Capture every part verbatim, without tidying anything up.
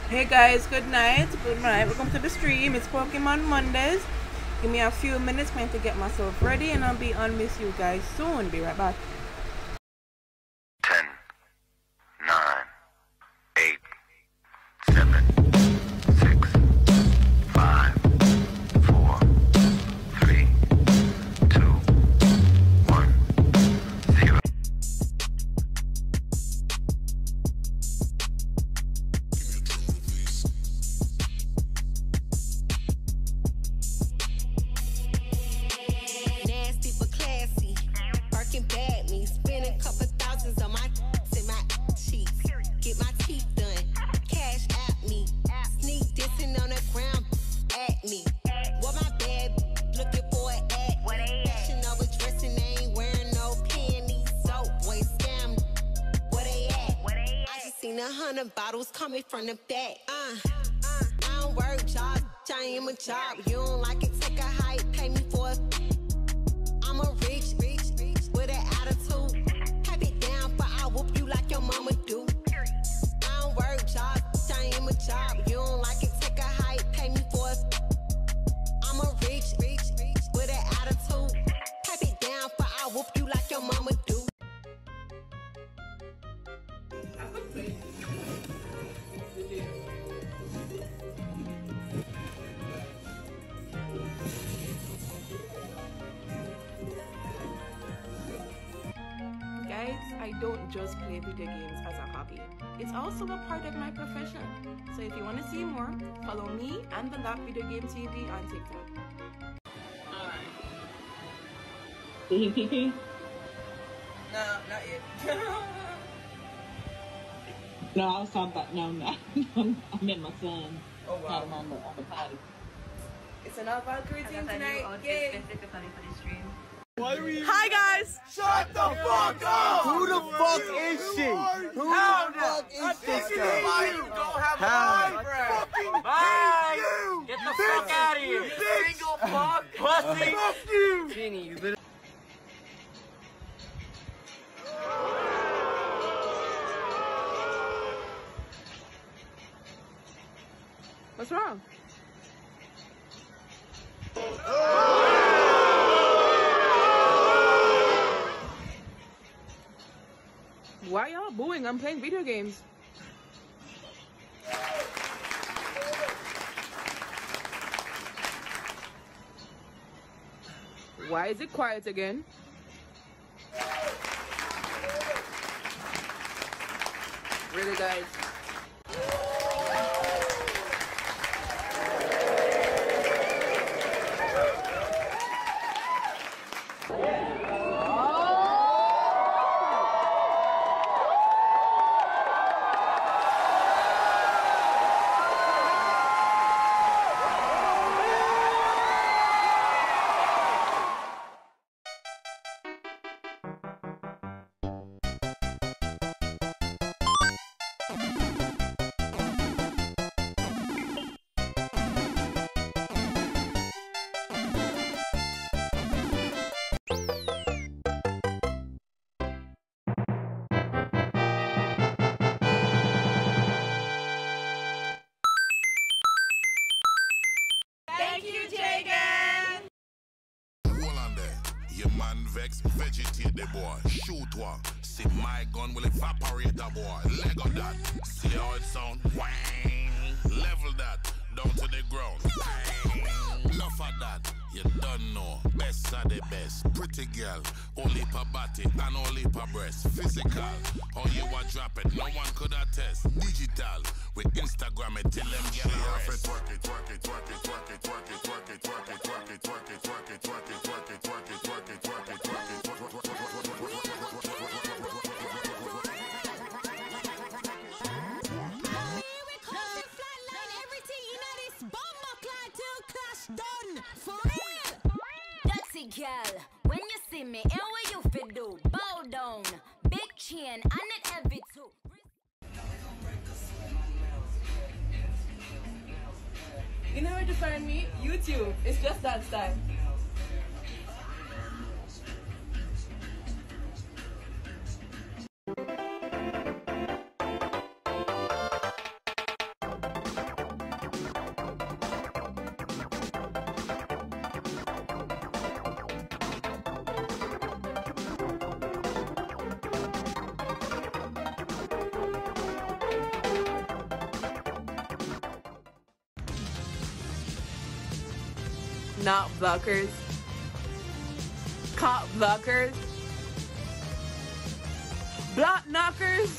Hey guys, good night. Good night. Welcome to the stream. It's Pokemon Mondays. Give me a few minutes time to get myself ready and I'll be on with you guys soon. Be right back. ten, nine, eight, seven, six, five, four, three, two, one, zero. Nasty but classy, Birkin bad me, spend a couple thousands on my in my cheeks. Get my teeth done, cash at me, sneak dissing on the ground at me. What my bad looking for an at? Fashion over dressing, they ain't wearing no panties. So boy scam, where they at? I just seen a hundred bottles coming from the back. Uh, uh, I don't work jobs, I am a job. You don't like it, take a hike, pay me for it. I'm a rich, rich, rich with an attitude. Pipe it down, but I whoop you like your mama do. I don't work jobs, I am a job. You don't like it, take a hike, pay me for it. I'm a rich, rich, rich with an attitude. Pipe it down, but I whoop you like your mama do. Guys, I don't just play video games as a hobby. It's also a part of my profession. So if you want to see more, follow me and the Lap Video Game T V on TikTok. No, not yet. No, I was talking about no, no. I meant my son. Oh Had wow. him on the on the potty. It's an all Valkyrie team tonight. Yay! Hi guys! Shut the fuck up! Who the fuck is she? Who the fuck is this guy? How? Fucking bye! Get the fuck out of here! Single fuck! Pussy! Fuck you! Genie, you little... What's wrong? Why y'all booing? I'm playing video games. Why is it quiet again? Really, guys? Vex, vegetate the boy, shoot one. See my gun will evaporate the boy. Leg of that. See how it sound? Wang. Level that down to the ground. Bang. Enough of that. You don't know. Best of the best. Pretty girl. Only per body and only per breast. Physical. How you a drop it? No one could attest. Digital. With Instagram it till them get arrested. Twerk it, twerk it, twerk it, twerk it, twerk it, twerk it, twerk it, twerk it, twerk it, twerk it, twerk it, twerk it, twerk it, twerk it, twerk it, twerk it. Girl, when you see me, and what you fit do? Bow down, big chin, and it heavy too. You know where to find me? YouTube. It's just that time. not blockers. Cop blockers. Block knockers.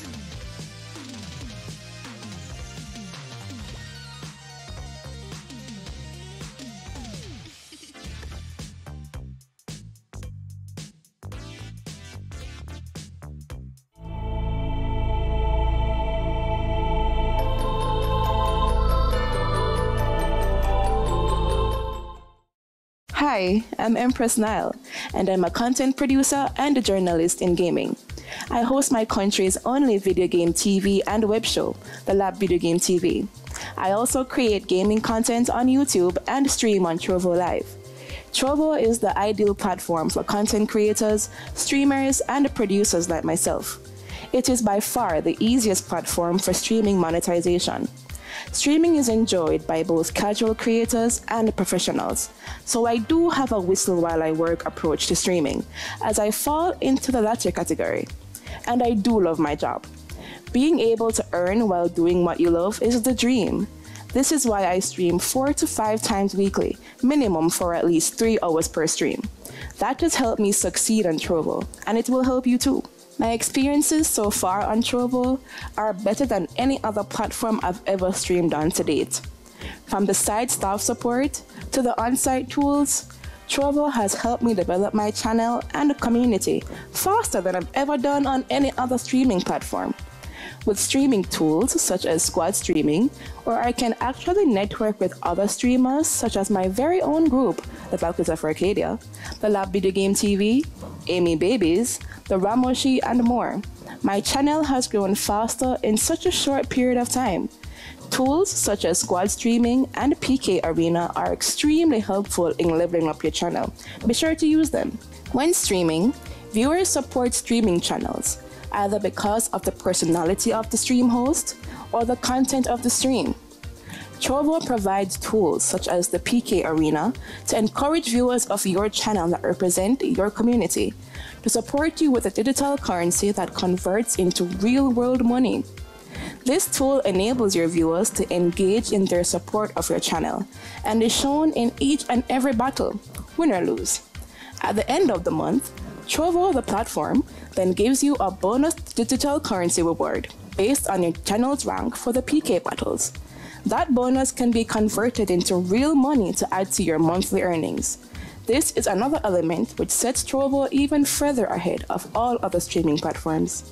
Hi, I'm Empress Nile, and I'm a content producer and a journalist in gaming. I host my country's only video game T V and web show, The Lab Video Game T V. I also create gaming content on YouTube and stream on Trovo Live. Trovo is the ideal platform for content creators, streamers, and producers like myself. It is by far the easiest platform for streaming monetization. Streaming is enjoyed by both casual creators and professionals, so I do have a whistle while I work approach to streaming, as I fall into the latter category. And I do love my job. Being able to earn while doing what you love is the dream. This is why I stream four to five times weekly, minimum for at least three hours per stream. That has helped me succeed on Trovo, and it will help you too. My experiences so far on Trovo are better than any other platform I've ever streamed on to date. From the site staff support to the on-site tools, Trovo has helped me develop my channel and community faster than I've ever done on any other streaming platform. With streaming tools such as squad streaming, where I can actually network with other streamers such as my very own group, the Valkyries of Arcadia, the Lab Video Game T V, Amy Babies, the Ramoshi, and more. My channel has grown faster in such a short period of time. Tools such as squad streaming and P K Arena are extremely helpful in leveling up your channel. Be sure to use them. When streaming, viewers support streaming channels, either because of the personality of the stream host or the content of the stream. Trovo provides tools such as the P K Arena to encourage viewers of your channel that represent your community, to support you with a digital currency that converts into real-world money. This tool enables your viewers to engage in their support of your channel and is shown in each and every battle, win or lose. At the end of the month, Trovo, the platform, then gives you a bonus digital currency reward based on your channel's rank for the P K battles. That bonus can be converted into real money to add to your monthly earnings. This is another element which sets Trovo even further ahead of all other streaming platforms.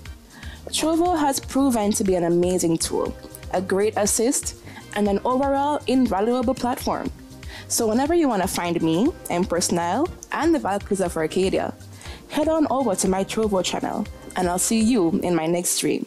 Trovo has proven to be an amazing tool, a great assist, and an overall invaluable platform. So whenever you want to find me, Empress Nile, and the Valkyries of Arcadia, head on over to my Trovo channel, and I'll see you in my next stream.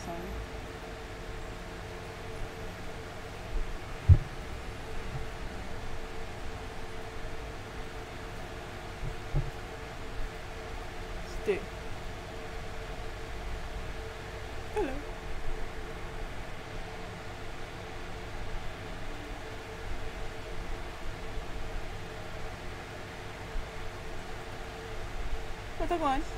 son. Stay. Hello. What's up, on?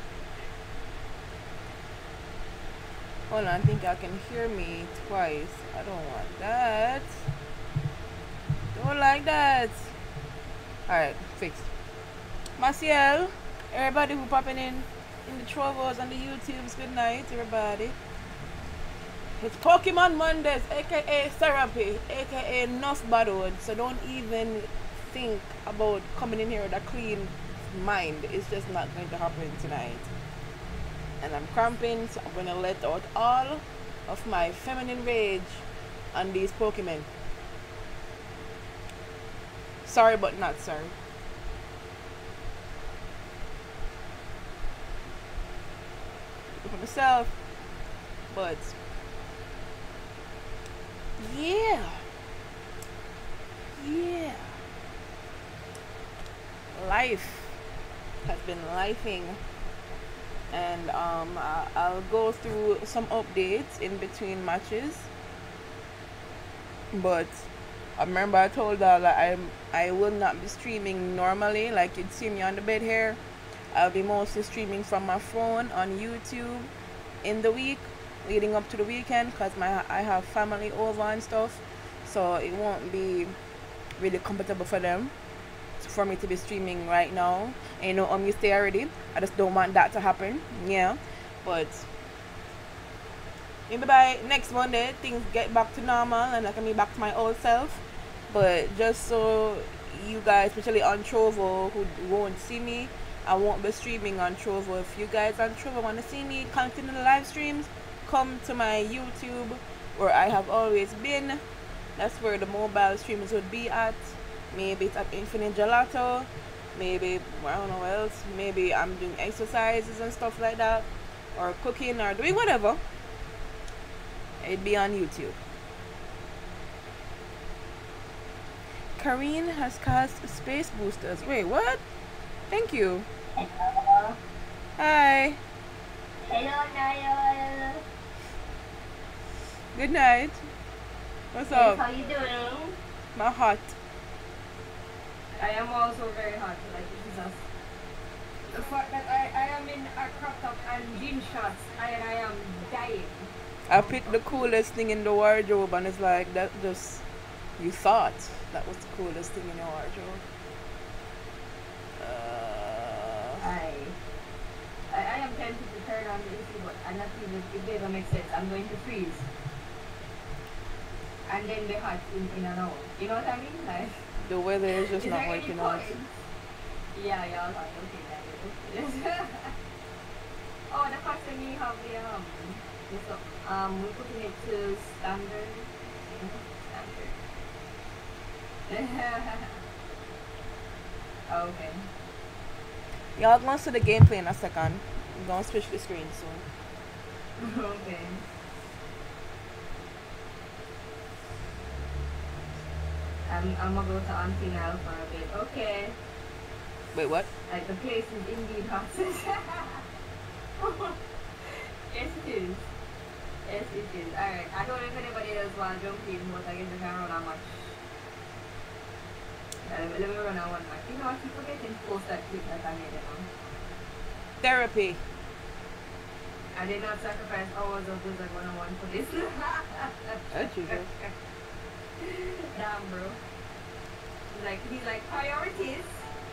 Hold on, I think I can hear me twice. I don't want that. Don't like that. Alright, fixed. Maciel, everybody who popping in in the Trovos and the YouTubes, good night, everybody. It's Pokemon Mondays, aka Therapy, aka Enough Battled. So don't even think about coming in here with a clean mind. It's just not going to happen tonight. And I'm cramping, so I'm gonna let out all of my feminine rage on these Pokemon. Sorry, but not sorry. For myself, but yeah, yeah, life has been lifing. And um, I- I'll go through some updates in between matches. But I remember I told y'all that I I will not be streaming normally, like you'd see me on the bed here. I'll be mostly streaming from my phone on YouTube in the week leading up to the weekend, because my I have family over and stuff, so it won't be really comfortable for them for me to be streaming right now. And you know, I'm used to it already. I just don't want that to happen. Yeah, but maybe by next Monday things get back to normal and I can be back to my old self. But just so you guys, especially on Trovo, who won't see me, I won't be streaming on Trovo. If you guys on Trovo want to see me continue the live streams, come to my YouTube where I have always been. That's where the mobile streams would be at. Maybe it's at Infinite Gelato. Maybe, I don't know what else. Maybe I'm doing exercises and stuff like that. Or cooking or doing whatever. It'd be on YouTube. Karine has cast space boosters. Wait, what? Thank you. Hello. Hi. Hello, Niall. Good night. What's Yes, up? how you doing? My hot. I am also very hot, like Jesus. The fact that I, I am in a crop top and jean shorts and I am dying. I picked the coolest thing in the wardrobe and it's like, that just, you thought that was the coolest thing in your wardrobe. Uh, I, I I am tempted to turn on the A C, but I'm not even, it doesn't make sense. I'm going to freeze. And then be hot in, in an hour. You know what I mean? Like, the weather is just is not there any working out. point? Yeah, yeah, I was like, okay, then, okay. Oh, the fact that we have the, um, this, um, we're putting it to standard. Standard. Okay. Y'all gonna see the gameplay in a second. I'm gonna switch the screen soon. Okay. I'm, I'm gonna go to Auntie now for a bit. Okay. Wait, what? Like, the place is indeed hot. Yes, it is. Yes, it is. Alright, I don't know if anybody else wants to jump in, but I guess I can't run that much. Uh, let me run on one match. You know, I keep forgetting to post that clip that I made, you know. Therapy. I did not sacrifice hours of Wizard one oh one for this. That's Jesus. Damn, bro. He's like, he's like, priorities.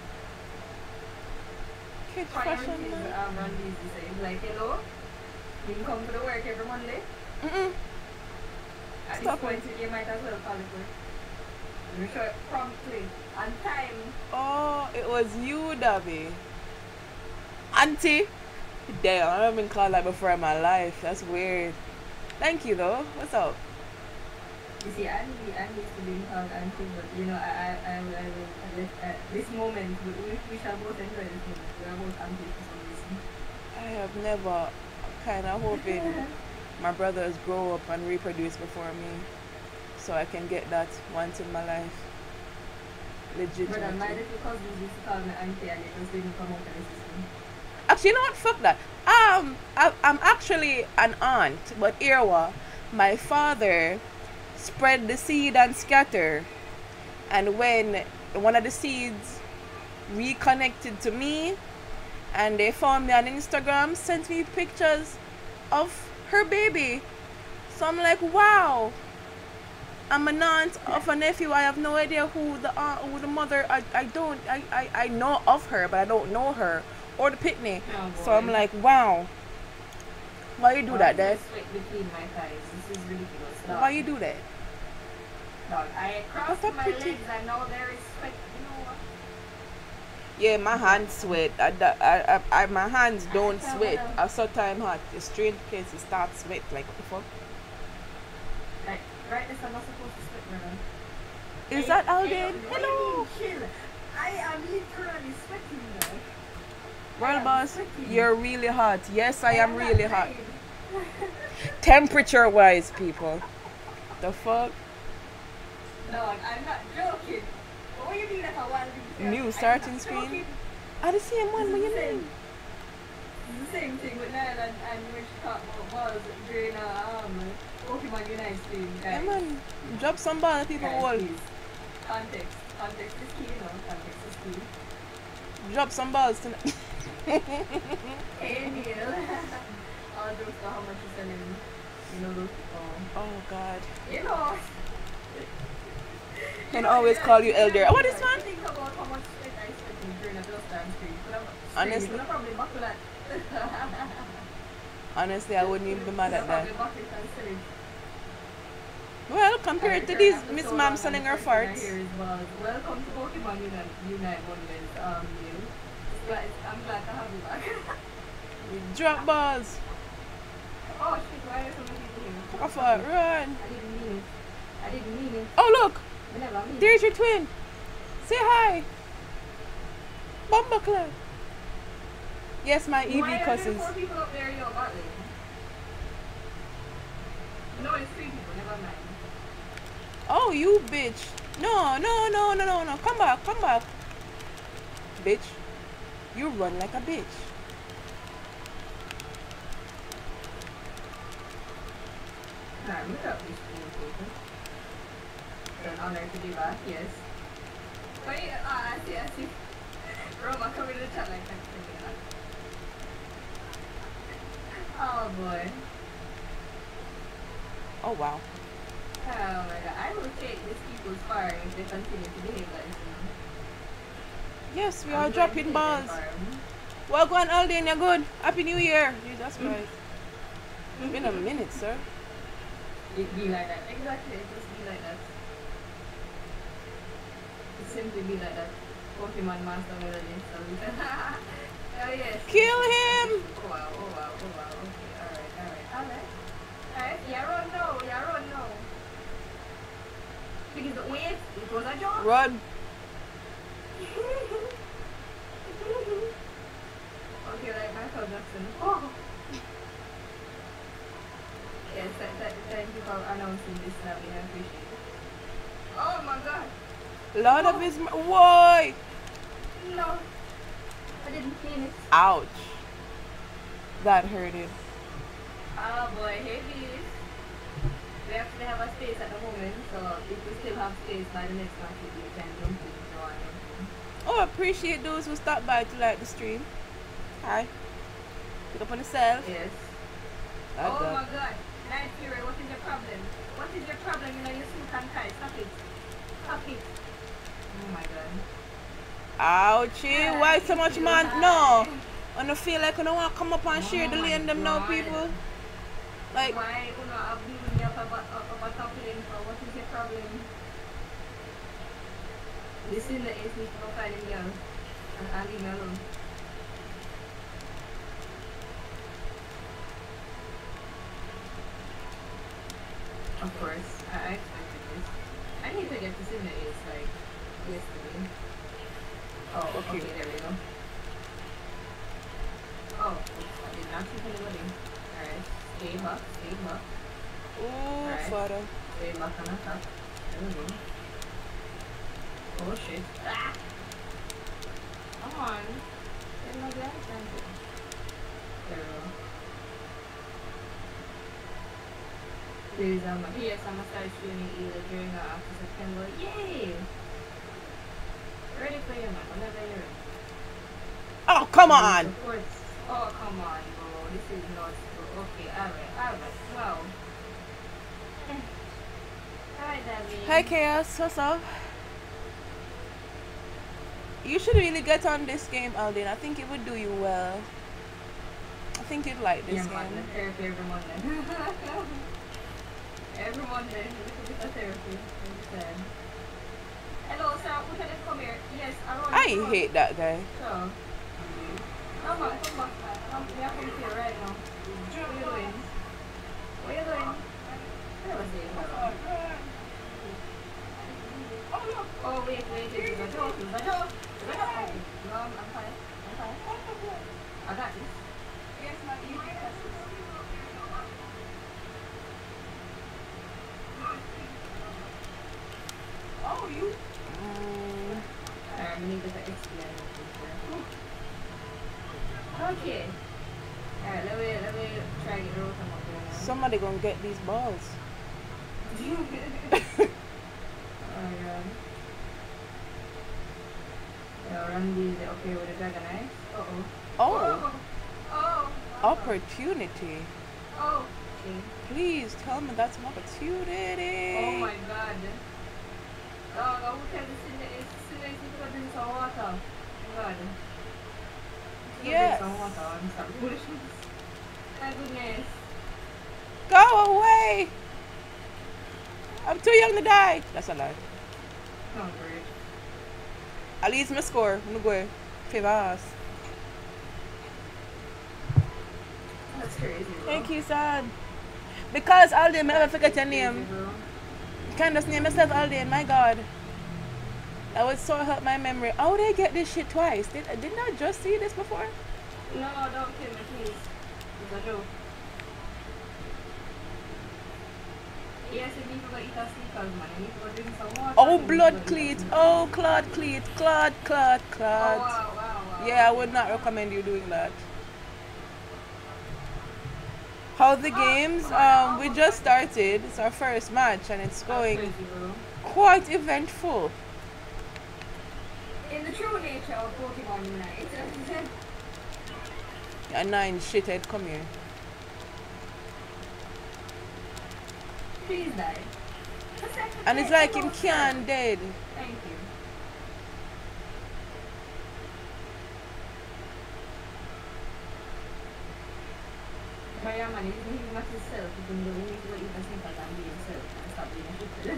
Kid Priorities, fashion, man. um, run these. He said, he's like, hello? You can come to the work every Monday? Mm-mm. At Stop this point, you might as well call it work. You show it promptly, on time. Oh, it was you, Davy. Auntie. Damn, I've never been called that before in my life. That's weird. Thank you, though. What's up? You see, I'm, I'm used to being called auntie, but you know, I, I, I, will- I will, at this, at this moment, we, we we shall both enjoy this moment. We are both aunties for some reason. I have never kind of hoping my brothers grow up and reproduce before me, so I can get that once in my life. Legitimately. Brother, my little cousins used to call me auntie and they just didn't come out of the system. Actually, you know what? Fuck that. Um, I, I'm actually an aunt, but Irwa, my father spread the seed and scatter, and when one of the seeds reconnected to me, and they found me on Instagram, sent me pictures of her baby. So I'm like, wow. I'm an aunt of a nephew. I have no idea who the aunt, who the mother. I, I don't. I, I, I know of her, but I don't know her or the pitney. Oh, so I'm like, wow. Why you do that, Dad? Sweat between my thighs. This is ridiculous. Dog. Why you do that? Dog, I crossed What's my up, pretty? legs. I know there is sweat. You know what? Yeah, my hands sweat. I, I, I, I my hands don't I sweat. know. I saw time hot. The strange case it starts sweat. Like what the fuck? Right, right. This I'm not supposed to sweat, brother. Is Hey, that hey, Alden? what do you Hello. mean, chill? I am literally sweating now. I Well, am boss, sweating. you're really hot. Yes, I am not really hot. lying. Temperature wise, people. The fuck? No, I'm not joking. What do you mean if I want to be New starting screen. Ah, the same one. What you mean? It's the same thing with Nile and, and when she talked about balls during a um, Pokemon Unite stream, guys. Yeah, man. Drop some ball, people Guys, wall. please. Context. Context is key, you know. Context is key. Drop some balls tonight. Hey, Neil. All jokes about how much you're selling, you know, those people. Oh God. You know. Can always call you elder. Oh, what is man? Think about how much sweat I sweat during a Just Dance stream. Honestly. You could have probably buckle that. Honestly, I wouldn't even be mad at that. You could have probably buckle it and sell it. Well, compared to this Miss Ma'am selling her farts. Welcome to Pokemon Unite, Unite Wonders, um, Neil. It's glad, I'm glad to have you back. Drop balls. Oh shit, why are so many people here? Off her, run. I didn't mean it. I didn't mean it. Oh look, I never mean there's your twin. Say hi. Bumba Yes, my it. E V Why are there cousins. four people up there, yo, Bartley? No, it's three people, never mind. Oh, you bitch. No, no, no, no, no, no. Come back, come back. Bitch. You run like a bitch. Alright, look up these people. It's an honor to be back, yes. Wait, ah, I see, I see. Roma, come into the chat like that. Oh boy. Oh wow. Oh my god. I will take these people's fire if they continue to behave like this. Yes, we I'm are going dropping to balls. take their fire. Well, go on, Alden. You're good. Happy New Year. Jesus Christ. It's been a minute, sir. It be like that. Exactly. It just be like that. It simply be like that. Pokemon Master Melody solution. Oh yes. Kill him! Oh wow, oh wow, oh wow. Okay, alright, alright, alright. Alright, Yaron, no, Yaron, no. Because the wait, it was a joke. Run. Okay, like Michael Jackson. Oh. Yes, th th thank you for announcing this, Navi. I appreciate it. Oh my god. Lord of his. Why? No. I didn't mean it. Ouch. That hurted. Oh boy, heavy. We actually have a space at the moment, so if we still have space by the next match, we can jump in. So I Oh, I appreciate those who stopped by to like the stream. Hi. Pick up on yourself. Yes. Oh, oh God. my god. Night Fury, what is your problem? What is your problem? You know, you still can't tie. Stop it. Stop it. Oh my god. Ouchie, why so much man? No. I don't feel like I don't want to come up and share the lane them now, people. Like, why you know I've given me up about up about toppling for what is your problem? Listen the ace needs to go find him girl. And I'll leave me alone. Of course. I, I expected this. I need to get this in the ace like yesterday. Oh, okay, Okay. there we go. Oh, oops, I did not see anybody. Alright. Stay back, stay back. Ooh, Right. father. Stay back and attack. There we go. Oh shit. Ah! Come on. Get my gas and go. There we go. Please, um, yes, I'm gonna start streaming either during or after September. Yay! Ready for you, man. Whenever you're ready. Oh, come on! Support. Oh, come on, bro. This is not bro. Okay, alright, alright. Wow. Alright, David. Hi, Chaos. What's up? You should really get on this game, Aldin. I think it would do you well. I think you'd like this Yeah, game. man, therapy every Monday. Every Monday, a little bit of therapy. Understand? Hello, sir. We can come here. Yes, around. I hate that guy. Sure. Come on, come back. Come, we are coming here right now. What are you doing? What are you doing? Where was he? Oh, wait, wait, wait. There's a joke. There's a joke. There's a joke. No, I'm fine. I'm fine. I got this. Yes, ma'am. You can catch this. Oh, you? Mm. Alright, we need to explain this. Okay. Alright, let me, let me try to get the road from up there now. Somebody gonna get these balls. Oh my god. Yeah, run these okay with the dragon eyes. Uh oh. Oh, Oh. opportunity. Oh. Okay. Please tell me that's an opportunity. Oh my god. Oh, no, who can this in the is this in the drink some water? Oh god. Yes. Some water. I'm sorry. Foolishness. My goodness. Go away. I'm too young to die. That's a lie. Oh great. At least my score. I'm going. Favors. That's crazy. Bro. Thank you, son. Because Aldin, I never forget your Crazy, name. bro. Can't just name yourself Aldin. My God. That would so help my memory. How did I get this shit twice? Did, didn't I just see this before? No, don't kill me, please. It's a joke. Yes, you need to go eat a sneakers, man. You need to go drink some water. Oh, You need to blood go eat cleat. some- Oh, Claude cleat. Claude, Claude, Oh, Claude. wow, wow, wow. Yeah, I would not recommend you doing that. How the games? Um, we just started. It's our first match and it's That's going crazy, bro. quite eventful. In the true nature of Pokemon Unite. A nine shithead, come here. Please die. And it's like him can't dead. Thank you. But yeah, man, if you think about yourself, you can go you need to go eat a sneakers and be yourself and stop being a shit.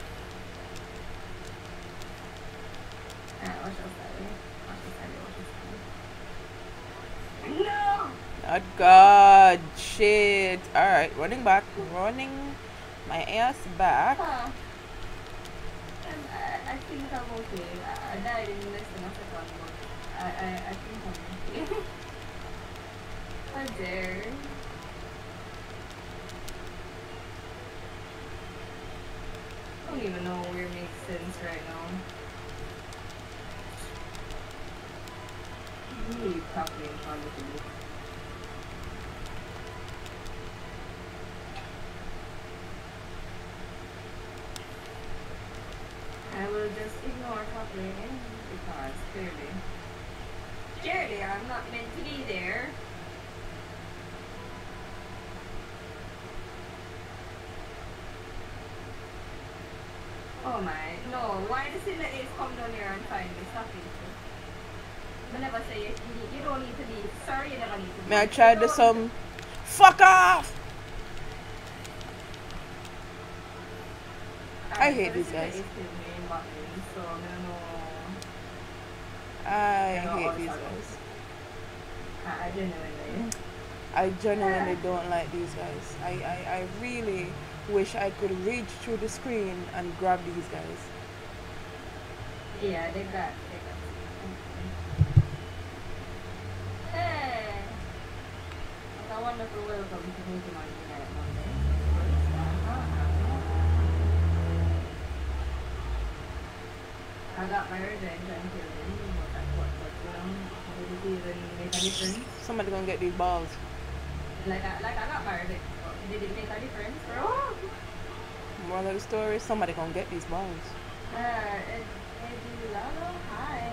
Alright, watch out, Sally. Watch out, Sally. Watch out, Sally. No! Oh God, shit. Alright, running back. Running my ass back. Huh. And I, I think I'm okay. I, I died in less than a second, but I, I, I think I'm okay. How dare. I don't even know where it makes sense right now. Really properly in front of you. I will just ignore properly because clearly. Clearly I'm not meant to be there. Oh my, no, why does it let it come down here and find me? Stop it. I never say you, you, you don't need to leave. Sorry, you never need to leave. May I try this some? Fuck off! I hate these guys. I hate these guys. I genuinely. I genuinely don't like these guys. I, I, I really wish I could reach through the screen and grab these guys. Yeah, they got, they got. Hey! I wonderful welcome to Pokemon Unite Monday. I got my revenge until then. What, what's wrong? Did it even make a difference? Somebody gonna get these balls. Like I, like I got my revenge. Did it make a difference, bro? Moral of the story, somebody gonna get these balls. Uh, Ed, Eddie Lalo, hi.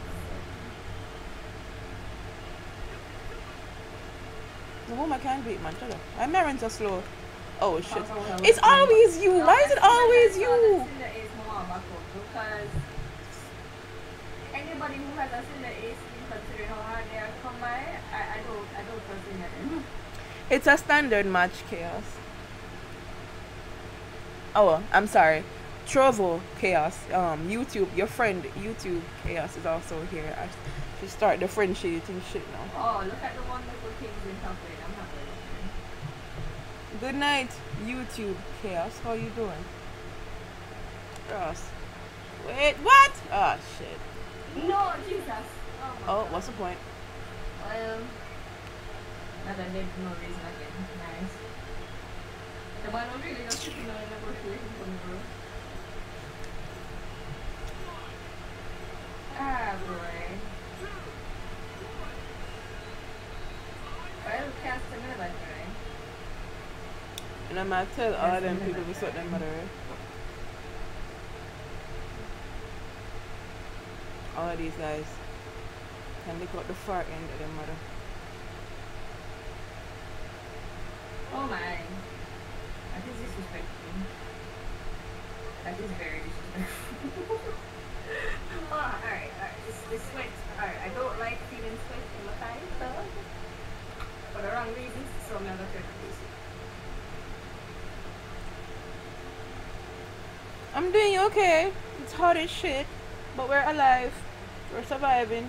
The woman can't beat man, shut up. My Marin's so slow. Oh shit. It's always you! Why is it always you? Because anybody who has a Cinder Ace, considering how hard they are to come by, I, I don't I don't trust in them. It's a standard match, Chaos. Oh, I'm sorry. Trovo Chaos. Um, YouTube, your friend YouTube Chaos is also here. I, she started differentiating shit now. Oh, look at the wonderful things in top lane. I'm happy. Good night, YouTube Chaos. How you doing? Chaos. Wait, what? Oh shit. No, Jesus. Oh, my oh God. What's the point? Well, not that there's no reason again. Nice. The man was really just sitting on a negotiation for me, bro. Ah, boy. Well, cast another battery. And I'm gonna tell all them people to sort them mother. All of these guys can look out the far end of their mother. Oh my. That is disrespectful. That is very disrespectful. Oh, alright, alright. This, this sweat. Alright, I don't like feeling sweat in my thighs, so. For the wrong reasons, so I'm not going to this. I'm doing okay. It's hot as shit, but we're alive. We're surviving.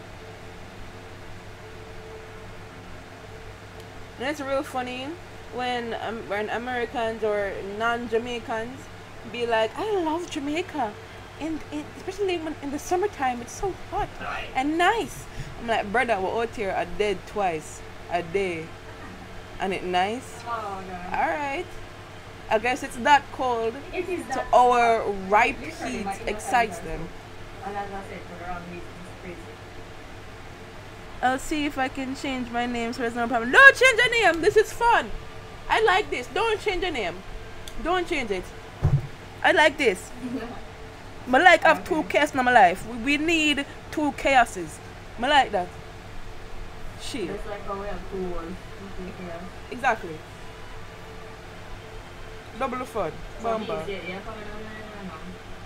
And it's real funny when um, when Americans or non-Jamaicans be like, I love Jamaica, and, and especially when in the summertime it's so hot and nice. I'm like, brother, we're out here a dead twice a day, and it nice. Oh no. All right. I guess it's that cold, It is so that our ripe Literally, heat my inner excites thighs are them. so- And as I said, for the wrong reasons, it's crazy. I'll see if I can change my name so there's no problem. Don't change your name. This is fun. I like this. Don't change your name. Don't change it. I like this. I like have two chaos in my life. We, we need two chaoses. I like that. Shit. It's like how we have two worlds. Yeah. Exactly. Double the fun. So Bamba. these, yeah, yeah, coming on there, no.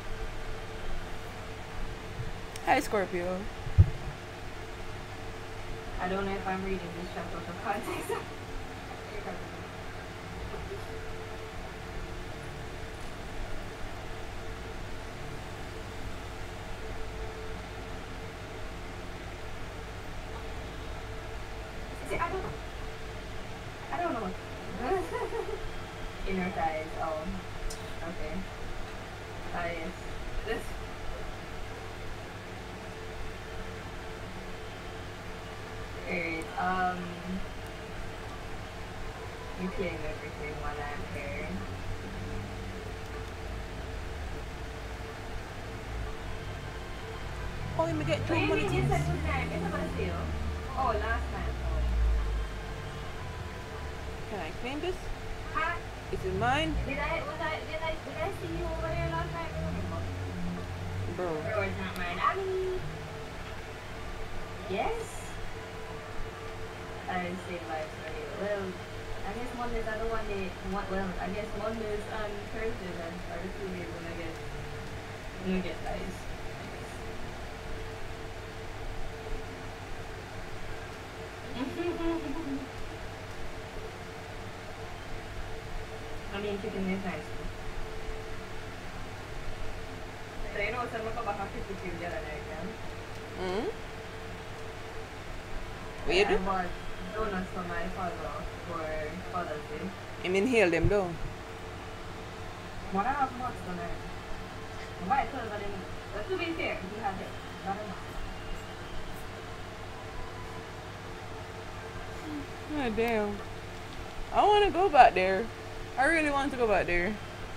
Hi Scorpio. I don't know if I'm reading this chapter out of context. See, I don't know. I don't know. Inner thighs. Oh, okay. Ah, yes. This. Alright, um, you're kidding everything while I'm here. Oh, let me get two What do you money mean you things. said good night? It's about to steal. Oh, last time. Oh. Can I claim this? Ah, Is it mine? did I, was I, did I, did I see you over there last time? Bro. Or it's not mine. I mean, yes. I saved lives for you. Well, I guess Mondays are the one day, one, well, I guess Mondays and Thursdays are, are the two days when I get, when I get lives. I mean, chicken is nice too. So you know, some of the fifty cube the other night, yeah? Hmm? What you do? I bought donuts for my father for Father's Day. You inhale them down. What I have much tonight. Why? Because I didn't. But to be fair, he had it. Not enough. Oh, damn. I want to go back there. I really want to go back there.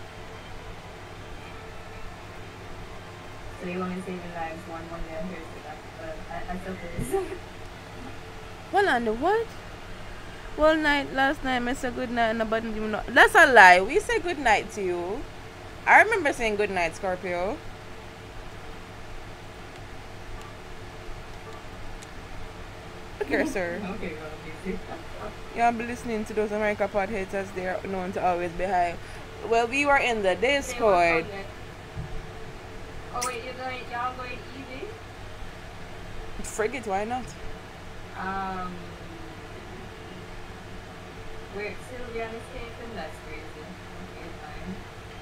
So you want to save your lives one one day here to that, but I, I still this. Hold on, the what? Well, night, last night, I said good night and nobody even know. That's a lie. We say good night to you. I remember saying good night, Scorpio. Okay, sir. Okay, well, You'll be listening to those America pod haters. They're known to always be high. Well, we were in the Discord. Oh wait, you're going, y'all going easy? Frigate, why not? Um, wait, Sylvia and escaping? That's crazy. Okay, fine.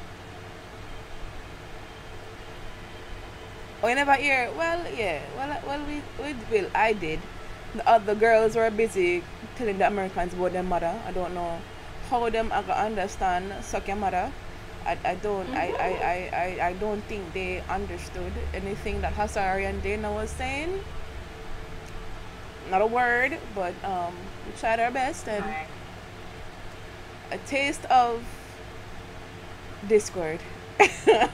Oh, you never hear? Well, yeah. Well, well, we, we, well, I did. The other girls were busy telling the Americans about their mother. I don't know how them I can understand suck your mother. I, I don't I, I, I, I, I don't think they understood anything that Hassari and Dana was saying. Not a word, but um, we tried our best, and a taste of Discord. Yeah,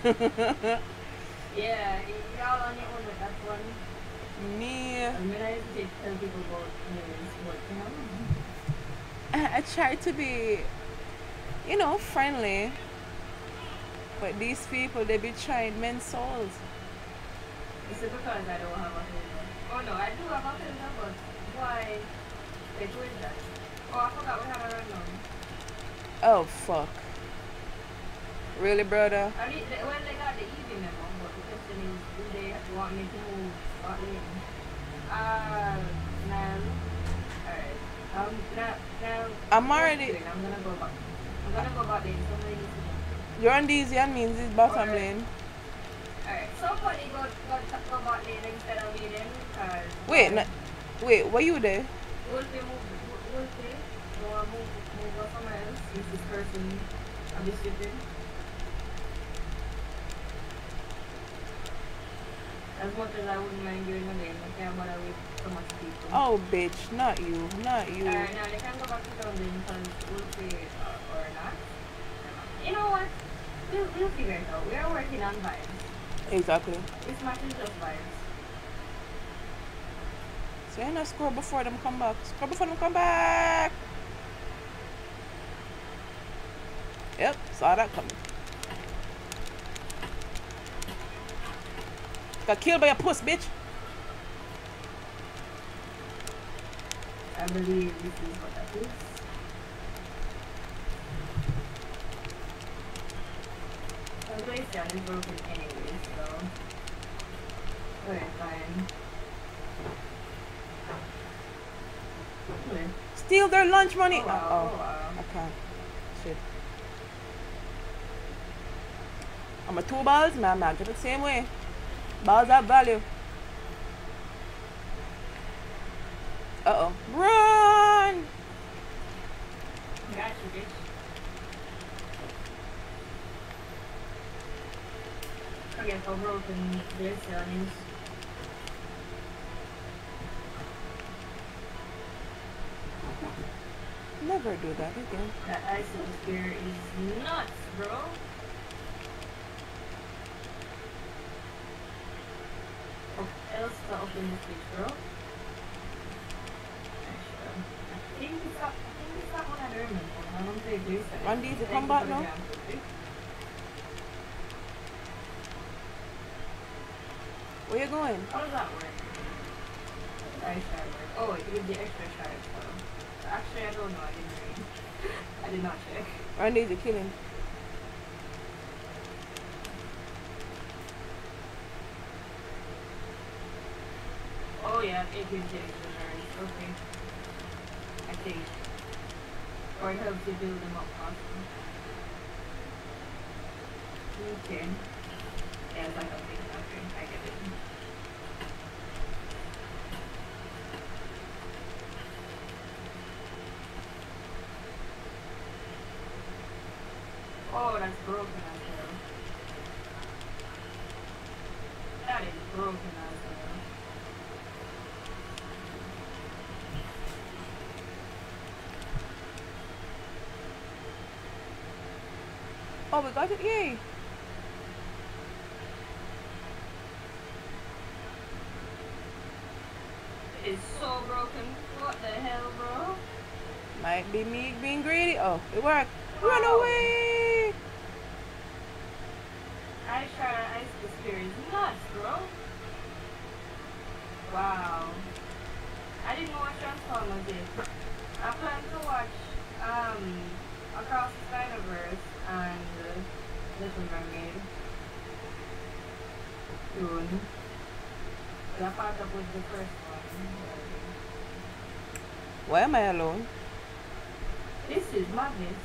y'all on your own with that one. Me. I mean, I used to tell people about news, but you know. I, I try to be, you know, friendly. But these people, they be trying men's souls. Is it because I don't have a filter? Oh no, I do have a filter, but why they doing that? Oh, I forgot we have a random. Oh, fuck. Really, brother? I mean, they, when they got the easy memo, but the question is, do they want me to move what lane? Uh, now, alright. Um, now, now. I'm already. I'm gonna go back. I'm gonna go back there. Somebody needs to go. You're on these, and means it's bottom lane. Alright, somebody go, go, go back lane instead of me then, because... Wait, no, wait, were you there? Wolfie move, Wolfie, go and move, move go somewhere else. Use this person, I'll be stupid. As much as I wouldn't mind doing a lane, I can't bother with so much people. Oh, bitch, not you, not you. Alright, now they can go back to the lane because Wolfie uh, or not. You know what? We'll, we'll figure it out. We are working on vibes. Exactly. This match is just vibes. So you're not score before them come back. Score before them come back. Yep, saw that coming. Got killed by a puss, bitch. I believe this is what that is. The glacier is broken anyway, so we're fine. Okay. Steal their lunch money. Oh, wow, oh, oh, wow. I can't. Shit. I'm a two balls, man. Man, just the same way. Balls have value. Uh oh. Run! Got you, bitch. Forget how broken this is. Never do that again. That ice spear is nuts, bro. What else to open this bitch, bro? I think it's up. I think it's that one I remember. I don't think it's that. One these to come back now? Where you going? How does that work? Ice shard work. Oh, it gives the extra shards, so. Actually, I don't know. I didn't read. I did not check. One these to kill him. Oh yeah, it gives the extra shards. Okay. I think. Or it helps you build them up faster. Okay. Yeah, it's like a thing. Okay, I get it. Oh, that's broken as well. That is broken as well. Oh, we got it, yay! It's so broken. What the hell, bro? Might be me being greedy. Oh, it worked. Run away! I try to ice the spear is nuts, bro. Wow. I didn't know what Transformers is. I plan to watch um Across the Spider-Verse and uh, Little Mermaid soon. But I thought that was the first one. Why am I alone? This is madness.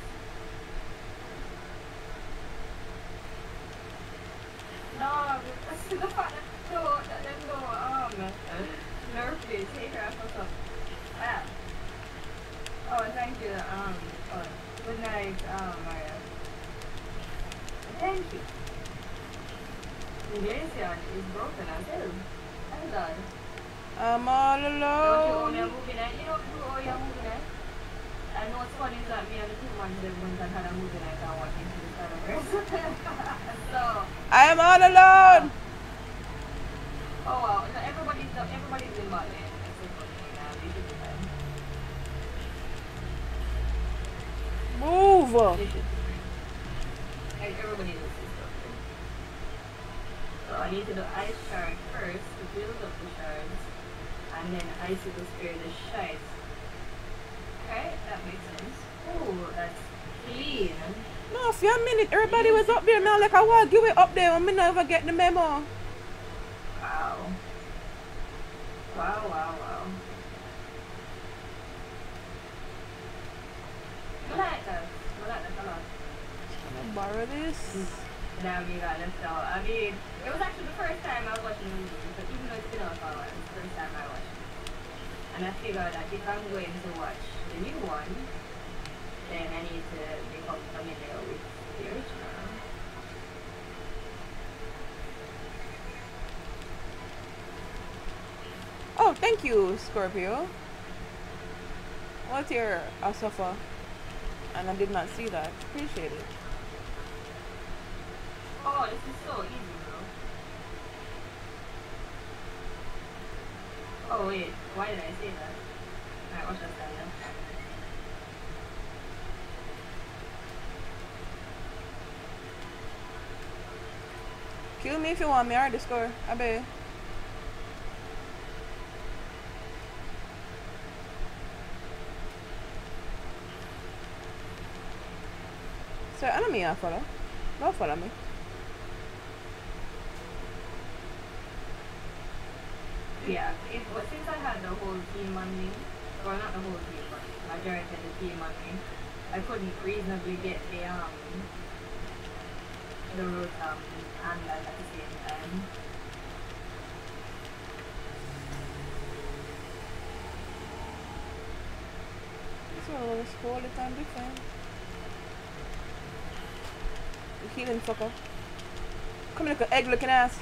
No, that's the fact that no, that them go um nervous, take her ass or something. Ah. Oh, thank you. Um, oh, good night, um, Maria. Thank you. The glacier is broken as hell. Thank God. I'm all alone. Don't you own your movie night? You don't do all your movie night? I know what's funny is that me and the two ones that went and had a movie night and watched Into the Spider-Verse. So. I am all alone. Oh well, no, everybody's everybody's in Bali except for me now. They should be fine. Move. They should be fine. Like everybody knows this stuff. So I need to do ice shard first to build up the shards, and then ice it will spare the shite. Okay, that makes sense. Oh, that's clean. No, for a minute, everybody was up there now. Like I want to give it up there, and me never get the memo. Wow. Wow, wow, wow. I like that. I like that a lot. Can I borrow this? Now you got left out. I mean, it was actually the first time I was watching the movie, but even though it's been out for a while, it's the first time I watched it. And I figured that if I'm going to watch the new one, then I need to become familiar with the original. Oh, thank you, Scorpio. What's your Asafa? And I did not see that. Appreciate it. Oh, this is so easy, bro. Oh wait, why did I say that? Alright, watch that then. Kill me if you want me, I already score. I bet. So, I don't mean I follow. Don't follow me. Yeah, it, but since I had the whole team on me, or not the whole team, but majority of the team on me, I couldn't reasonably get the um the road um and that at the same time. This one will score all the time different. You healing fucker. Come here, like an egg looking ass.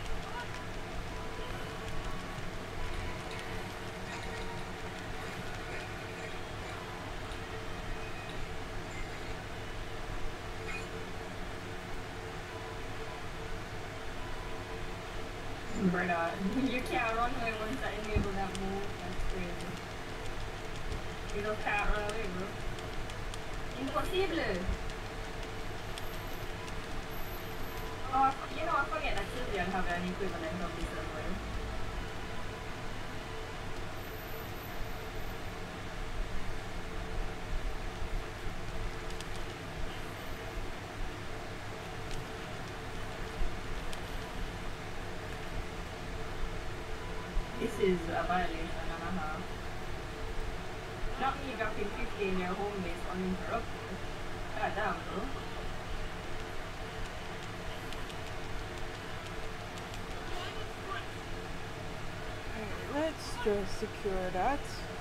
Brother, you can't run away once I enable that move. That's crazy. You just can't run away, bro. Impossible. Oh, I, you know, I forget that children have an equivalent of this as well. This is a violation and a half. Not me dropping fifty in your home base uninterrupted. God damn, bro. Let's just secure that.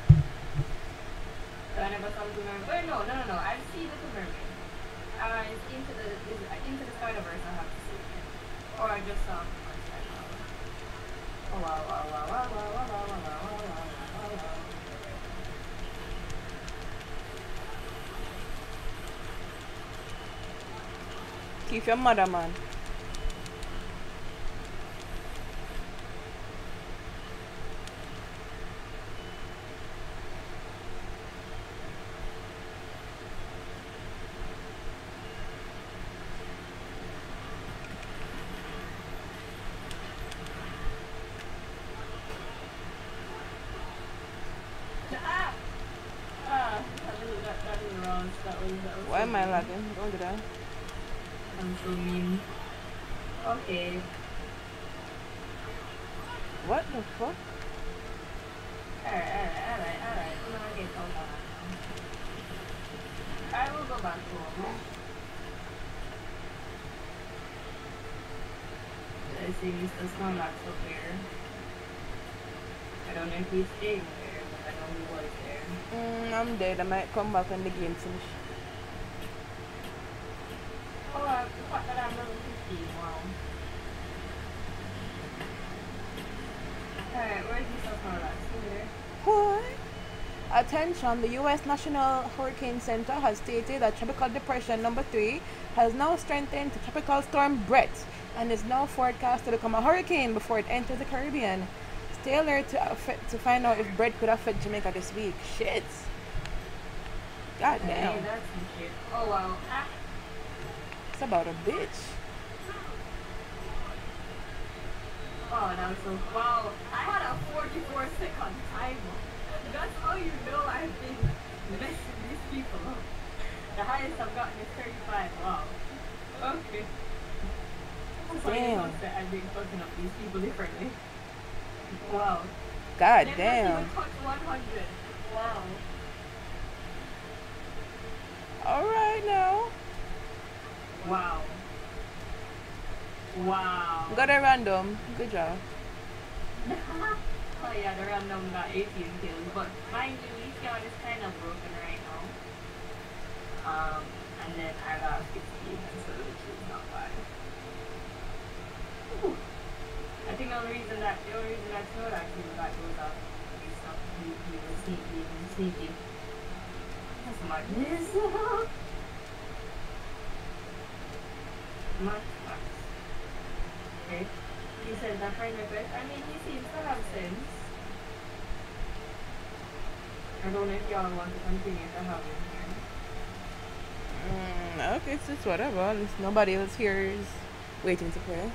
So I never saw Little Mermaid. Wait, no, no, no, no. I've seen Little Mermaid. Uh, it's into the, it's into the Spider-Verse I have to see. Or I just saw it the first time. Oh, wow, wow, wow, wow, wow, wow, wow, wow, wow, wow, wow, wow. Keep your mother, man. Why am I lagging? Don't do that. I'm so mean. Okay. What the fuck? Alright, alright, alright, alright. I'm gonna get out of that. I will go back to home. I see Mister Snorlax up there. I don't know if he's staying there, but I know he was there. Mm, I'm dead. I might come back when the game finish. Oh, I forgot that I'm level fifteen. Wow. Alright, where's Mister Snorlax? Here. What? Attention, the U S National Hurricane Center has stated that Tropical Depression number three has now strengthened to Tropical Storm Brett and is now forecast to become a hurricane before it enters the Caribbean. Stay alert to, affect, to find out if Brett could affect Jamaica this week. Shit. God damn. Hey, that's some shit. Oh, wow. Ah. It's about a bitch. Oh, that was so wow. I had a forty-four second timer. That's how you know I've been messing these people up. The highest I've gotten is thirty-five. Wow. Okay. That's how you know that I've been fucking up these people differently. Wow. God Never damn. even touched one hundred. Wow. Alright now. Wow. Wow. Got a random. Good job. Oh yeah, the random got eighteen kills, but mind you, each count is kind of broken right now. Um, and then I got fifteen, so which is not bad. Ooh. I think the only reason that the only reason that Snorlax even got those up is stuff he, he was sneaky and sneaky. That's madness. Max, Max. Okay. He says that friend request. I mean, he seems to have sense. I don't know if y'all want to continue to have him here. Mm, okay, it's just whatever. At least nobody else here is waiting to play.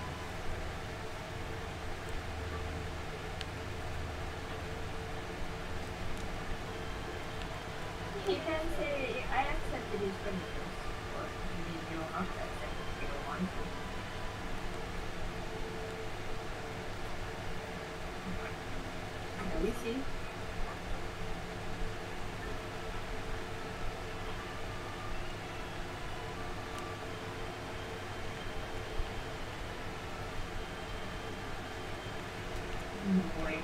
He can say, I accepted his permission, but you don't have to accept it if you don't want to. Let me see. Oh boy.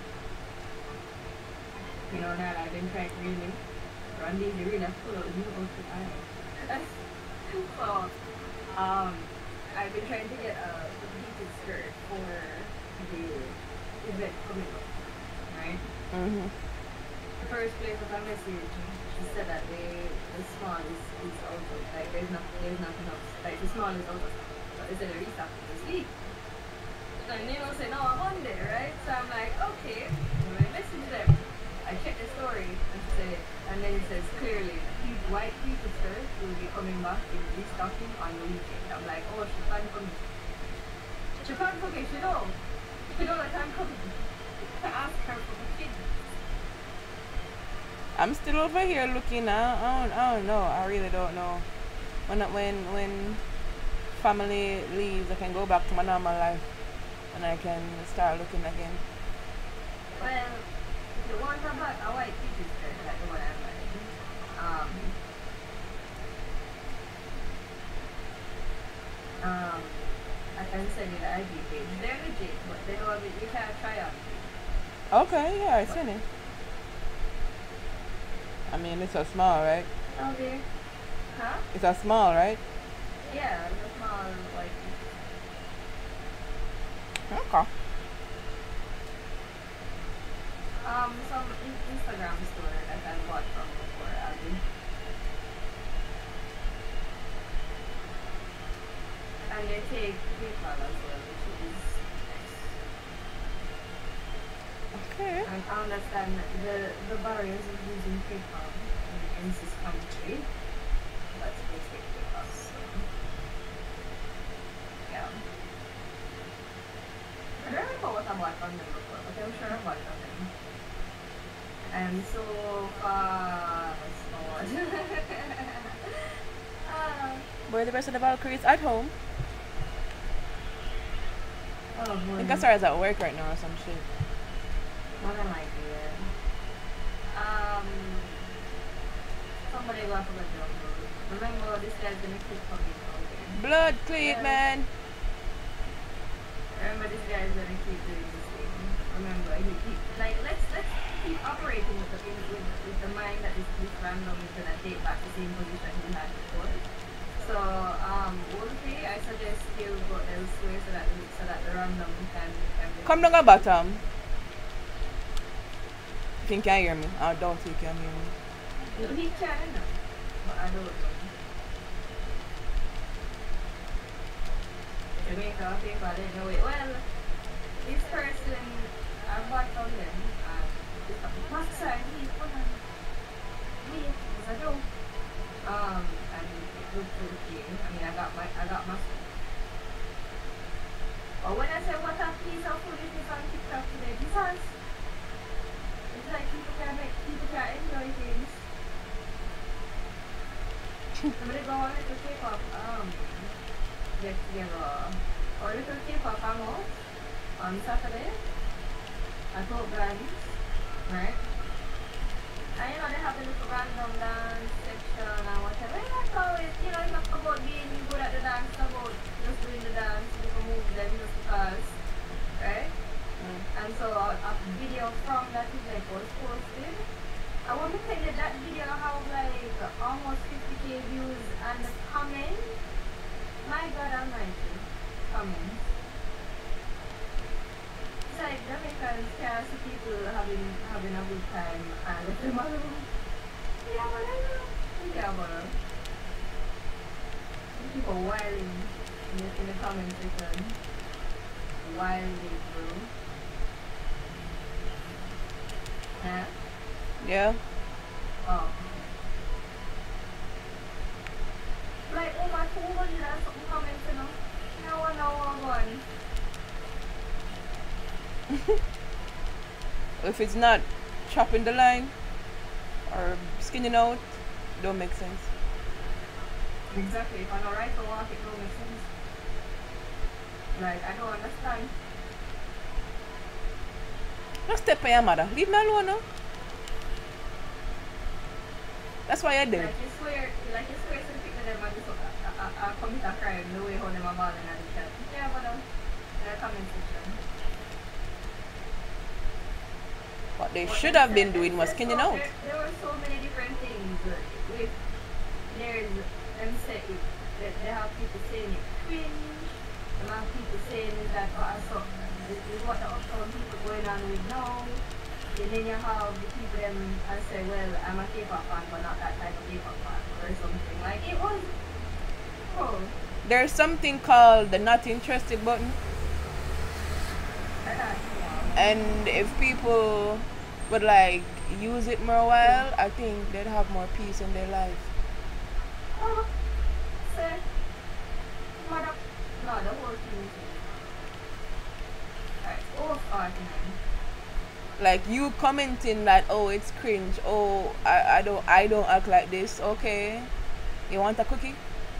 You know that I've been trying to really run these arenas full of new outfit items. So, um, I've been trying to get a heated skirt for the event coming up, right? Mm-hmm. The first place was a message. She said that they, the small is, is out of, like, there's not, there's not enough, like, the small is out of stock. But they said they're restocking this week. And they don't say, no, I'm on there, right? So I'm like, okay. And I message them. I check the story and say, and then it says clearly, white people skirt will be coming back in restocking on the weekend. I'm like, oh, she can't for me. She can't for me, she know. She know that I'm coming. To ask her for the kids. I'm still over here looking. I don't, I don't know. I really don't know. When when when family leaves, I can go back to my normal life, and I can start looking again. Well, if you want a, black, a white teacher skirt, like the one I'm wearing, um, um, I can send you the I G page. They're legit, but they don't have it. You can't try on. Okay, yeah, I seen it. I mean, it's a small, right? Oh dear. Huh? It's a small, right? Yeah, it's a small, like. Okay. Um, some in- Instagram store that I bought from before, Abby. they take PayPal as well, which is nice. Okay. And I understand the the barriers of using PayPal in this country, but they take PayPal. So yeah. I don't remember what I bought on them before, but I'm sure I bought on them. I'm so fast forward. uh, Where are the rest of the Valkyries? At home. oh I boy. think Kasara's at work right now or some shit. What am I doing? Um, somebody go for the jungle. Remember, this guy's gonna keep coming out here. Blood cleat, Yeah. man. Remember, this guy's gonna keep doing this thing. Remember, he, he like let's let's keep operating with the with, with the mind that this this random is gonna take back the same position he had before. So, um, Wolfie, I suggest you go elsewhere so that so that the random can can. be- Come down at bottom. You think you can hear me? I don't think you can hear me. He can, but I don't know. Jamaica people, I didn't know it. Well, this person, I bought from them, and it's a master, he put on me, it's a joke. Um, and it looked okay. I mean, I got my, I got my stuff. But when I say what a piece of foolishness on TikTok today, Jesus, it's like people can make, people can enjoy things. Somebody go on little K-pop, um, get together, or little K-pop hangout on Saturday at Hope Gardens, right? And you know, they have the little random dance section and whatever. And that's how it, you know, it's not about being good at the dance, it's about just doing the dance, you can move them just because, right? Mm. And so a, a video from that event was posted. I want to tell you that video have like almost fifty K views and the comments, my God almighty, comments. It's like Jamaicans can't see people having having a good time and let them alone. Yeah, but I know. Yeah, but people wilding in the, in the comment section. Wilding, bro. Huh? Yeah. Oh. Like over two hundred and something comments, you know. No one know what one. If it's not chopping the line or skinning out, don't make sense. Exactly. If I'm not right to walk, it don't make sense. Like, I don't understand. Don't step on your mother. Leave me alone now. That's why I did. Like, you swear, like, you swear to the people that might just uh, uh, uh, commit a crime the way how them are balling at the chat. Yeah, but um, in the comment section. What they What should they have said- been doing was there's skinning so- out. There, there were so many different things. uh, With there's them say it, that they have people saying it cringe. They have people saying that oh, so this is what the uptown people going on with now. And then you have the people them and say, well, I'm a K-pop fan, but not that type of K-pop fan or something. Like it was. Oh, There's something called the not interested button. I thought, yeah. And if people would like use it more while, I think they'd have more peace in their life. Oh, say, mother. No, the whole thing. Alright, oh, forty-nine. Like you commenting that, oh, it's cringe, oh, I, I don't I don't act like this. Okay, you want a cookie?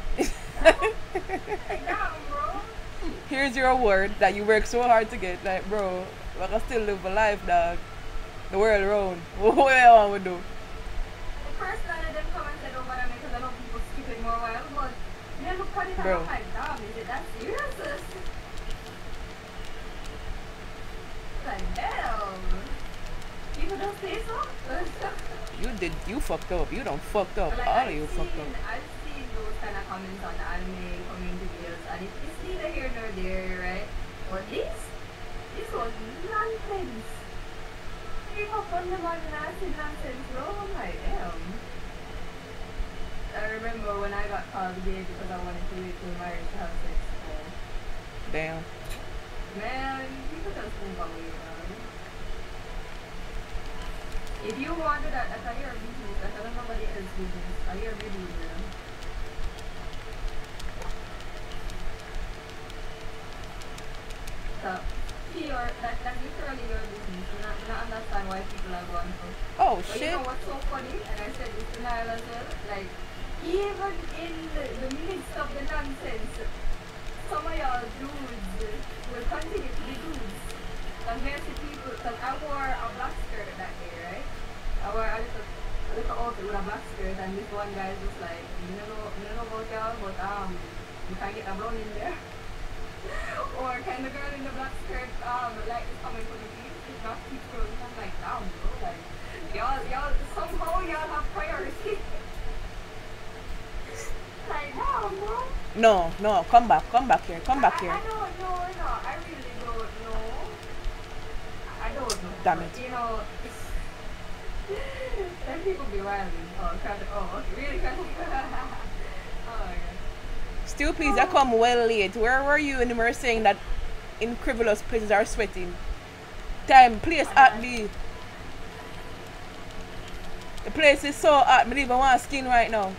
Damn, bro. Here's your award that you work so hard to get. Like, bro, I can still live a life, dog. The world around. What do I want to do? The first line of them commented over there because I know people skip it more while, but you know, look at it and Bro. I'm like, damn, is it that serious? Like, damn. People don't say so? You did, you fucked up. You don't fucked up. Like, All I've of you seen, fucked up. I've seen those kind of comments on the anime community videos, and it, it's neither here nor there, right? But this, this was nonsense. Came up on the man and I said nonsense, bro. I'm like, damn. I remember when I got called gay because I wanted to wait till marriage to have sex. So Damn. Man, you could just move away, man. If you wanted that, that's your business. That's not nobody else's business. That's your business. So, your, that, that's literally your business. I don't, I don't understand why people are going to. Oh, but shit. You know what's so funny? And I said this to Niall as well. Like, even in the, the midst of the nonsense, some of y'all dudes will continue to be dudes. Compared to people, because I wore a black skirt that day, right? I wore a little, a little outfit with a black skirt, and this one guy was like, you don't know, you don't know about y'all, but um, you can't get a brown in there. Or can the girl in the black skirt um like is coming for the beach? It's not keep growing. I'm like, damn, bro, like y'all, y'all somehow y'all have priority. Like, damn, bro. No, no, come back, come back here, come back I, here. I don't know, no, I really don't know. I don't know. Damn it. But, you know, then people be wilding. Oh, trying to, oh, okay, really trying to. Oh my god. Still, please, I come well late. Where were you when you were saying that incredulous places are sweating? Time, place at me. The place is so hot, I don't even want skin right now.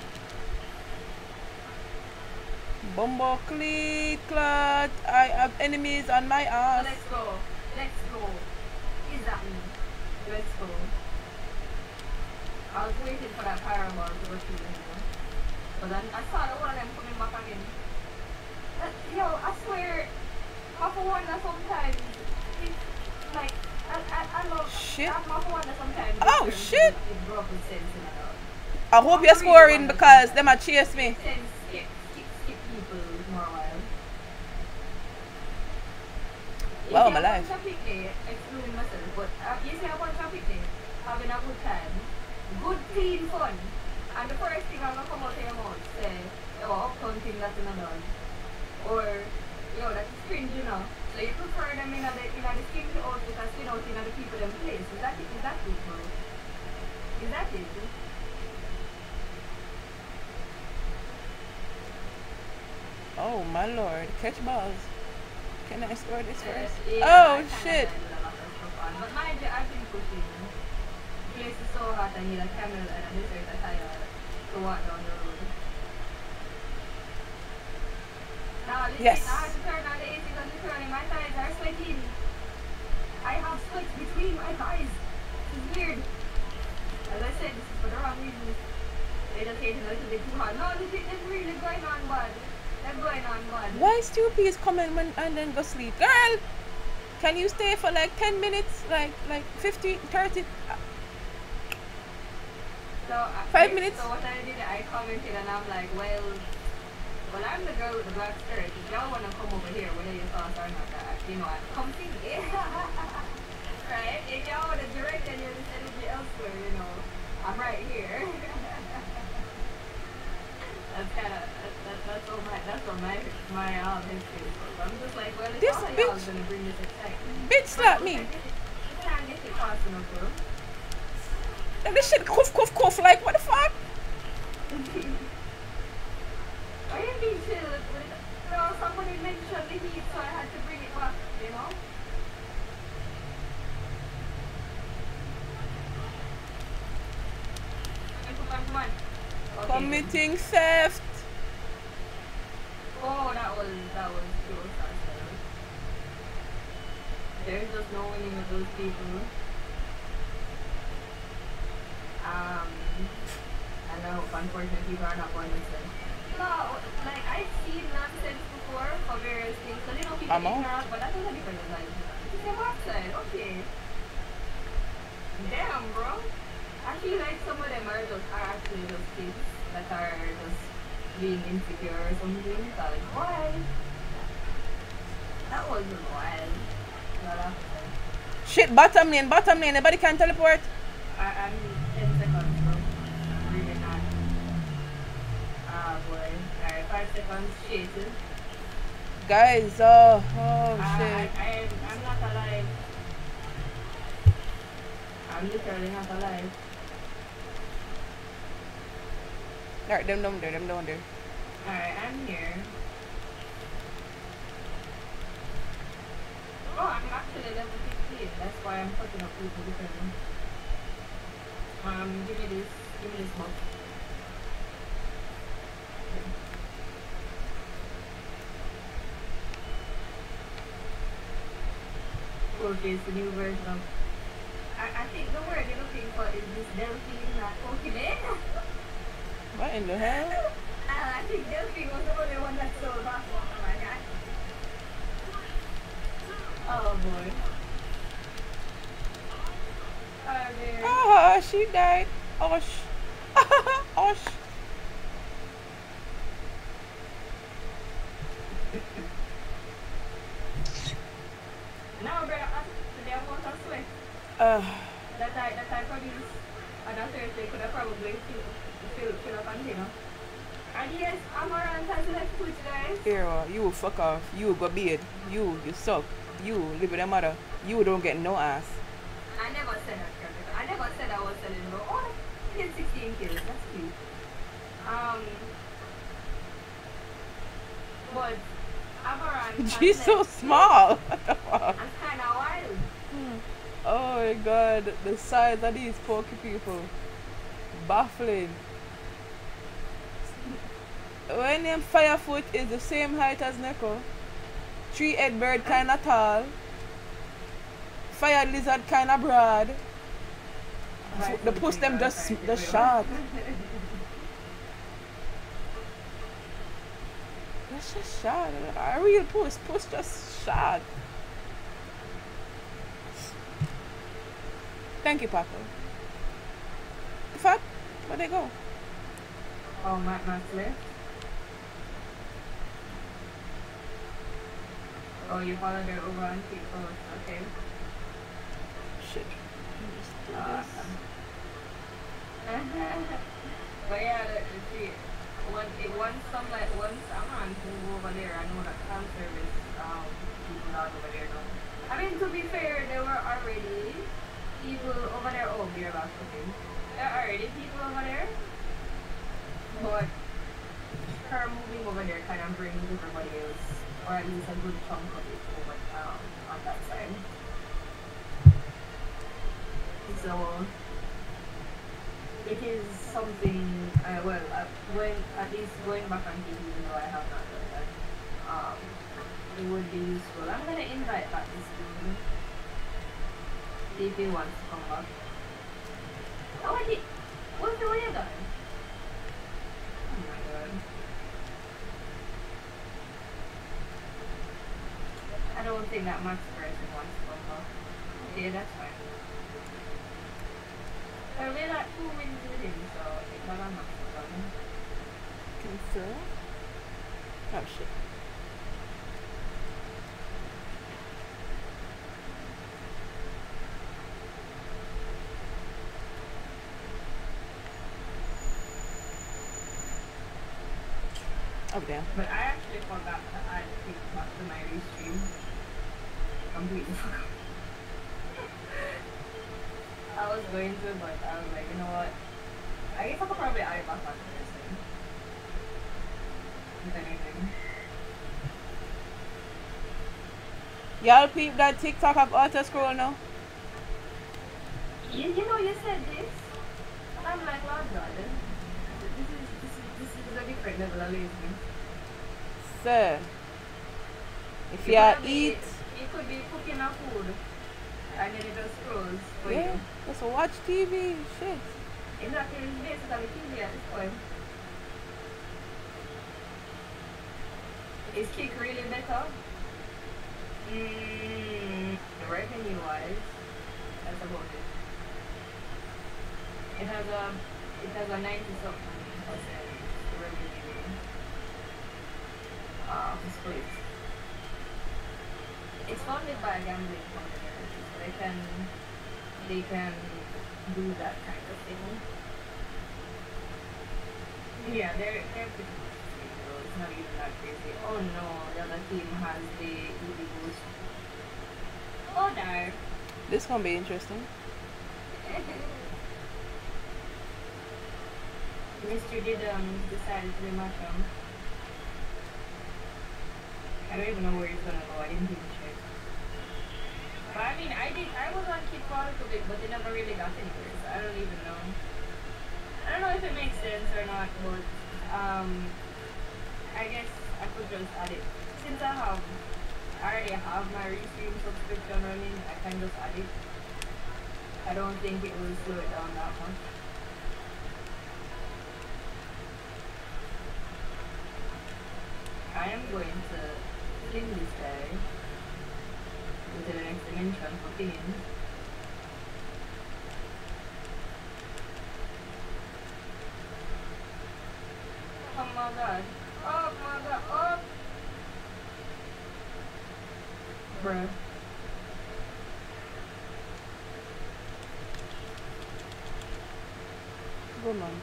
Bumbo cleat clot. I have enemies on my ass. Let's go. Let's go. Is that me? Let's go. I was waiting for that fireball to go through the window. But then I saw the one of them coming back again. Uh, yo, I swear, half a wonder sometimes. It's like, I, I, I love. Shit. Half a wonder sometimes. Oh, shit. It broke with sense in it all. I hope you're scoring because them are chase me. Sense skip, skip, skip people more a while. Wow, my life. Excluding myself, but uh, you see, I want to pick day, having a good time, good, clean fun. And the first thing I'm gonna come out of your mouth, say, yo, uptown thing that's not done. Or, yo, that's cringe, you know. So you prefer them in a, in a skin outfit and skin out in a the people them place. Is that it? Is that it, bro? Is that it? Oh my lord, catch balls. Can I score this first? Uh, yeah, oh I shit. But mind you, I've been pushing. The place is so hot, I need a camel and a desert attire to walk down the road. Now, listen, Yes. I have to turn on the A C because literally my thighs are sweating. I have sweat between my thighs. This is weird. As I said, this is for the wrong reasons. They just hate it a little bit too hard. No, this is really going on bad. That's going on bad. Why Stupid is coming when and then go sleep? Girl! Can you stay for like ten minutes? Like like fifteen, thirty? So, uh, Five I, minutes? So what I did, I commented and I'm like, well, well, I'm the girl with the black skirt. If y'all want to come over here, whether you thought or not, uh, you know, come see me. Right? If y'all want to direct any of this energy elsewhere, you know, I'm right here. That's kind of, that, that, that's all my, that's all my, my um, history. So I'm just like, well, if This all of bitch- y'all going to bring this excitement. Bitch slap me. You can't get it fast enough, bro. And this shit cough cough cough like what the fuck? Why you being chill with it? You know, somebody mentioned the heat, so I had to bring it back, you know? Come on, come on. Okay. Committing theft. Oh, that was, that was close, actually. There's just no winning with those people. Um, I know, unfortunately, people are not going to listen. No, like, I've seen nonsense before for various things. So, you know, people I'm think out. around, but that's not a different like, it's a website, okay. Damn, bro. I feel like some of them are just, are actually just kids that are just being insecure or something. Like, why? That was wild. Not after. Shit, bottom lane, bottom lane, anybody can teleport. I, I'm ten seconds, bro. I'm really not. Ah, boy. Alright, five seconds. Shit. Guys, oh, oh Uh, shit. I, I, I'm not alive. I'm literally not alive. Alright, them down there, them down there. Alright, I'm here. I'm actually level fifteen. That's why I'm fucking up people because um give me this give me this book. Okay, it's the new version of I, I think the word you're looking for is this Delphine, not Pokemon. What in the hell? Uh, I think Delphine was the only one that sold off one of my guys. Oh boy. Oh dear. Oh, she died. Oh, sh. Oh, sh. Now, brother, today I'm going to sweat. Uh. That I, that I produced on a Thursday could have probably fill, fill, fill a container. And yes, Amaranth has left food today. Here, uh, you fuck off. You go beard. You, you suck. You live with your mother. You don't get no ass. I never said that, Kevin. I never said I was selling no. Oh, I did sixteen kills. That's cute. Um, but Amaranth. She's so small. What the fuck? I'm kind of wild. Oh my god, the size of these pokey people. Baffling. When them Firefoot is the same height as Neko. Three-head bird kinda tall. Fire lizard kinda broad. Right, the push them just just short. That's just short. A real push, push just short. Thank you, Papa. In fact, where'd they go? Oh, Matt Matt's left. Oh, you followed her over on people. Okay. Shit. Uh, but yeah, the, the see, when it once some like once a man move over there, I know that farm service um people out over there now. I mean, to be fair, there were already people over there. Oh, beer box, okay. There are already people over there, but her moving over there kind of brings everybody else, or at least a good chunk of it over um, on that side. So it is something. Uh, well, uh, when at least going back on T V, even though I have not done that, um, it would be useful. I'm gonna invite back this dude. See if he wants to come back. Oh, I did. What's the way you done? Oh my god. I don't think that Max person wants to come back. Okay, that's fine. I really like two wins with him, so I think that I'm not so done. Can you throw? Oh shit. Oh damn. But I actually forgot to add TikTok to my restream. Completely forgot. I was going to, but I was like, you know what? I guess I could probably add it back after this thing. If anything. Y'all peep that TikTok have auto scroll now? You, you know, you said this, and I'm like, Lord God, this is, this is, this is a different level of laziness. Sir, if you could eat, be, it could be cooking a food, and then it just scrolls for yeah, you. just watch T V, shit. Exactly, it's basically T V at this point. Is Kick really better? Mm, revenue wise, that's about it. It has a it has a ninety something percent revenue um split. It's funded by a gambling company, so they can they can do that kind of thing. Yeah, they're they're pretty much stable. It's not even that crazy. Oh no, the other team has the E V boost. Oh darn. This gonna be interesting. Mister did um decide to rematch him. I don't even know where he's gonna go. I didn't even check. But I mean, I did. I was on Kid for a little bit, but they never really got anywhere. So I don't even know. I don't know if it makes sense or not, but um, I guess I could just add it. Since I have, I already have my Restream subscription running, I can just add it. I don't think it will slow it down that much. I am going to fling this guy into the next dimension for pinging. Oh my god. Oh my god. Oh! Bruh. Good man.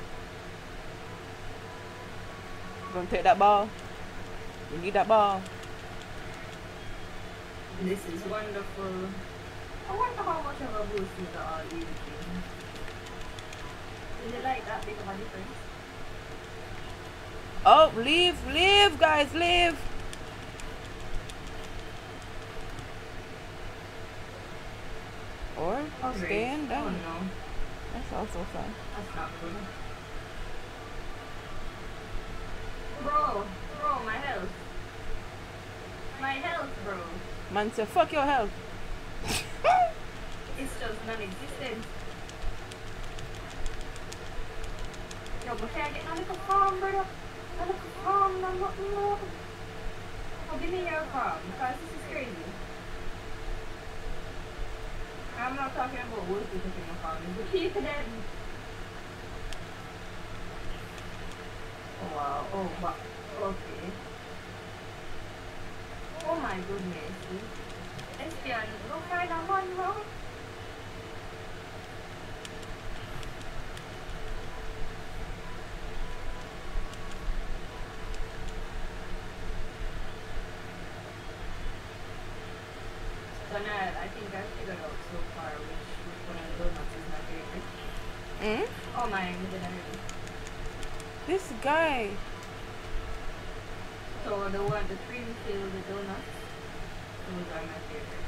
Gonna take that ball. You need that ball. This is wonderful. I wonder how much of a boost is all these things. Is it like that big of a difference? Oh, leave, leave, guys, leave. Or Oh, stay great. in Oh down. no. That's also fun. That's not good. Bro, bro, my health. My health, bro. Man say, fuck your health. It's just non-existent. Yo, but can I get a little farm, brother? A little farm, I'm not no. Oh, give me your farm, because this is crazy. I'm not talking about wolves taking my farm, it's the people that... Oh wow, oh wow, okay. Oh my goodness. Espion, go find a one, bro. So now, I think I figured out so far which, which one of the donuts is my favorite. Mm? Oh my, did I really? This guy. So the one, the cream filled the donuts, those are my favorites.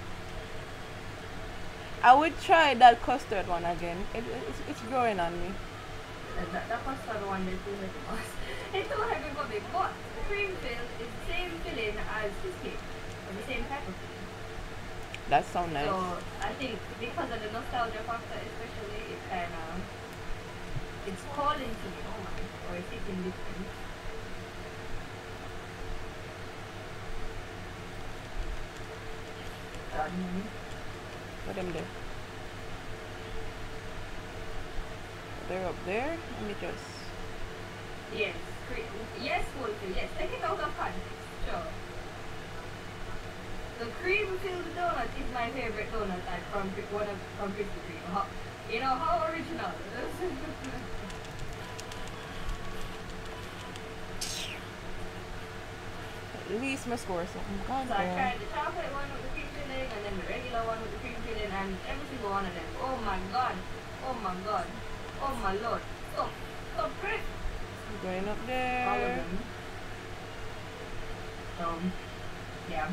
I would try that custard one again. It, it's, it's growing on me. That, that, that was the one that feels like the most. It's too heavy for me, but the cream filled is the same filling as cheesecake, or the same type of filling. That sounds nice. So I think because of the nostalgia factor, especially, it kind of it's calling to me. Oh my, or it's hitting different. Done. Put them there. They're up there. Let me just. Yes, cre- yes, Wolfie, yes. Take it out of context. Sure. The cream filled donut is my favorite donut type from Kri- one of from Krispy Kreme. How, you know how original. At least my score something. God So I damn. tried the chocolate one with the cream filling, and then the regular one with the cream filling, and every single one of them. Oh my god! Oh my god! Oh my lord! Stop! Stop! Chris! Going up All of there. them. Um. Yeah.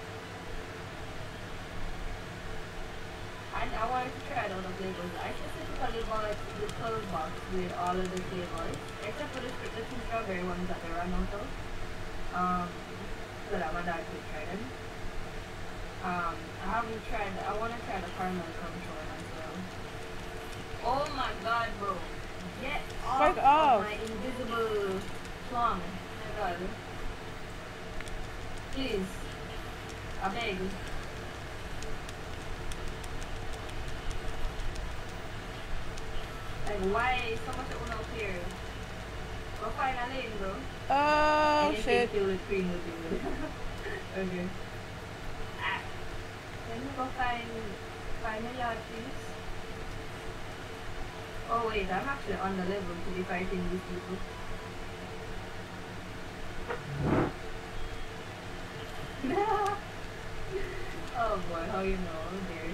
I, I wanted to try all the flavors. I specifically bought the twelve box with all of the flavors, except for the, the two strawberry ones that they ran out of. Um, so that my dad could try them. Um, I haven't tried, I want to try the caramel crunch one as well. Oh my god, bro. Get off, Fuck off. of my invisible plum. Oh my god. Please. I beg. Like, why so much of up here? Go find a lane, bro. Oh Anything shit. filled with cream would be good. Okay. Ah. Let me go find, find a yard, please. Oh wait, I'm actually on the level to be fighting these people. Oh boy, how you know, dude.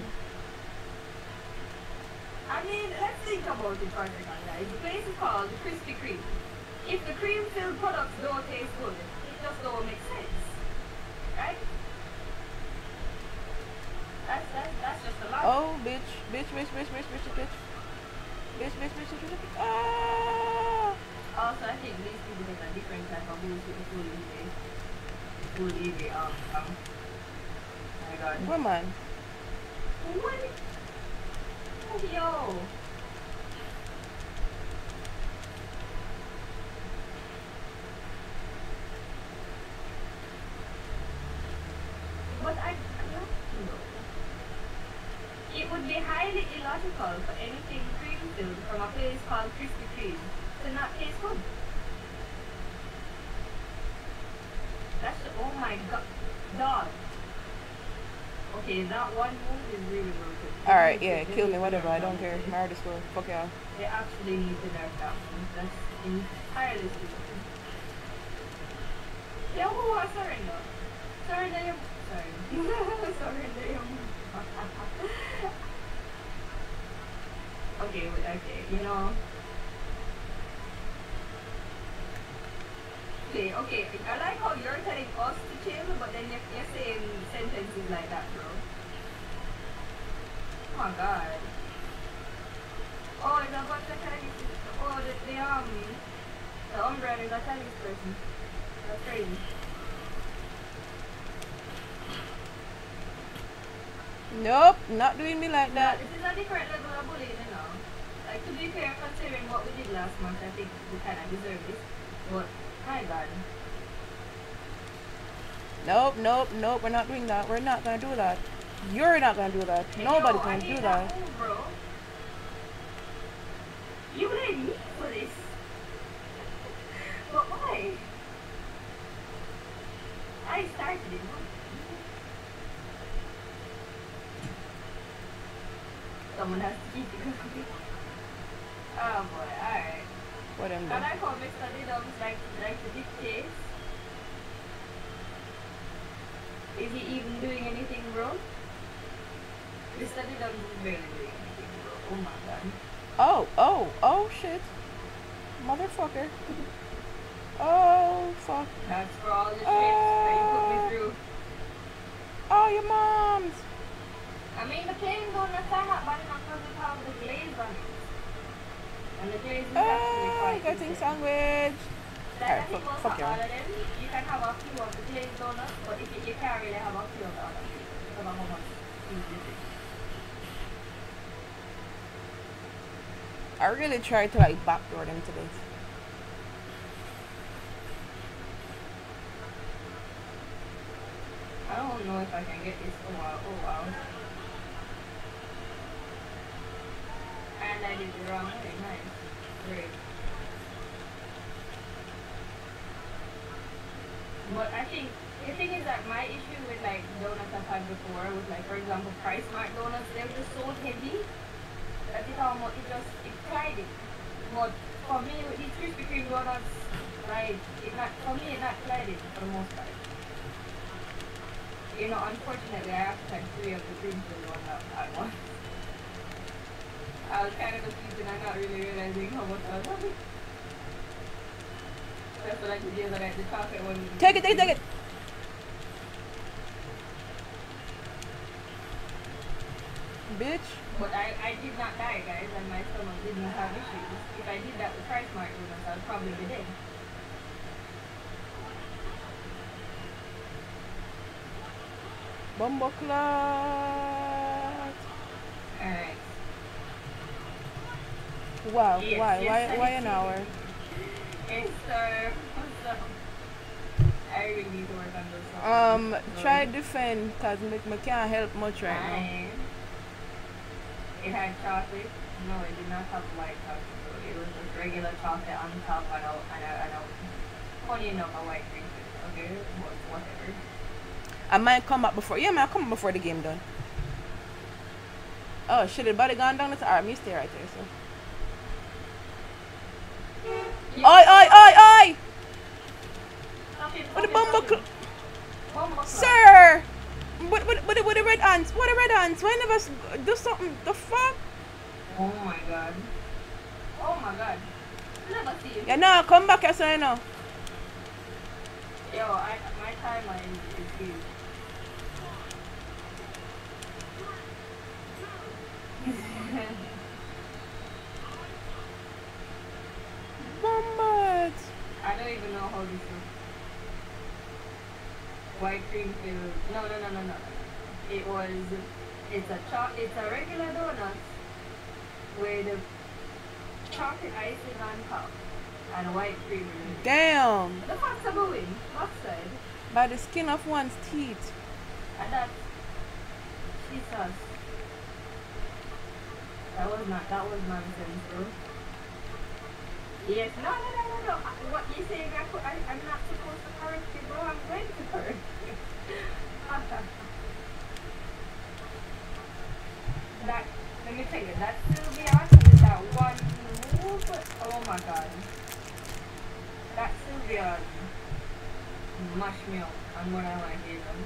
I mean, let's think about it for a second, guys. The place is called Krispy Kreme. If the cream-filled products don't taste good, it just don't make sense. Right? That's, that's, that's just a lot. Oh, bitch, bitch, bitch, bitch, bitch, bitch, bitch. Bitch, bitch, bitch, bitch, bitch, bitch. Ah! Also, I think these people get a different type of boost with the full E V. Full E V, um, um. Oh my god. Come on. What? Yo. But I, it would be highly illogical for anything cream-filled from a place called Krispy Kreme to not taste good. That's, oh my god, dog. Okay, that one move is really broken. Alright, yeah, kill me, whatever, I don't care. My heart is full. Fuck y'all. They actually need to nerf that one. That's entirely stupid. Yo, who was surrender? Surrender your... Sorry. Surrender your... Okay, wait, okay, you know... Okay, okay, I like how you're telling us to chill, but then you're, you're saying sentences like that, bro. Oh my god. Oh, it's a bunch of Chinese. Oh, the, the, um, the umbrella is a Chinese person. That's crazy. Nope, not doing me like that. Yeah, this is a different level of bullying, you know. Like, to be fair, considering what we did last month, I think we kind of deserve this. But, my god. Nope, nope, nope, we're not doing that. We're not gonna do that. You're not gonna do that. Hey, Nobody's yo, gonna I do need that. that move, bro. You blame me for this. But why? I started it. Someone has to keep it going. Oh boy, alright. What am I like how Mister Diddums like, like to dictate. Is he even doing anything wrong? Mister Diddums is barely doing anything wrong. Oh my god. Oh, oh, oh shit. Motherfucker. Oh, fuck. That's for all the trips uh, that you put me through. Oh, your mom's. I mean, the plain donuts are not bad enough because it have the glaze on it. And the glaze is actually quite uh, getting sandwich. Like, Alright, I think fuck, most fuck of you. all of them, you can have a few of the glazed donuts, but if you, you can't really have a few of the other things. Because of how much cheese it is. I really tried to like backdoor them to this. I don't know if I can get this. Oh wow, oh wow. And I did the wrong way, nice. Great. But I think, the thing is that my issue with like donuts I've had before was like, for example, Price Mart donuts, they were just so heavy that it almost, it just, it tried it. But for me, with these Krispy Kreme donuts, like, it not, for me, it not tried it for the most part. You know, unfortunately, I have to try three of the cream filled ones at once. I was kind of confused and I'm not really realizing how much I was having. That's what I could do, like the chocolate one. Take it, take it, take it! Bitch. But I, I did not die, guys, and my stomach did not have issues. If I did that with Price Mart donuts, I would probably be dead. Bumbo clot. Alright. Wow, Yes, why, yes, why, I why an see. hour? It's so, so, I really need to work on those songs. Um, So, try defend, cause me, me can't help much right now. fine. It had chocolate. No, it did not have white chocolate. So it was just regular chocolate on top and a, and a, and a funny enough, a white cream. Okay, but whatever. I might come up before. Yeah, man, I'll come up before the game done. Oh shit, the body gone down. It's alright, me stay right there. So. Yeah. Oi, oi, oi, oi! Okay, What the okay, bumbo okay. cl- Bumbo clock. Sir! What, what, what, what the red ants? What the red ants? Why never s- do something? The fuck? Oh my god. Oh my god. Never see it. Yeah, no, come back here, so you know. Yo, I, my timeline is huge. even know how this looks. White cream filled. No, no, no, no, no, no. It was. It's a cho It's a regular donut with chocolate icing on top and white cream in it. Damn. The facts are going. Mustard. By the skin of one's teeth. And that's Jesus. That was not. That was nonsense, bro. Yes. No, no, no, no, no. What you saying? I, I, I'm not supposed to correct you, bro. I'm going to correct you. That, let me tell you, that Sylvia with that one move, oh my god. That Sylvia mashed me up and more than I gave them.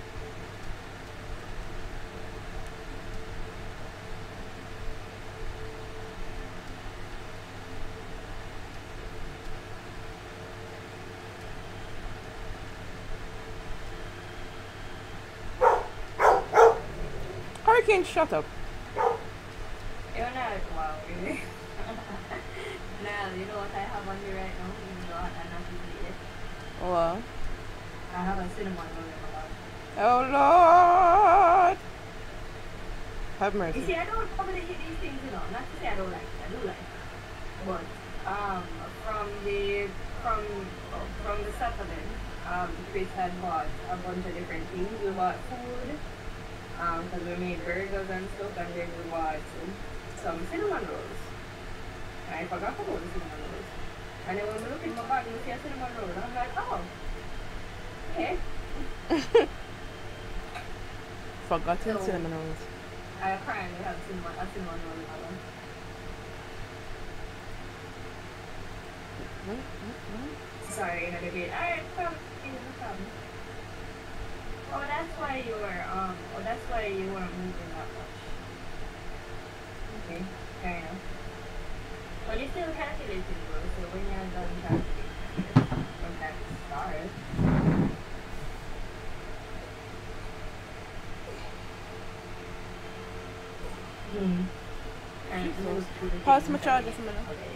Hurricane, shut up. You're not wow, really. Now, you know what I have on me right now, even though I'm not using it. What? I have a cinnamon roll in my mouth. Oh Lord! Have mercy. You see, I don't probably eat these things, you know. Not to say I don't like it, I do like it. But, um, from the, from, oh, from the supplement, um, Chris had bought a bunch of different things. We bought food. Um, because we made burgers and stuff, and then we bought some cinnamon rolls. And I forgot about the cinnamon rolls. And then when we look in my bag, we see a cinnamon roll, and I'm like, oh, okay. Forgotten So, cinnamon rolls. I apparently have cinnamon, a cinnamon roll in my bag. Sorry, in a debate. Alright, come. Come. Oh, that's why you were, um, oh, that's why you weren't moving that much. Okay, fair enough. But you're still calculating, bro, so when you're done calculating, from that start. Hmm. And those two the Pass things my that charger we- for a minute. Okay.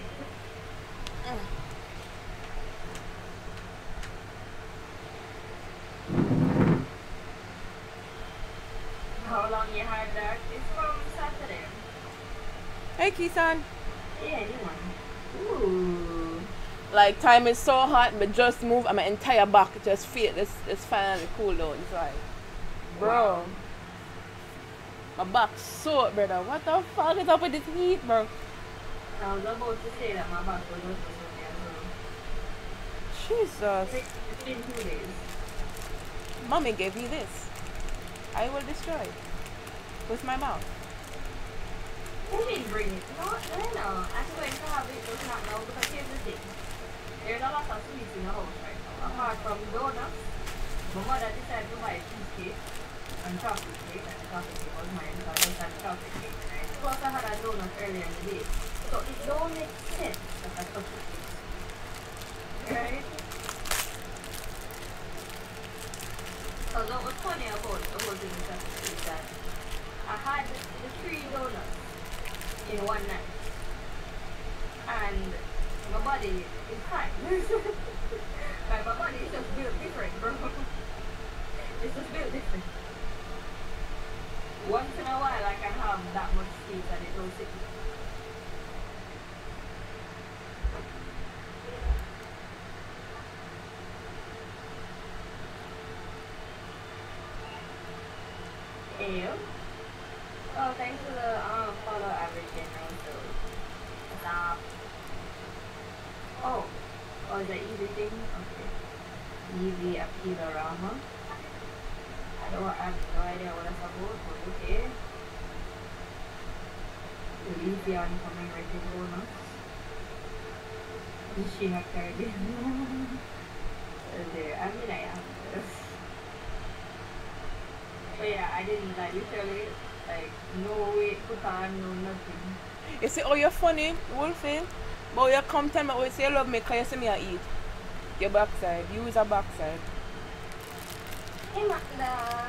How long you had that? It's from Saturday. Hey, Kisan. Yeah, anyone. Ooh. Like, time is so hot, but just move, and my entire back just feel this. It's finally cool down. It's like, bro, Wow. my back's sore, brother. What the fuck is up with this heat, bro? I was about to say that my back was also okay as well. Jesus. It's been two days. Mommy gave me this. I will destroy it with my mouth. Who didn't bring it? No, no, no. I'm going to have it, but not now because here's the thing. There's a lot of sweets in the house right now. Apart from donuts, my mother decided to buy cheesecake and chocolate cake, and the chocolate cake was mine, so I just had chocolate cake. Right? Plus I had a donut earlier in the day. So it don't make sense that I took it. Right? Because what was funny about the whole thing is that I had the three donuts in one night. And my body is fine. Like my body is just built different, bro. It's just built different. Once in a while I can have that much sleep and it don't sick me. Ew. Oh, thanks for the um, follow average general. So, stop. Oh, oh, is that easy thing? Okay. Easy appeal-orama. I don't I have no idea what that's about, but okay. The easy on commemorative bonus. Machine of Caribbean. There, I mean, I am. But yeah, I didn't like literally like no weight put on, no nothing. You see, oh, you're funny, Wolfie. But you come tell me, oh, you say you love me because you see me I eat. Your backside, you is a backside. Hey, Magda.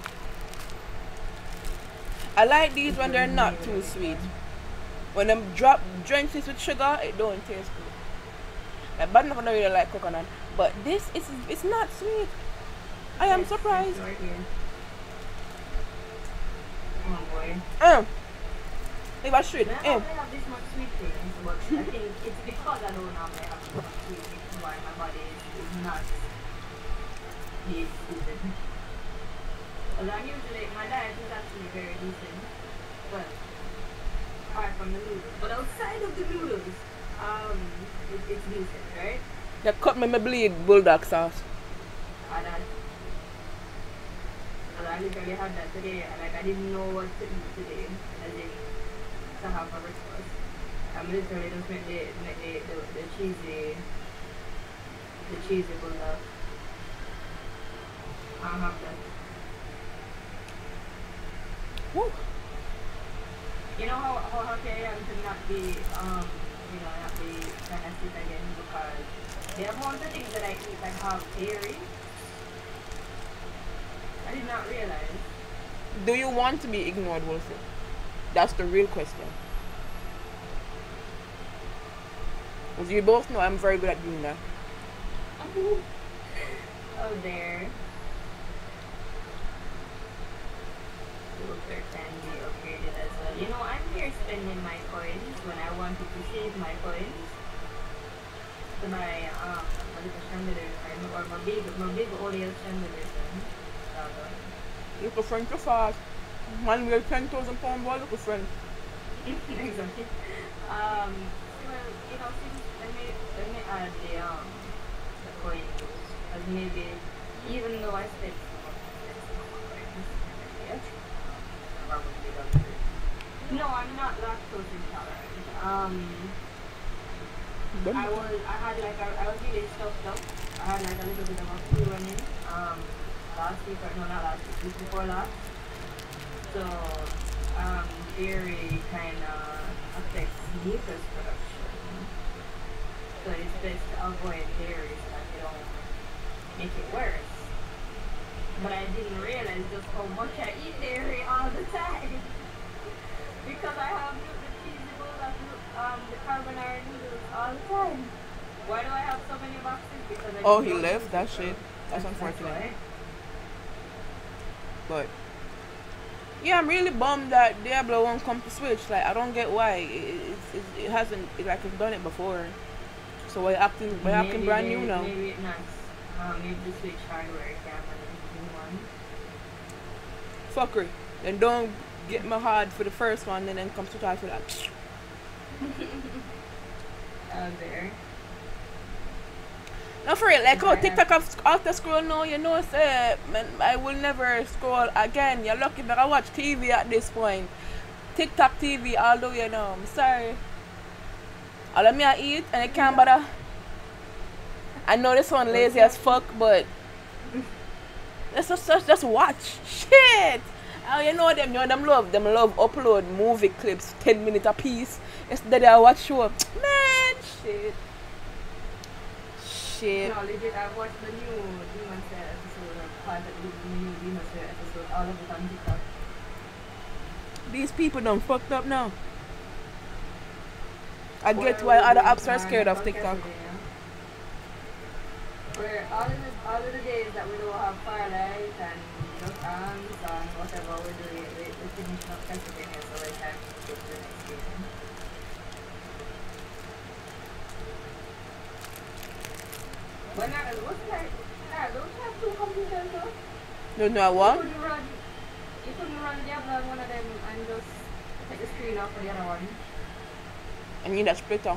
I like these when they're not too sweet. When them drop drenches with sugar, it don't taste good. Like, but I don't really like coconut. But this is it's not sweet. I am Yes, surprised. Right here. Oh boy. Um, it was sweet. I don't Um, really have this much sweet things, but I think it's because I don't normally have this much sweet things why my body is, is not being stupid. Well, I'm usually, my diet is actually very decent. Well, apart from the noodles. But outside of the noodles, um, it, it's decent, right? they cut me my bleed bulldog sauce. And I, well, I literally had that today, and like I didn't know what to eat today, as in to have for breakfast. I'm literally just make the, make the, the, the cheesy, the cheesy bulldog. I'll have that. Woo. You know how, how happy I am to not be, um, you know, not be kind of sick again because the amount of things that I eat that have dairy, I did not realize. Do you want to be ignored, Wolfie? That's the real question. As you both know, I'm very good at doing that. Oh, there. Filter can be upgraded as well. You know, I'm here spending my coins when I wanted to save my coins to buy um a little chandelier or my big my big oil chandelier. Little friend too fast. Man, we're ten thousand pound boy, little friend. Exactly. Um, well, you know, since let me let me add the um the coins, as maybe even though I spent so much, spent so much coins, yes, probably don't. No, I'm not lactose intolerant. Um, I was I had like a, I was really stuffed up. I had like a little bit of a flu running. Um, last week or no, not last week, week before last. So, um, dairy kind of affects mucus production. So it's best to avoid dairy so that you don't make it worse. But I didn't realize just how much I eat dairy all the time. Because I have the cheesy bulldog, um, the carbonara noodles all the time. Why do I have so many boxes? Because I Oh, just he don't left? use That it, shit. so That's that's unfortunate. why. But yeah, I'm really bummed that Diablo won't come to Switch. Like, I don't get why. It, it, it, it hasn't, it, like, it's done it before. So we're acting, we're acting Maybe brand they- new now. Maybe it not. Um, maybe the Switch hardware can one. Fuckery. Then don't get me hard for the first one, and then come to try for that. Out there. No, for real, like how Okay. TikTok have after scroll now, you know, say, man, I will never scroll again. You're lucky that I watch T V at this point. TikTok T V, although you know, I'm sorry. All of me I eat and I can't bother. I know this one lazy as fuck, but let's just, just, just watch. Shit! Oh, you know them, you know them love, them love upload movie clips, ten minutes a piece. Instead I watch show. Man, shit. Shit. No, legit, I watched the new Demon Slayer episode, or part of the new Demon Slayer episode, all of it on TikTok. These people done fucked up now. I get Well, why other we apps are are scared of not TikTok. yesterday, yeah. Where all of the all of the days that we don't have Firelight and just arms and whatever we're doing, we we finish up Castlevania, so it's time to get to the next game. But now, wasn't that? Nah, don't you have two computers though? Don't know You what? couldn't run. You couldn't run Diablo on one of them and just take the screen off for the other one. I need a splitter.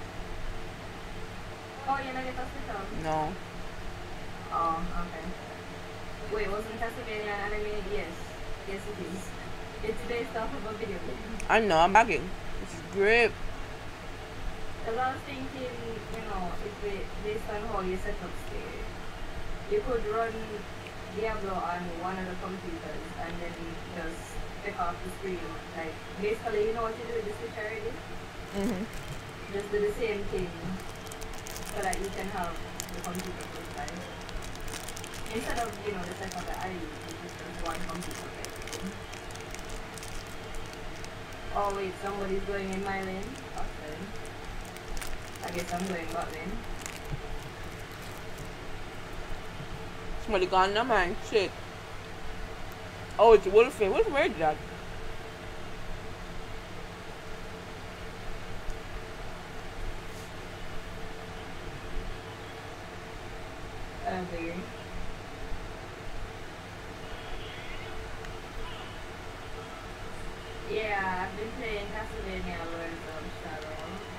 Oh, you're not get a splitter? No. Oh, okay. Wait, wasn't Castlevania an anime? Yes. Yes, it is. It's based off of a video game. I know, I'm bagging. This is great. Because I was thinking, you know, if it, based on how you set up stage, you could run Diablo on one of the computers and then just pick off the screen. Like, basically, you know what you do with the Switch already? Mm-hmm. Just do the same thing so that you can have the computer close by. Instead of, you know, the setup that I use, which is just one computer for everything. Oh wait, somebody's going in my lane. Okay. I guess I'm going bot lane. Somebody gone now, man. Shit. Oh, it's Wolfie. Wolfie, where is that? Uh, very. Yeah, I've been playing Castlevania Lords of Shadow.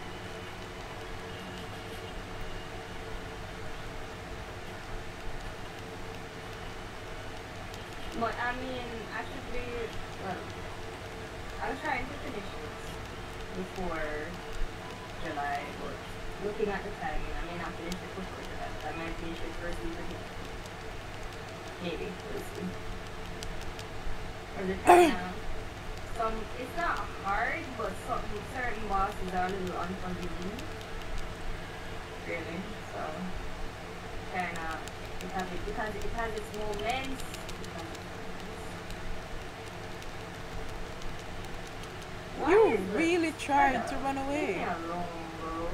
But I mean, I should be, well, I was trying to finish it before July, but looking at the timing, I may not finish it before July, but I might finish it first week of July. Maybe, we'll see. Or the time now. Some, it's not hard, but some certain bosses are a little unforgiving. Really, so kind of it has it, it has it has its moments. It has its moments. You really tried to run away. Leave me alone, bro.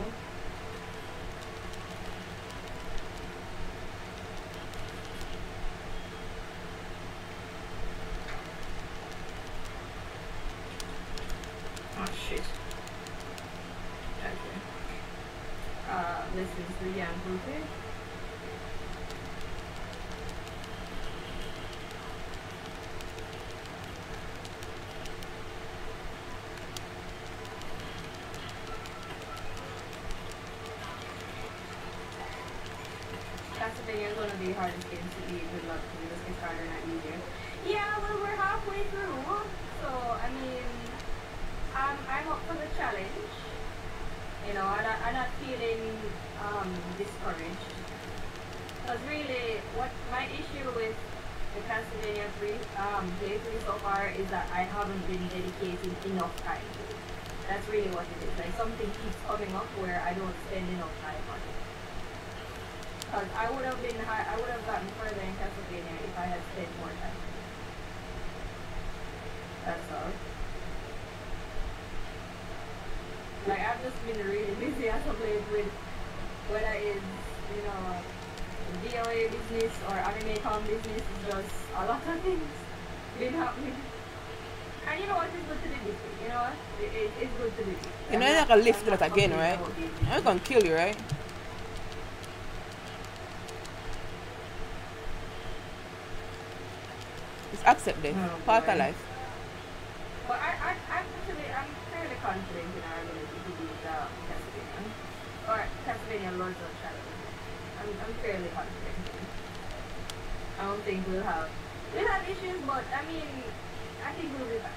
Oh shit. Okay. Uh, this is the young groupie. Castlevania is one of the hardest games to beat. Good luck to you. This gets harder, not easier. Yeah, well, we're halfway through, so I mean. Um, I'm up for the challenge. You know, I'm not, I'm not feeling um, discouraged. Because really, what my issue with the Castlevania three um, playthrough so far is that I haven't been dedicating enough time to it. That's really what it is. Like something keeps coming up where I don't spend enough time on it. Because I would have been, high, I would have gotten further in Castlevania if I had spent more time. That's all. Like, I've just been really busy as of late with whether it's, you know, D O A business or anime com business, is just a lot of things been happening. And you know what, it's good to be busy, you know what? It, it, it's good to be busy. You know, you're not gonna lift that again, right? I'm gonna kill you, right? It's accepted. Oh, Part boy. of life. But I, I, I'm actually, I'm fairly confident in our ability to beat the Castlevania. Or Castlevania Lords of Shadow. I'm, I'm fairly confident. I don't think we'll have, we'll have issues, but I mean, I think we'll be fine.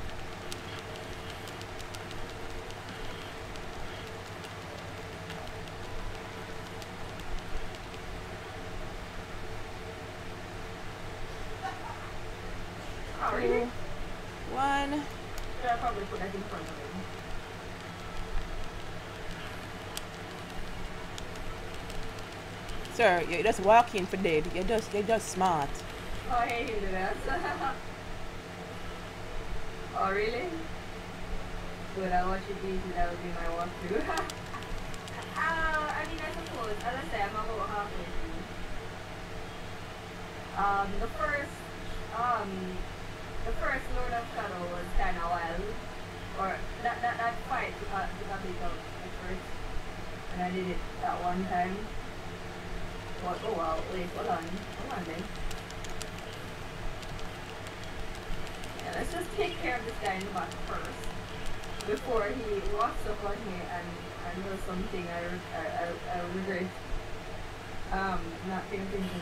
Oh, really? One. Should I probably put that in front of him? Sir, you're just walking for dead. You're just, you're just smart. Oh, I hate him to that. Oh, really? Good, I'll watch it easy. That would be my walkthrough. uh, I mean, I suppose, as I say, I'm about halfway through. Um, the first, um, the first Lord of Shadow was kind of wild. Or, that, that, that fight took a, took a bit of effort. And I did it that one time. But, oh wow, wait, hold on. Hold on then. Yeah, let's just take care of this guy in the back first. Before he walks up on me and, and does something I, I, I, I regret. Um, not paying attention.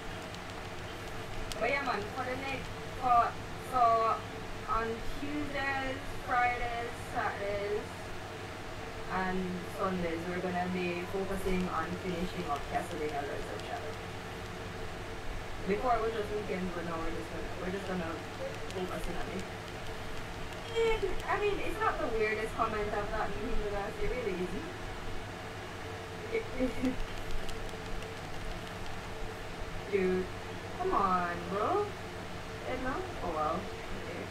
But yeah man, for the next, for, so on Tuesdays, Fridays, Saturdays, and Sundays, we're gonna be focusing on finishing up Castlevania Lords of Shadow. Before it was just weekends, but now we're just gonna we're just gonna focus in on it. And, I mean, it's not the weirdest comment I've gotten in the last. It really isn't. It, it, dude, come on, bro. Edna? Oh well. Okay.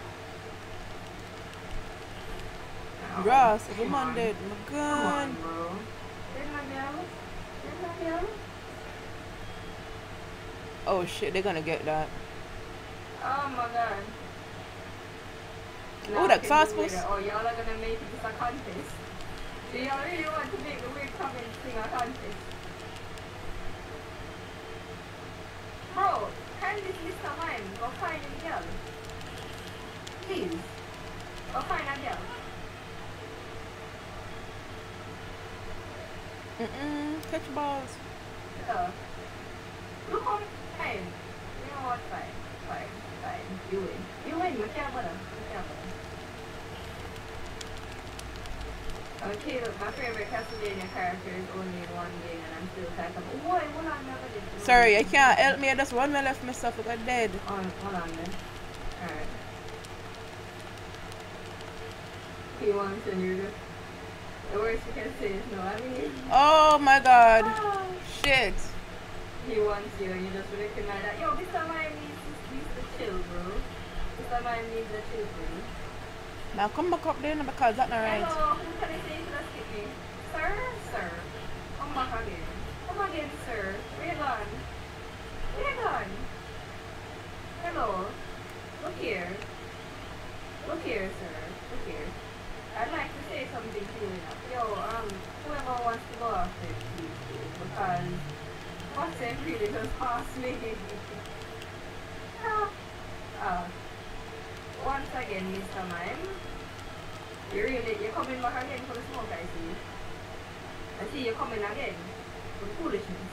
Ross, if I'm on dead, my Come gun. on, bro. There's my girl. There's my girl. Oh shit, they're gonna get that. Oh my god. Oh, that fast push. Oh, y'all are gonna make this a contest. Do y'all really want to make the weird comments thing a contest? Bro, can this Mister Mime go find a girl? Please. Go find a girl. Mm-mm, catch balls. Yeah. Look how fine. You know what? Fine. Fine. Fine. You win. You win. You can't win. You can't win. Okay, look, my favorite Castlevania character is only in one game and I'm still kind of what? Hold on, never did. Sorry, I can't help me. I just one me left myself. I got dead. Hold on, hold on then. Alright. He wants to do this. The worst you can say is no, I mean. Oh my god. Oh. Shit. He wants you and you just recognize that. Yo, Mister Mime needs, needs to chill, bro. Mister Mime needs to chill, bro. Now come back up there now because that's not right. Hello, who can I say to skip me? Sir, sir. Come back again. Come again, sir. Where you gone? Where you gone? Hello. Look here. Look here, sir. Look here. I'd like to say something to you now. Yo, um, whoever wants to go after it, please do. Because what's it really just past me? Ah. Uh, once again, Mister Mime, you really, you're coming back again for the smoke, I see. I see you're coming again for the foolishness.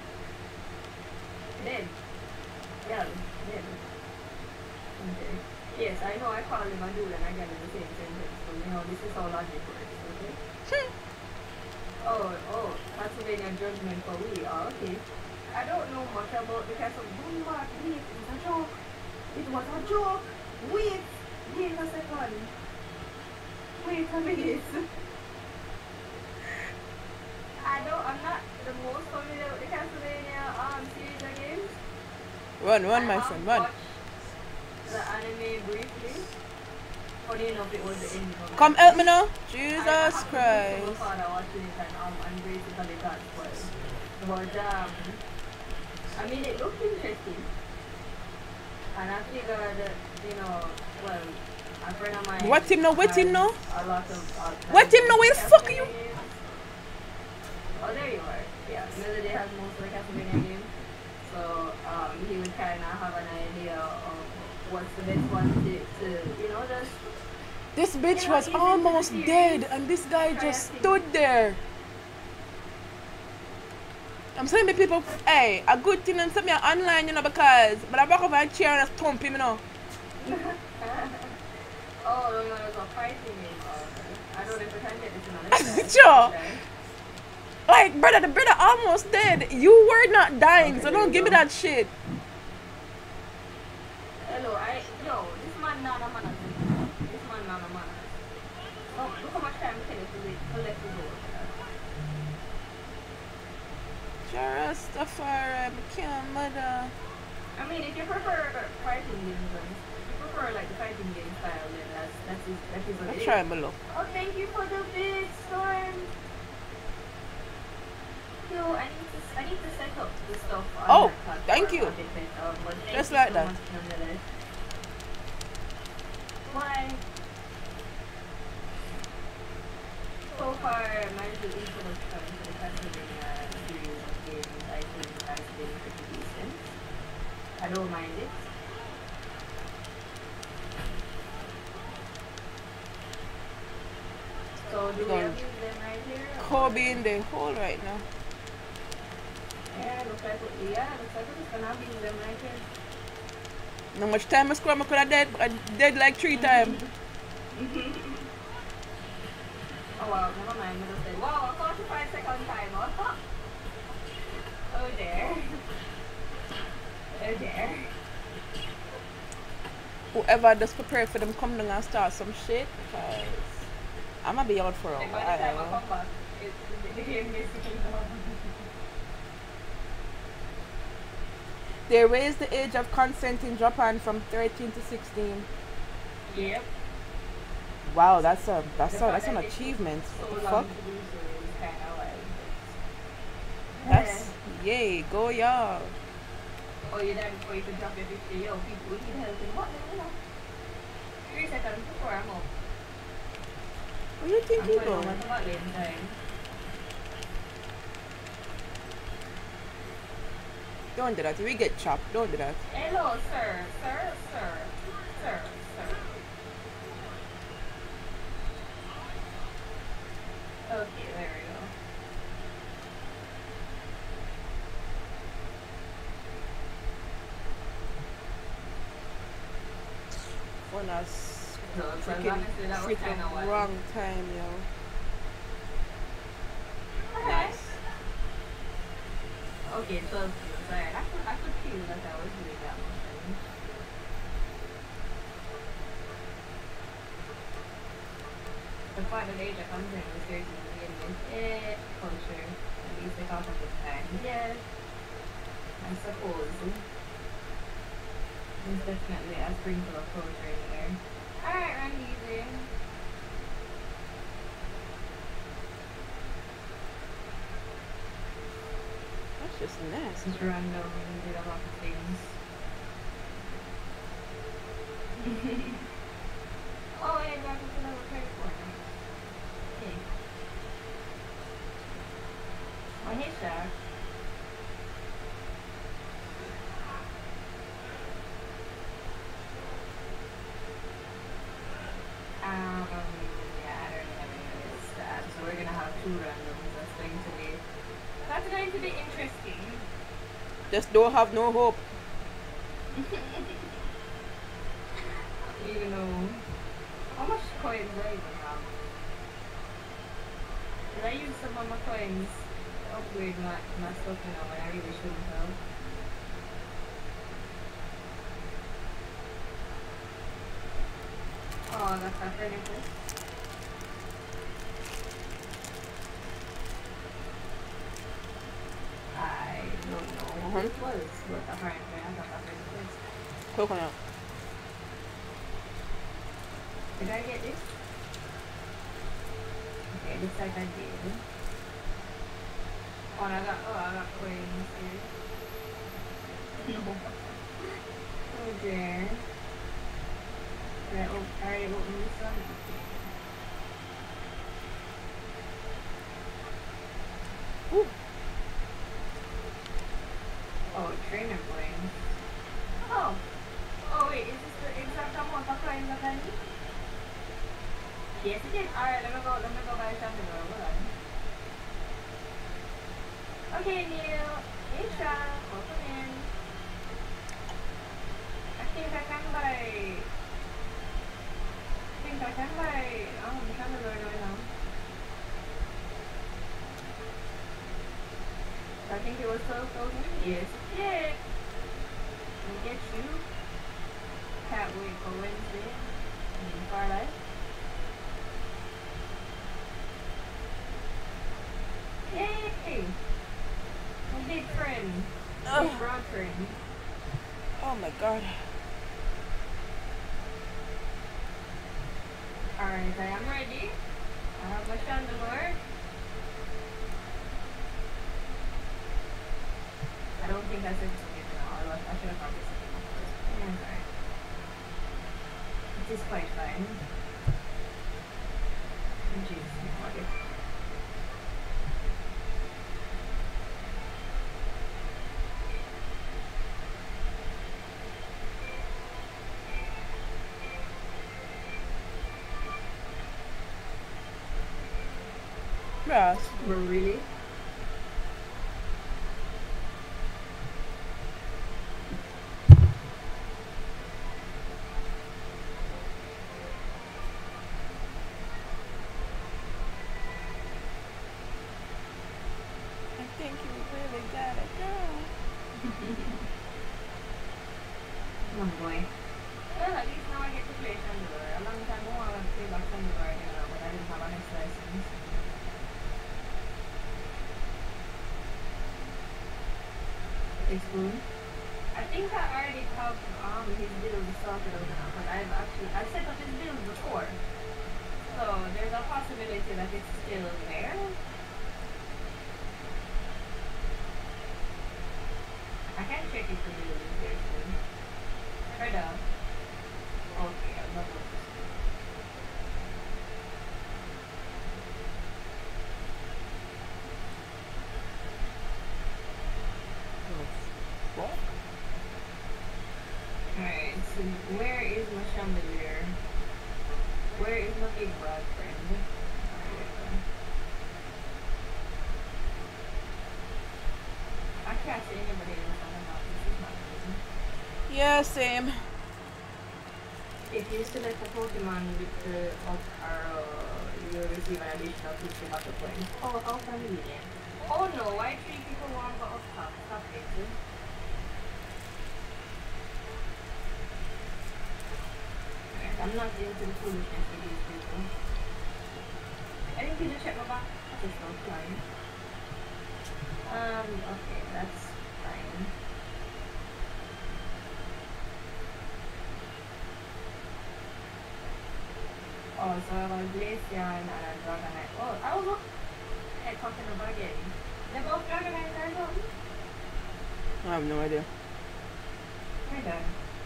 Then, yeah, then. Okay. Yes, I know I call him a dude and I get in the same sentence, so you know, this is how logic works, okay? oh, oh, Pennsylvania judgment for we, oh, okay. I don't know much about the castle. Don't worry, wait, it was a joke. It was a joke. Wait, wait a second. Wait a minute. I don't, I'm not the most familiar with the Castlevania um, series of games. Run, run, I my friend, run. The anime briefly. Funny enough, it was the ending of Come it. help me now. Jesus I, I Christ. I watching it and um, I'm basically got spoiled. But um, I mean, it looked interesting. And I figured that, you know, well, a friend of mine. What him know? What him know? A lot of. Uh, what him know? Where the fuck are you? Oh, there you are. Yeah, Melody has most of the Castlevania games. So um, he would kind of have an idea of what's the best one to, to you know, just. This bitch you know, was almost dead, and this guy just stood there. I'm saying to people, hey, a good thing and something online, you know, because but I back over a chair and just thump him, you know. Oh, no, no, it's a fighting game. I don't know if I can get this in a Sure. Like, brother, the brother almost dead. You were not dying, okay, so don't give go. me that shit. Hello, I, yo, this man not a man. This man not a man. Oh, look how much time it takes to wait, to let you go. Rastafari, became mother. I mean, if you prefer fighting games, then if you prefer like the fighting game style, then that's that's is that is what I'll it try is. below. Oh, thank you for the big storm. Yo, I need to I need to set up the stuff. On oh, that thank you. Bit better, but thank Just you like so that. much, nonetheless. Why? So far, my introduction to the Castlevania series of games, I think, has been pretty decent. I don't mind it. So, do we have them right here? Kobe in the hole right now. Yeah, looks like it, yeah, looks like it's gonna be them right here. No much time I score, I could have dead, I dead like three times. Oh wow, never mind, middle say, wow, forty-five second timer. Oh dear. Oh dear. Whoever just prepare for them come down and start some shit, because I'm gonna be out for a and while. by the time I come back, it's the game basically done. They raised the age of consent in Japan from thirteen to sixteen. Yep. Wow, that's a that's a, The that's an fact that achievement. so What the long fuck? to do so is kinda like, That's yay, go y'all. Oh, you died before you could drop your fifty. Yo, people, we need help in what? You know? Three seconds before I'm up. Where you think I'm you going going? home at about late time. Don't do that. We get chopped. Don't do that. Hello, sir. Sir, sir. Sir, sir. Okay, there we go. When I was No, so freaking, honestly, that was freaking kinda wild. wrong time, yo. Okay. Nice. Okay, twelve kills. Alright, I could, I could feel that I was doing that motion. The fact that age of content was thirteen to begin with, eh, culture. At least they talk of the time. Yes, I suppose. There's definitely a sprinkle of culture in there. Alright, run easy. That's just nasty. Just random, did a lot of things. Oh, yeah, back into the repair corner. Okay. Oh, hey, Shark. Um, yeah, I don't have any of this stuff. So we're gonna have two randoms. That's going to be, that's going to be interesting. Just don't have no hope. You know, how much coins do I even have? Did I use some of my coins to upgrade my, my stuff, you know, when I really shouldn't have? Oh, that's not very good. I don't know what it was, but apparently I got that very good. Coconut. Did I get this? Okay, looks like I did. Oh, and I got, oh, I got coins here. No. Oh dear. Did I, op- I already opened this one? Ooh. Oh, trainer coins. Oh. Oh wait, is this the exact amount of coins that I need? Yes, it is. Alright, let me go, let me go buy something. Hold on. Okay, Neil. Hey, Sean. Welcome in. I think I can buy... I think I can buy... Oh, I'm trying to go right now. I think it was twelve thousand. Yes, it did. Let me get you. Can't wait for Wednesday. And Far Life. Yay! My big friend. Oh. Big broad friend. Oh my god. Alright, I am ready. I have my chandelier. I don't think I said something now. I should have probably said it first. Yeah, it's alright. It is quite fine. Oh, Jesus, okay. Yes. Really? I think you really got it, girl. Oh boy. Well, at least now I get to play Chandler. A long time ago I wanted to play back Chandler, you know, but I didn't have an next license. Spoon. I think I already have um his build sorted out now, but I've actually I've set up his build before. So there's a possibility that it's still there. I can check if the build Freda. Okay, I'm not going to Alright, so where is my chandelier? Where is my big broad friend? I can't see anybody else on the map. This is not easy. Yeah, same. If you select a Pokemon with the up arrow, you will receive an additional fifty battle points. Oh, how convenient. Oh no, why three people want to go up top? Stop it. Alright, I'm not into the foolishness with these people. I didn't get to check my back. That's just no flying. Um, okay, that's fine. Oh, so I got Glaceon and a Dragonite. Oh, I was looking at talking about getting. They're both Dragonites, are they? I have no idea. We're done.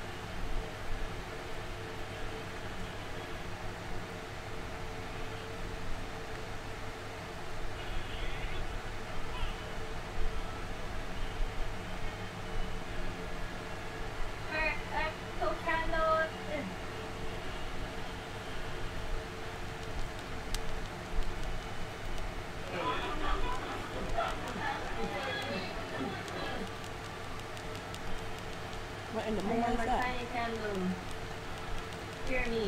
What in the I moment have is a that? tiny candle. Hear me.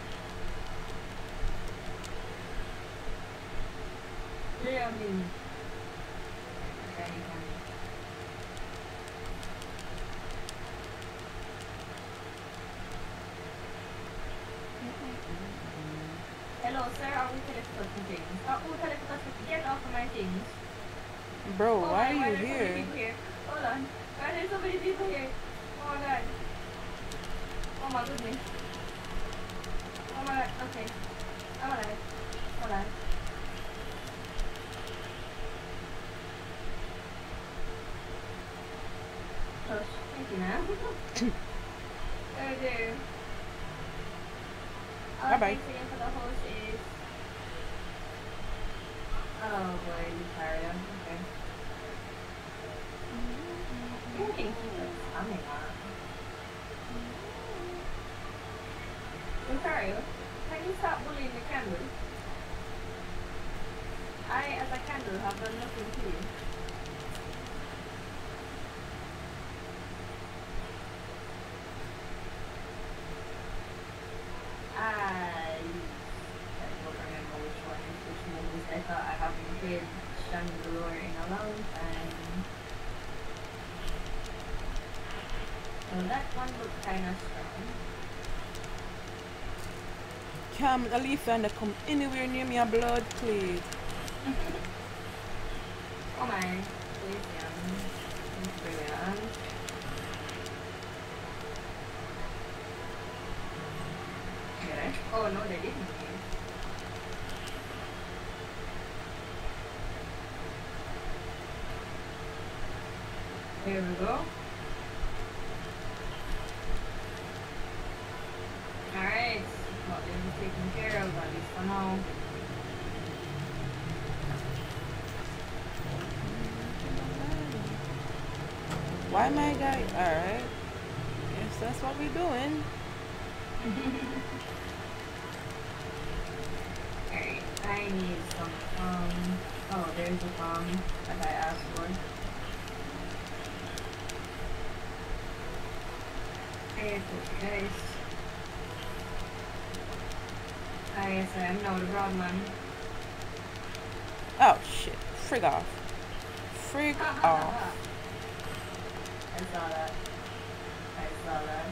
Hear me. Tiny candle. Hello, sir. Are we telephoning things? Oh, who telephoning? Get off of my things. Bro, Oh why my, are you there's so many here? people here? Hold on. Why are there so many people here? Oh my god. Oh my goodness. Oh my god. Okay. I'm alive. Hold on. Oh, thank you, man. Oh dear. All Bye bye. I'm saying for the host is. Oh boy, you tired. Okay. You can keep it coming on. Ontario, can you stop bullying the candle? I, as a candle, have done nothing to you. I, I don't remember which one is which movies. I thought I haven't played Chandelure in a long time. So that one looks kind of strong. Come, a leaf and come anywhere near me, a blood, please. Oh my, please, yeah. Brilliant. Okay. Oh no, they didn't. Here we go. Alright, well, this is taken care of, at least for now. Why my guy? Alright. Yes, that's what we're doing. Alright, I need some, um, oh, there's a bomb that I asked for. Hey, guys. I guess I am now the broad man. Oh shit. Frig off. Frig off. I saw that. I saw that.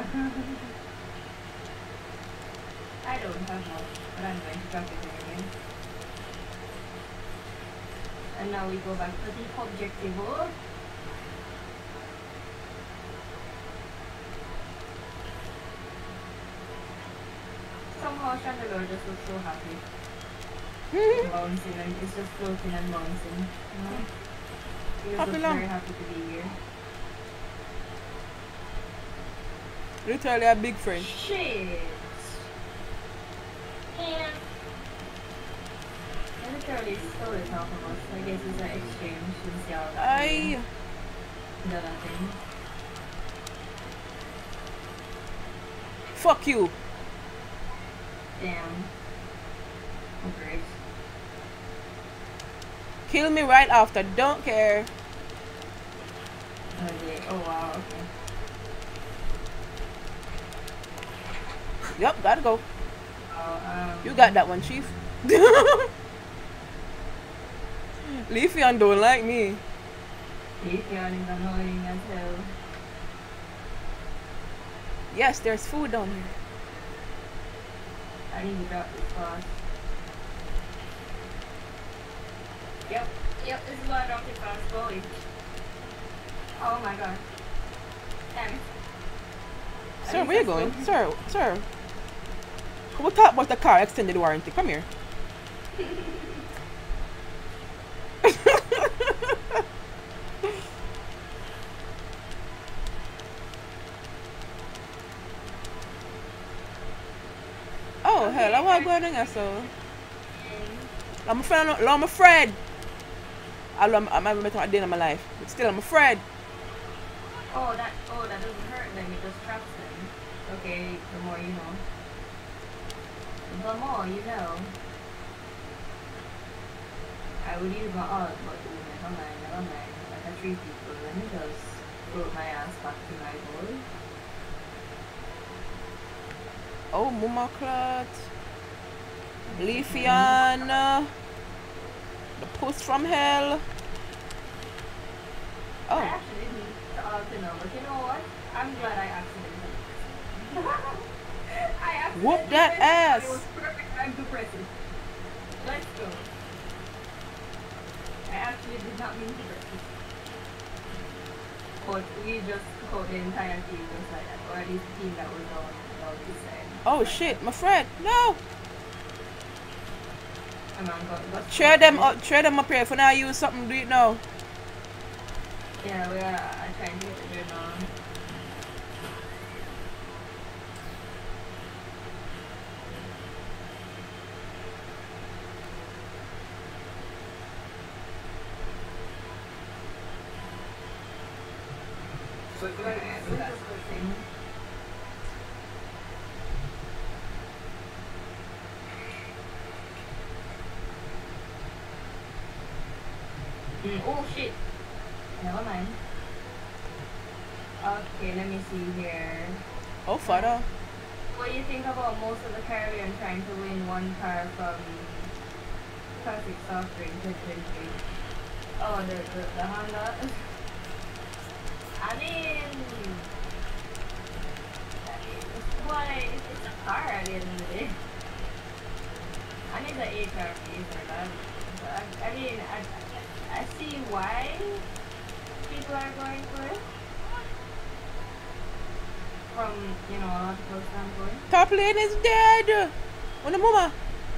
I don't have much, but I'm going to drop it anyway. And now we go back to the objective. Somehow Chandelure just looks so happy. Bouncing and it's just floating and bouncing. You know? He just Happy looks lang. very happy to be here. Literally a big friend. Shit. Yeah. I literally stole it off of us. I guess it's an exchange since y'all. Aye. The other thing. Fuck you. Damn. Oh, great. Kill me right after. Don't care. Okay. Oh wow. Okay. Yep, gotta go. Oh, um, You got that one, Chief. Leafeon don't like me. Leafeon is annoying as hell. Yes, there's food down here. I need to drop this fast. Yep, yep, this is why I dropped it fast. Slowly. Oh my god. Damn it. Sir, where you going? Sir, sir. We'll talk about the car extended warranty. Come here. Oh, hell, I want to go in there, so. I'm afraid. I'm afraid. I'm never met a day in my life. But still, I'm afraid. Oh, that, oh, that doesn't hurt them. It just traps them. Okay, the more you know. The more you know. I would use my art, but never mind, never mind. Like I treat people, let me just float my ass back to my goal. Oh, Mumaclot. Leafeon. The puss from hell. Oh. I actually need to alter know, but you know what? I'm glad I accidentally. I accidentally Whoop that ass. It was perfect time to press it. Let's go. I actually did not mean to press it. But we just caught the entire team just like that. Or at least the team that was on, on this side. Oh shit, my friend. No! Come on, go, go. Share them up, share them up here. If I now use something, do it now. Yeah, we are uh, trying to get it there now. So, can I Alright, so that's the thing. Mm, oh shit! Never mind. Okay, let me see here. Oh, father. What do you think about most of the Caribbean trying to win one car from Classic Soft Drink twenty twenty-three? Oh, the, the, the Honda? I mean, why? It's, it's a car at the end of the day. I need the H R P for that. I, I mean, I, I see why people are going for it. From, you know, a logical standpoint. Top lane is dead. On the mama.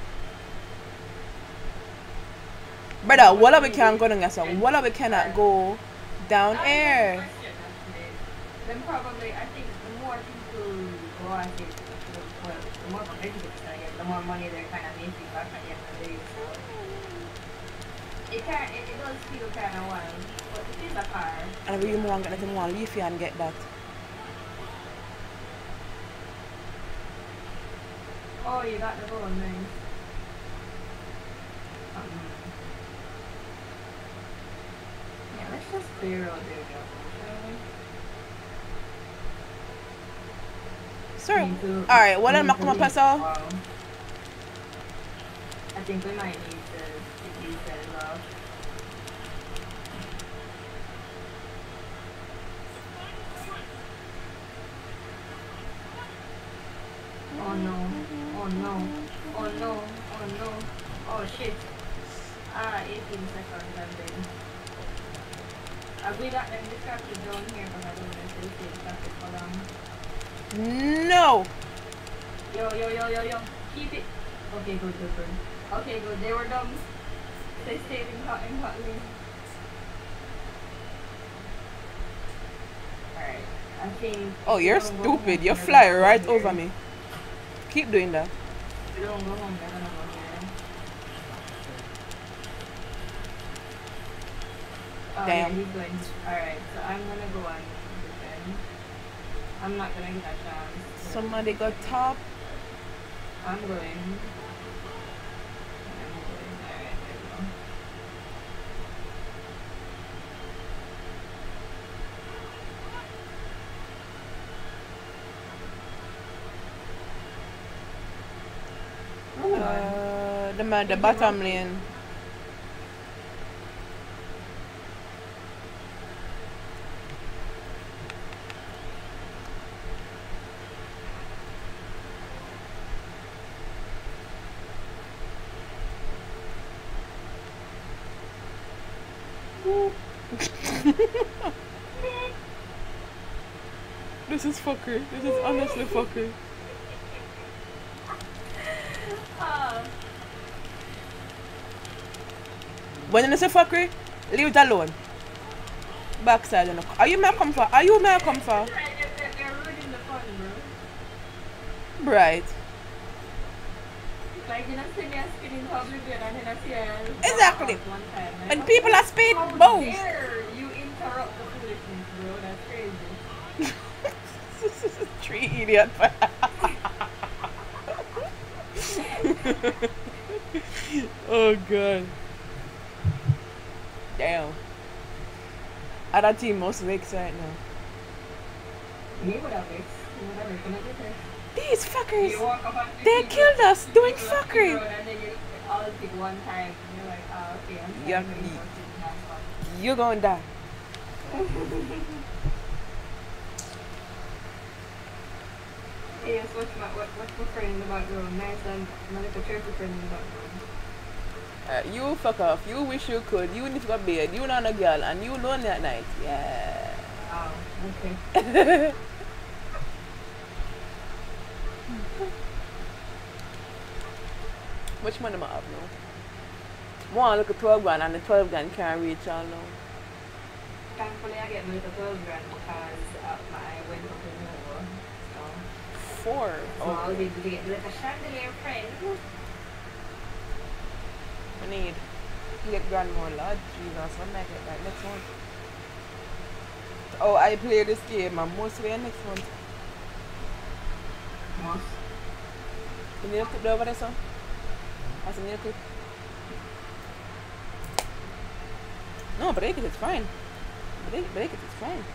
Brother, what we can't go down there, so what we cannot go down air. Then probably, I think the more people go on it, well, the more competitive I get, the more money they're kind of making back at the end of the day. So it can, it, it does feel kind of wild, but it is a car. And I really want to get nothing more leafy and get that. Oh, you got the gold, nice. Um, yeah, let's just clear out there, shall we? Sir, alright, what am I coming up, sir? Wow. I think we might need to use that as well. Oh no, oh no, oh no, oh no, oh shit. Ah, eighteen seconds and then. Uh, we got them distracted down here, but I don't know if they stay distracted for long. No! Yo, yo, yo, yo, yo, keep it. Okay, good, good, good. Okay, good, they were dumb. They stayed in hot and hot lane. Alright, I think. Oh, you're stupid. You fly right over me. Keep doing that. You don't go home, they're gonna go here. Oh, Damn. yeah, he's going. Alright, so I'm gonna go on defend. I'm not gonna get a chance. Somebody got top. I'm going. I'm going. Alright, there we go. Uh, the man, the bottom lane. This is fuckery. This is honestly fuckery. Uh, When you say fuckery, leave it alone. Backside, you know. Are you my comfort? Are you my comfort? they're, they're, they're ruining the fun, bro. Right. Like, you know, see me spinning public and then I see her. Exactly. One time. Like, And people are speed how boom. dare you interrupt the foolishness, bro? That's crazy. Three idiot. Oh god. Damn. Other team must vex right now. Me would have vexed. You would have recognized her. These fuckers. You walk up and They you killed us doing people up the fuckery. road and then you all pick one time. And you're like, ah, okay, I'm sorry. Yeah, I'm going to have fun. You're gonna die. Yes, what's my, what, what's my friend in the background? Nice and my little chirpy friend in the background. Uh, you fuck off. You wish you could. You need to go to bed. You not a girl and you lonely at night. Yeah. Oh, okay. Much money am I have now? One look at twelve grand and the twelve grand can't reach all now. Thankfully, I get my little twelve grand because uh, I went up in Nova. So, Four. so Oh, I'll be like a chandelier friend. I need eight grand more, Lord Jesus. I might get that next month. Oh, I play this game and mostly next month. Most. You need to put that over there, son? That's a new clip. No, break it, it's fine. Break, break it, it's fine.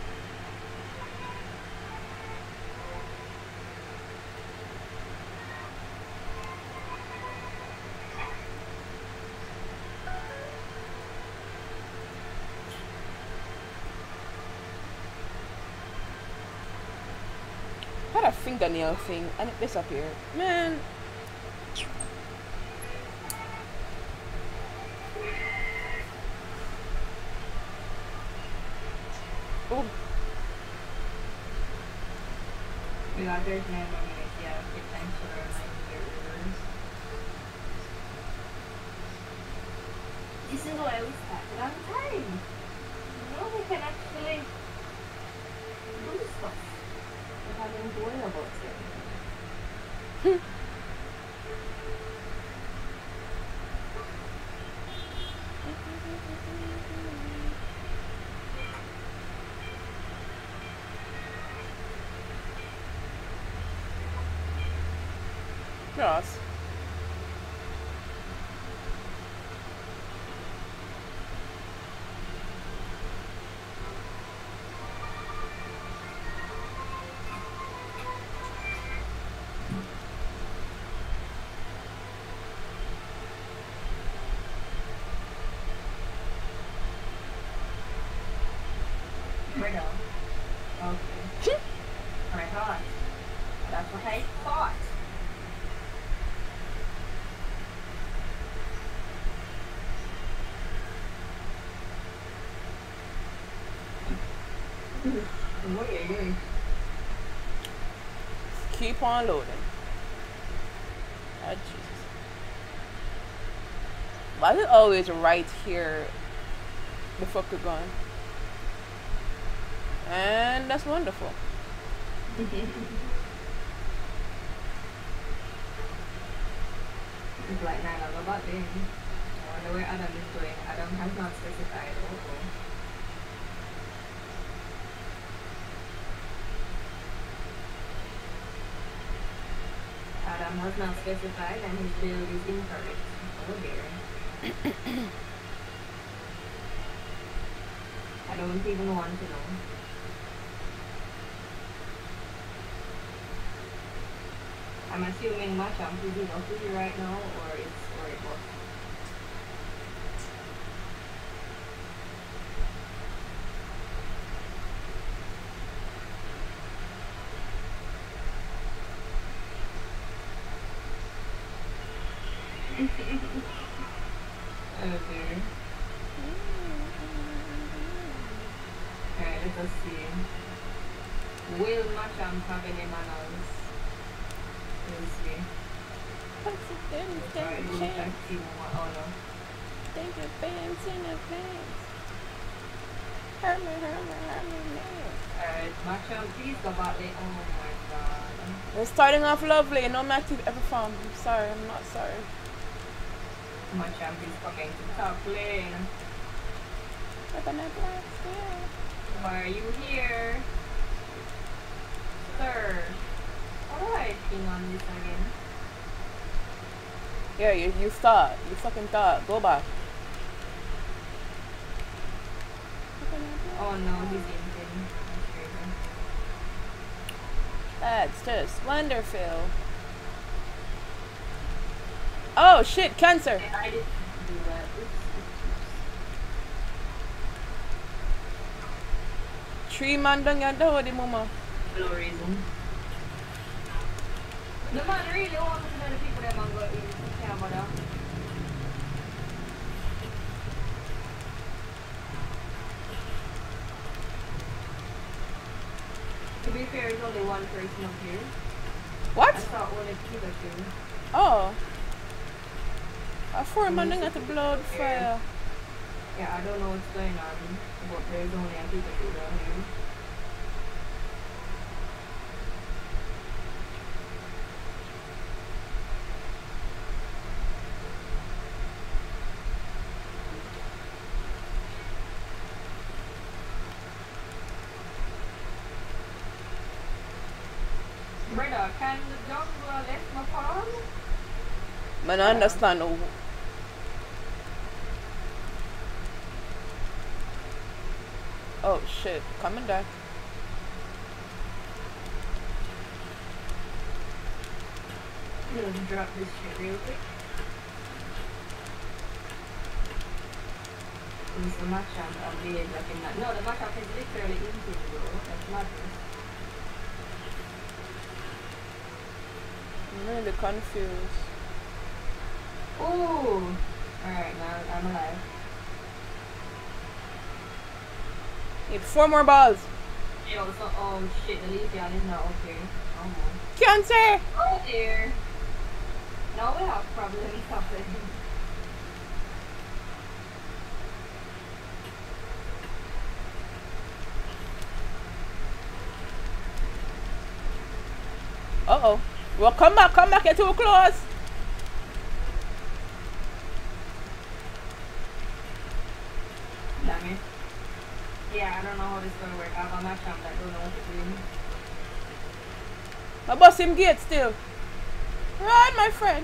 Had a fingernail thing and it disappeared. Man. Oh. We got there's no more minutes. Yeah, good thanks for our nine years. This is why we started on time. You know, we can actually do stuff without having to worry about it. Yes. We're done. Okay. I thought. That's what I thought. What are you doing? Keep on loading. Oh, Jesus. Why is it always right here the fuck you're going? And that's wonderful. It's like nine of about them. I wonder where Adam is going. Adam has not specified. Oh, Adam has not specified and his build is incorrect. Oh dear. I don't even want to know. I'm assuming Machamp is in official right now, or it's or it was. Oh dear. Alright, let us see. Will Machamp have any manners? Let's see. What's it doing? Alright, we'll check team one. Oh no. Thank you, fans in advance. Herman, Herman, Herman, man. Alright, Machamp, please go back there. Oh my god. We're starting off lovely. No active ever found. I'm sorry, I'm not sorry. Machamp is fucking to top lane. Why are you here? Sir. Alright, king on this again. Yeah, you, you start. You fucking start. Go back. Oh no, he's in. That's just wonderful. Oh shit, cancer. I didn't do that. Oops, Three man done your door, the mama. no reason. The man really wants to know the people that man go in the camera. To be fair, there's only one person up here. What? I thought one of Pikachu. Oh. I four man done got the blood fire. Yeah, I don't know what's going on, but there's only a Pikachu down here. Brother, can the jungle let my farm? Man, I understand. Oh. Oh shit, coming down. Let's drop this shit real quick. This is the Machamp I'm being like in that. No, the Machamp is literally invisible. That's madness. I'm really confused. Ooh! Alright, now I'm alive. Need four more balls. Yo, so, oh shit, the Leafeon is not okay. Oh no. Cancer! Oh dear. Now we have problems happening. Uh oh. Well, come back, come back, you're too close. Damn it. Yeah, I don't know how this is gonna work. I have a Machamp that don't know what to do. I bust him gate still. Run, my friend.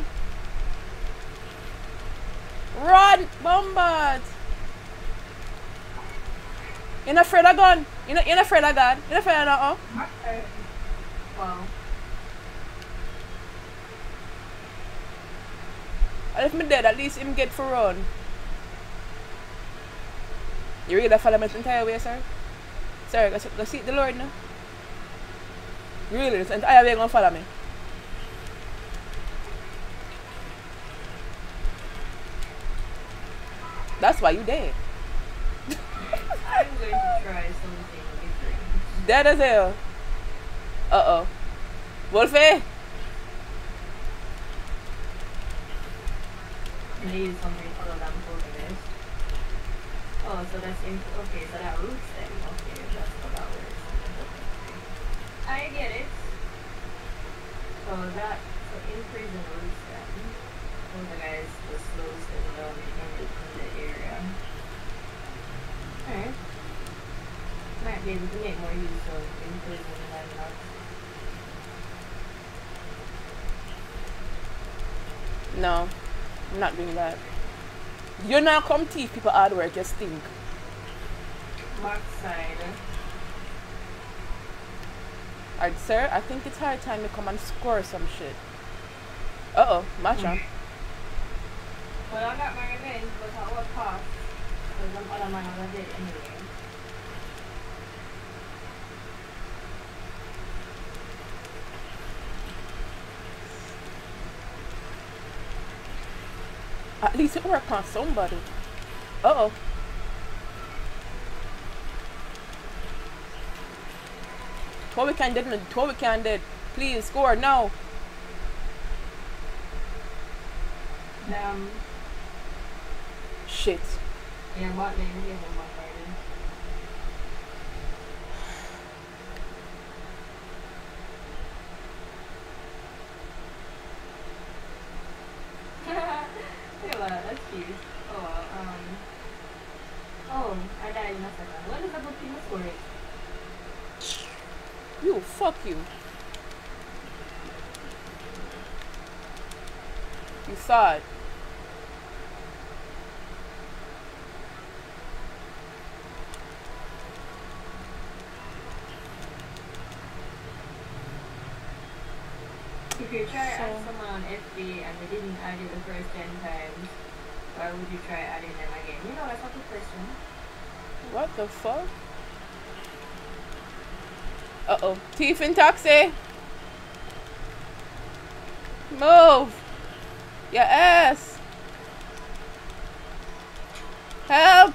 Run, Bombard. You're not afraid of gun. You're not, you're not afraid of God. You're not afraid of nothing. Okay. Wow. And if me dead, at least him get for run. You really follow me the entire way, sir? Sir, go, go seek the Lord now. Really, the entire way gonna follow me. That's why you dead. I'm going to try something different. Dead as hell. Uh oh. Wolfie? I use something other than Pokédex. Oh, so that's in okay, so that roots them. Okay, that's how that works. I get it. So that, so in prison rules then, all the guys just slow settle down in, in the area. Alright. Might be able to make more use of in prison than not. No, I'm not doing that. You're not come teach people hard work, just think. Mark side. Alright, sir, I think it's high time to come and score some shit. Uh oh, match on. Well, I got my revenge, but at what cost? Because them other man was dead anyway. At least it worked on somebody. Uh oh. What we can did, what we can did. Please score now. Um. Shit. Yeah, bot lane, give him bot lane. That's cute. Oh, well, um. Oh, I died in a second. What is the good thing for it? You, fuck you. You saw it. If you try to add someone on F B and they didn't add you the first ten times, why would you try adding them again? You know, that's not the question. What the fuck? Uh oh. Thief in taxi. Move. Your ass. Help.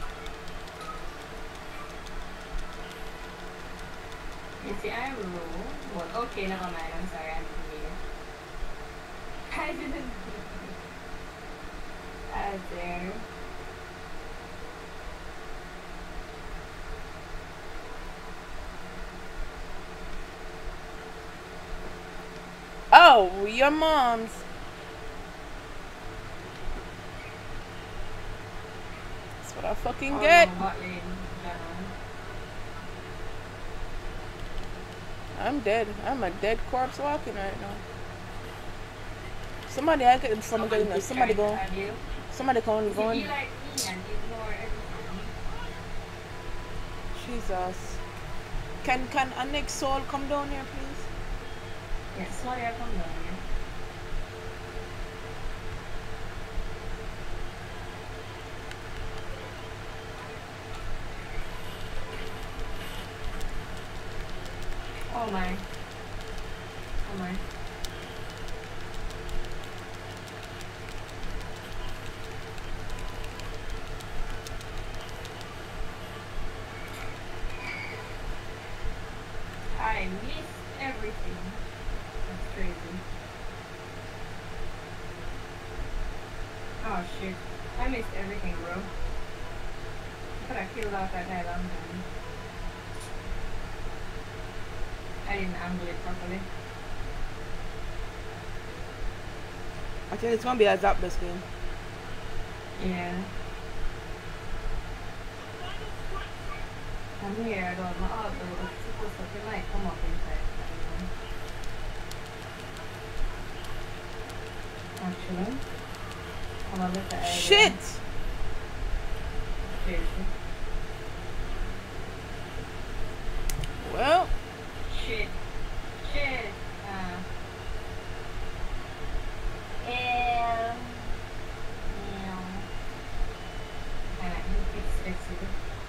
You see, I'm low. Well, okay, never mind. I'm sorry. I didn't mean it. I didn't mean it. Out there. Oh, your mom's. That's what I fucking Oh, get. no, what lane? I'm dead. I'm a dead corpse walking right now. Somebody I get from getting there. Somebody go. Somebody come go. You like me and ignore everything. Jesus. Can can a next soul come down here, please? Yeah, sorry, I come down here. Oh my. Oh my. I missed everything. That's crazy. Oh shit. I missed everything, bro. I could have killed off that guy long time. I didn't angle it properly. I think it's gonna be a zap this game. Yeah. I'm here, I don't know. Oh, but it's supposed to it might come up inside. Actually. I'm a bit of Shit! Seriously. Well. Shit. Shit. Uh. Yeah. Yeah. And I think it's sexy.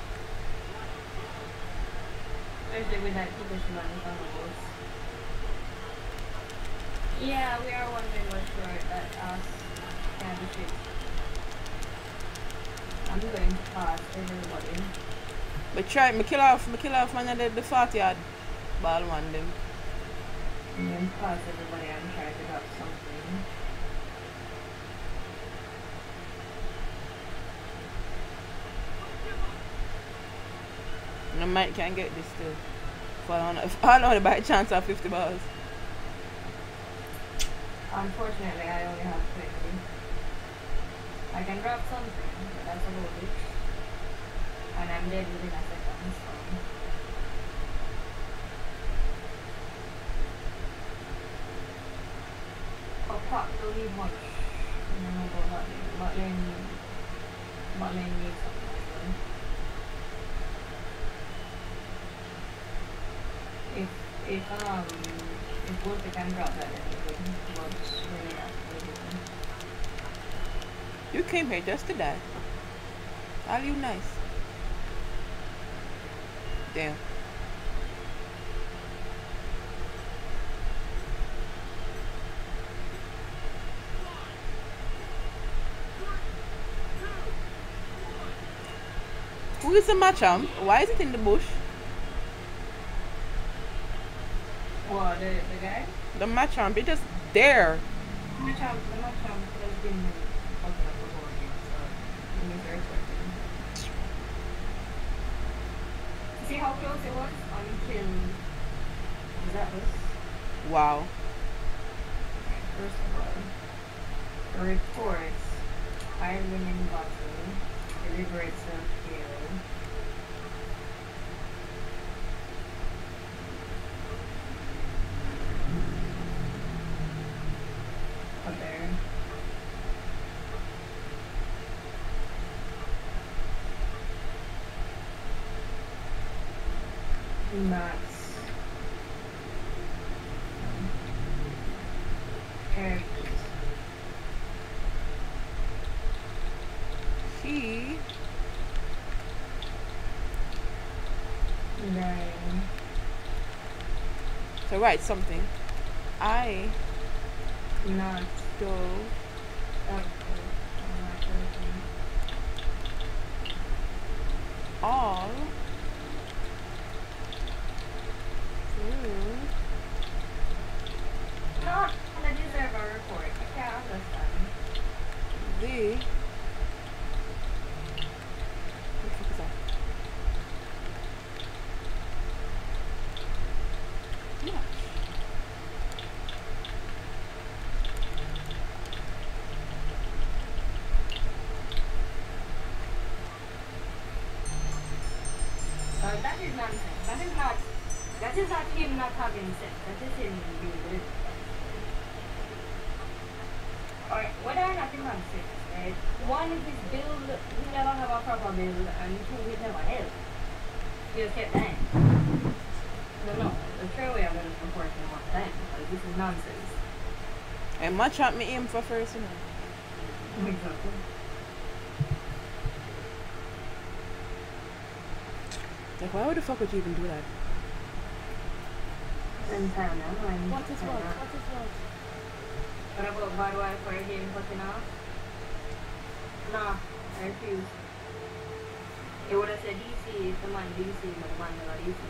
Especially with that people she runs on the boats. Yeah, we are wondering what's short that us can be shit. I'm going to pass everybody. But try me kill off me kill off man the, the forty yard ball one them. I'm going to pass everybody and try to drop something. No man can get this still. fall on if I only by chance of fifty balls. Unfortunately, I only have twenty. I can grab something, but that's about it. And I'm dead within a second, so. Oh, fuck, don't need much. No, no, no, not lane. Not lane. Not lane needs something as well. If, if, um, if Wolfie can drop that, then it would really not really. You came here just to die. Are you nice? Damn. Who is the Machamp? Why is it in the bush? What, the, the guy? The Machamp, it is there. Machamp, the Machamp has been fucking up the whole game, so it means very quickly. See how close it was until that was. Wow. First of all, reports Iron in bottle, deliberate self-kill. Up there. Max. Characters. She. Nine. So write something. I. Not. Go. Up. All. Through. Not on the deserve a report. I can't understand. The. What the fuck is that? Yeah. Uh, that is nonsense. That is not. That is not him not having sense. That is him being good. Alright, whether or not him has sense, right? One, his build, he never have a proper build, and two, he never helped. He just kept dying. No, no, the fair way I'm going to report him one time, because this is nonsense. And Machamp me aim for first, you know. Exactly. Like, why the fuck would you even do that? And time now, and What is what? What is what? What about bad Wi-Fi game fucking off? Nah, I refuse. It would have said D C if the man D C, but the man never D C.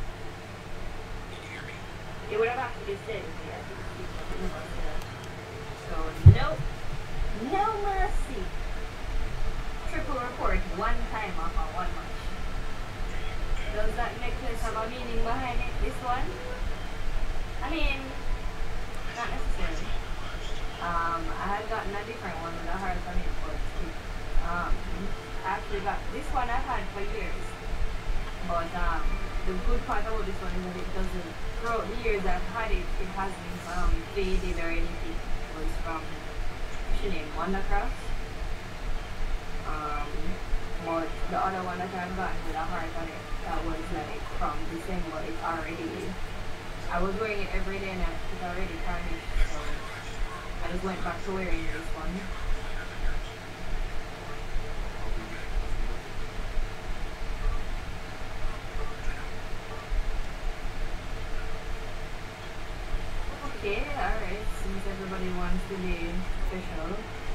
It would have actually said if he had D C, but it never said. So, no. No mercy. Triple report one time off of one match. Does that necklace have a meaning behind it, this one? I mean, not necessarily. Um, I had gotten a different one with a heart on it, but um, I actually got this one I've had for years. But um, the good part about this one is that it doesn't, throughout the years I've had it, it hasn't um, faded or anything. It was from, what's your name, Wondercraft? Um, but the other one that I've gotten with a heart on it, that was like from December, it's already, I was wearing it every day and it's already tarnished, so I just went back to wearing this one. Okay, alright, since everybody wants to be special,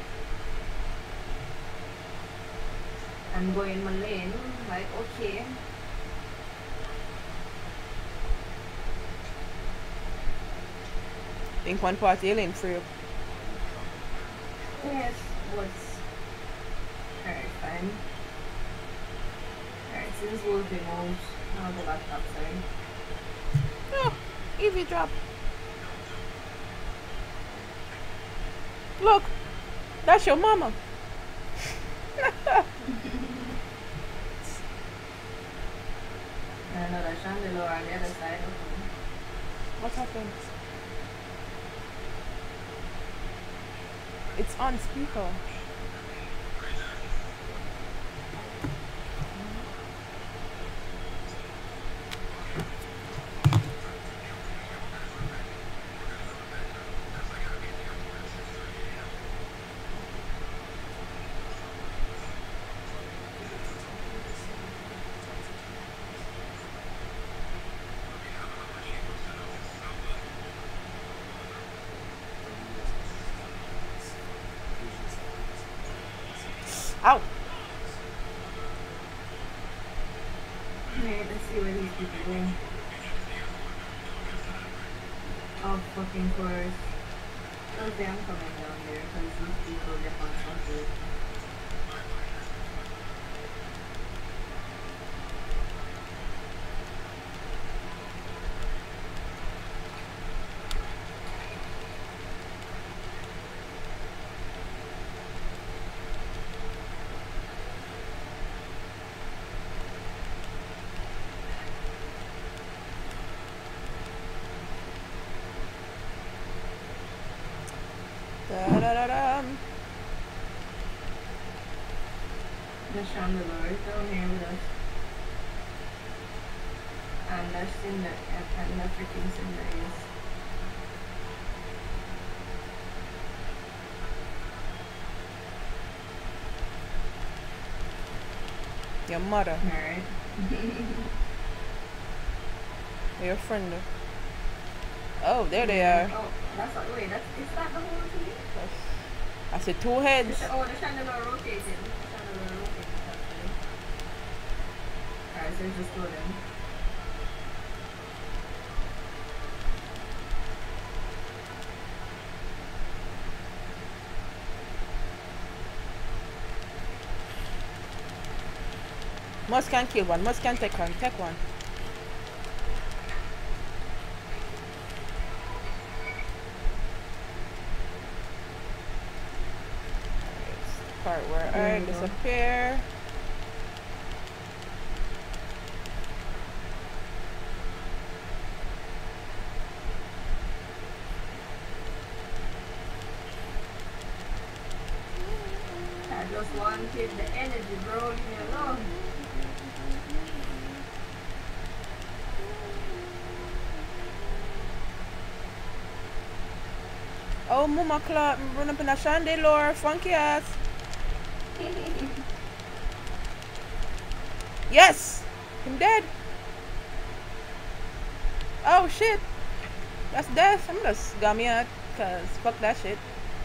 I'm going my lane, like, okay. Think one party lane for you. Yes, what's... Alright, fine. Alright, since Wolfie moves, I'll go back up, sorry. Easy drop. Look, that's your mama. Another chandelier on the other side. What happened? It's on speaker. Ow! Alright, let's see where these people go. Oh, fucking course. Okay, I'm coming down there because these people get on something. Da-da-da-dum. The chandelier is down here with us. And the cinder, and the freaking cinder is. Your mother. Alright. Your friend. Oh, there they are. Oh, that's not, wait, that's, is that the whole thing? I said two heads. The, oh, the chandelier rotated. The chandelier rotated, actually. Alright, so it's just two of them. Must can kill one. Must can take one. Take one. Part where I disappear. I just wanted the energy, bro. Leave me alone. Oh, Mama Clap, run up in a chandelier, funky ass. Yes! I'm dead. Oh shit. That's death. I'm gonna scum me out, cause fuck that shit.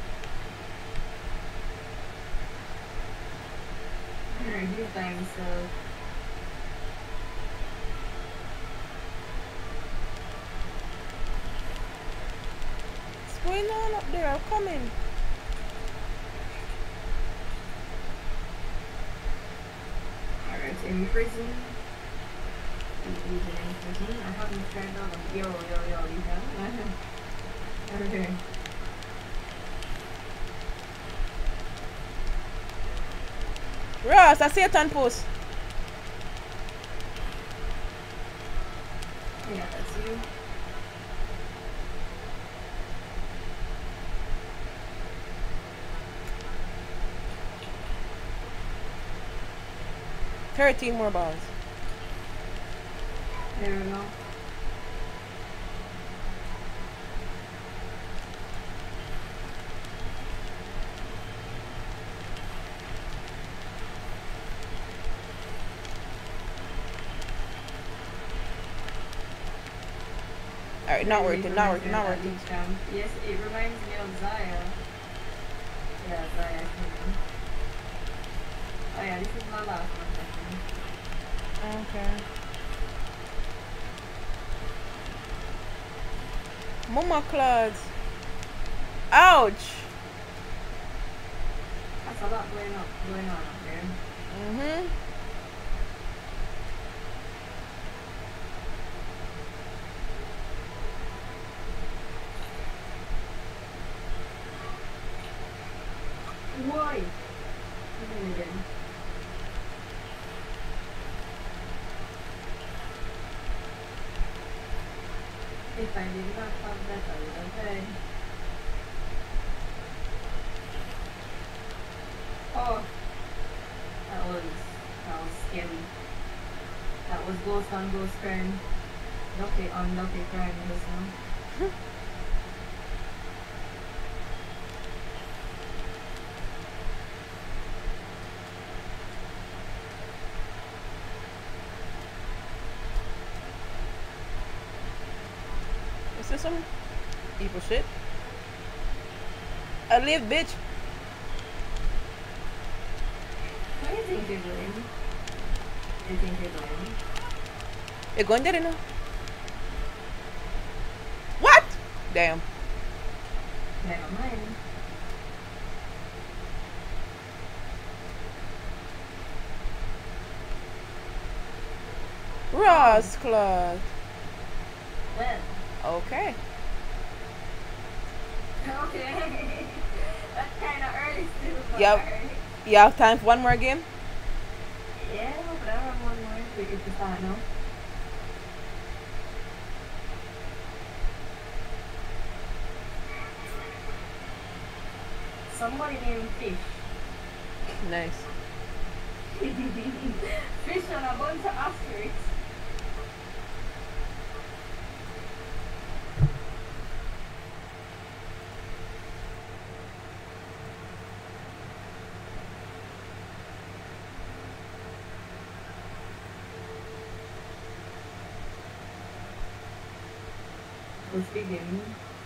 Alright, he's by himself. What's going on up there? I'm coming. Alright, in prison. He's in prison. I haven't tried out of yo, yo, yo, you have? Okay. Ross, I see a ton post. Yeah, that's you. Thirteen more balls. There we go. Alright, not working, not working, not working. Yes, it reminds me of Zaya. Yeah, Zaya. Oh yeah, this is my last one. Okay. Mama Claude. Ouch! That's a lot going on, going on up there. Mm-hmm. If I did not have that, I would have died. Oh, that was that was scary. That was ghost on ghost crime. Lucky on lucky crime just now. Is this some evil shit? I live, bitch. What do you think you're doing? Do you think you're doing? You're going there now. What? Damn. Never mind. Ross Claus. Well. Okay. Okay. That's kind of early still. Yep. You have time for one more game? Yeah, but I have one more. We get to start now. Somebody named Fish. Nice. Fish on a bunch of asterisks. Let's begin.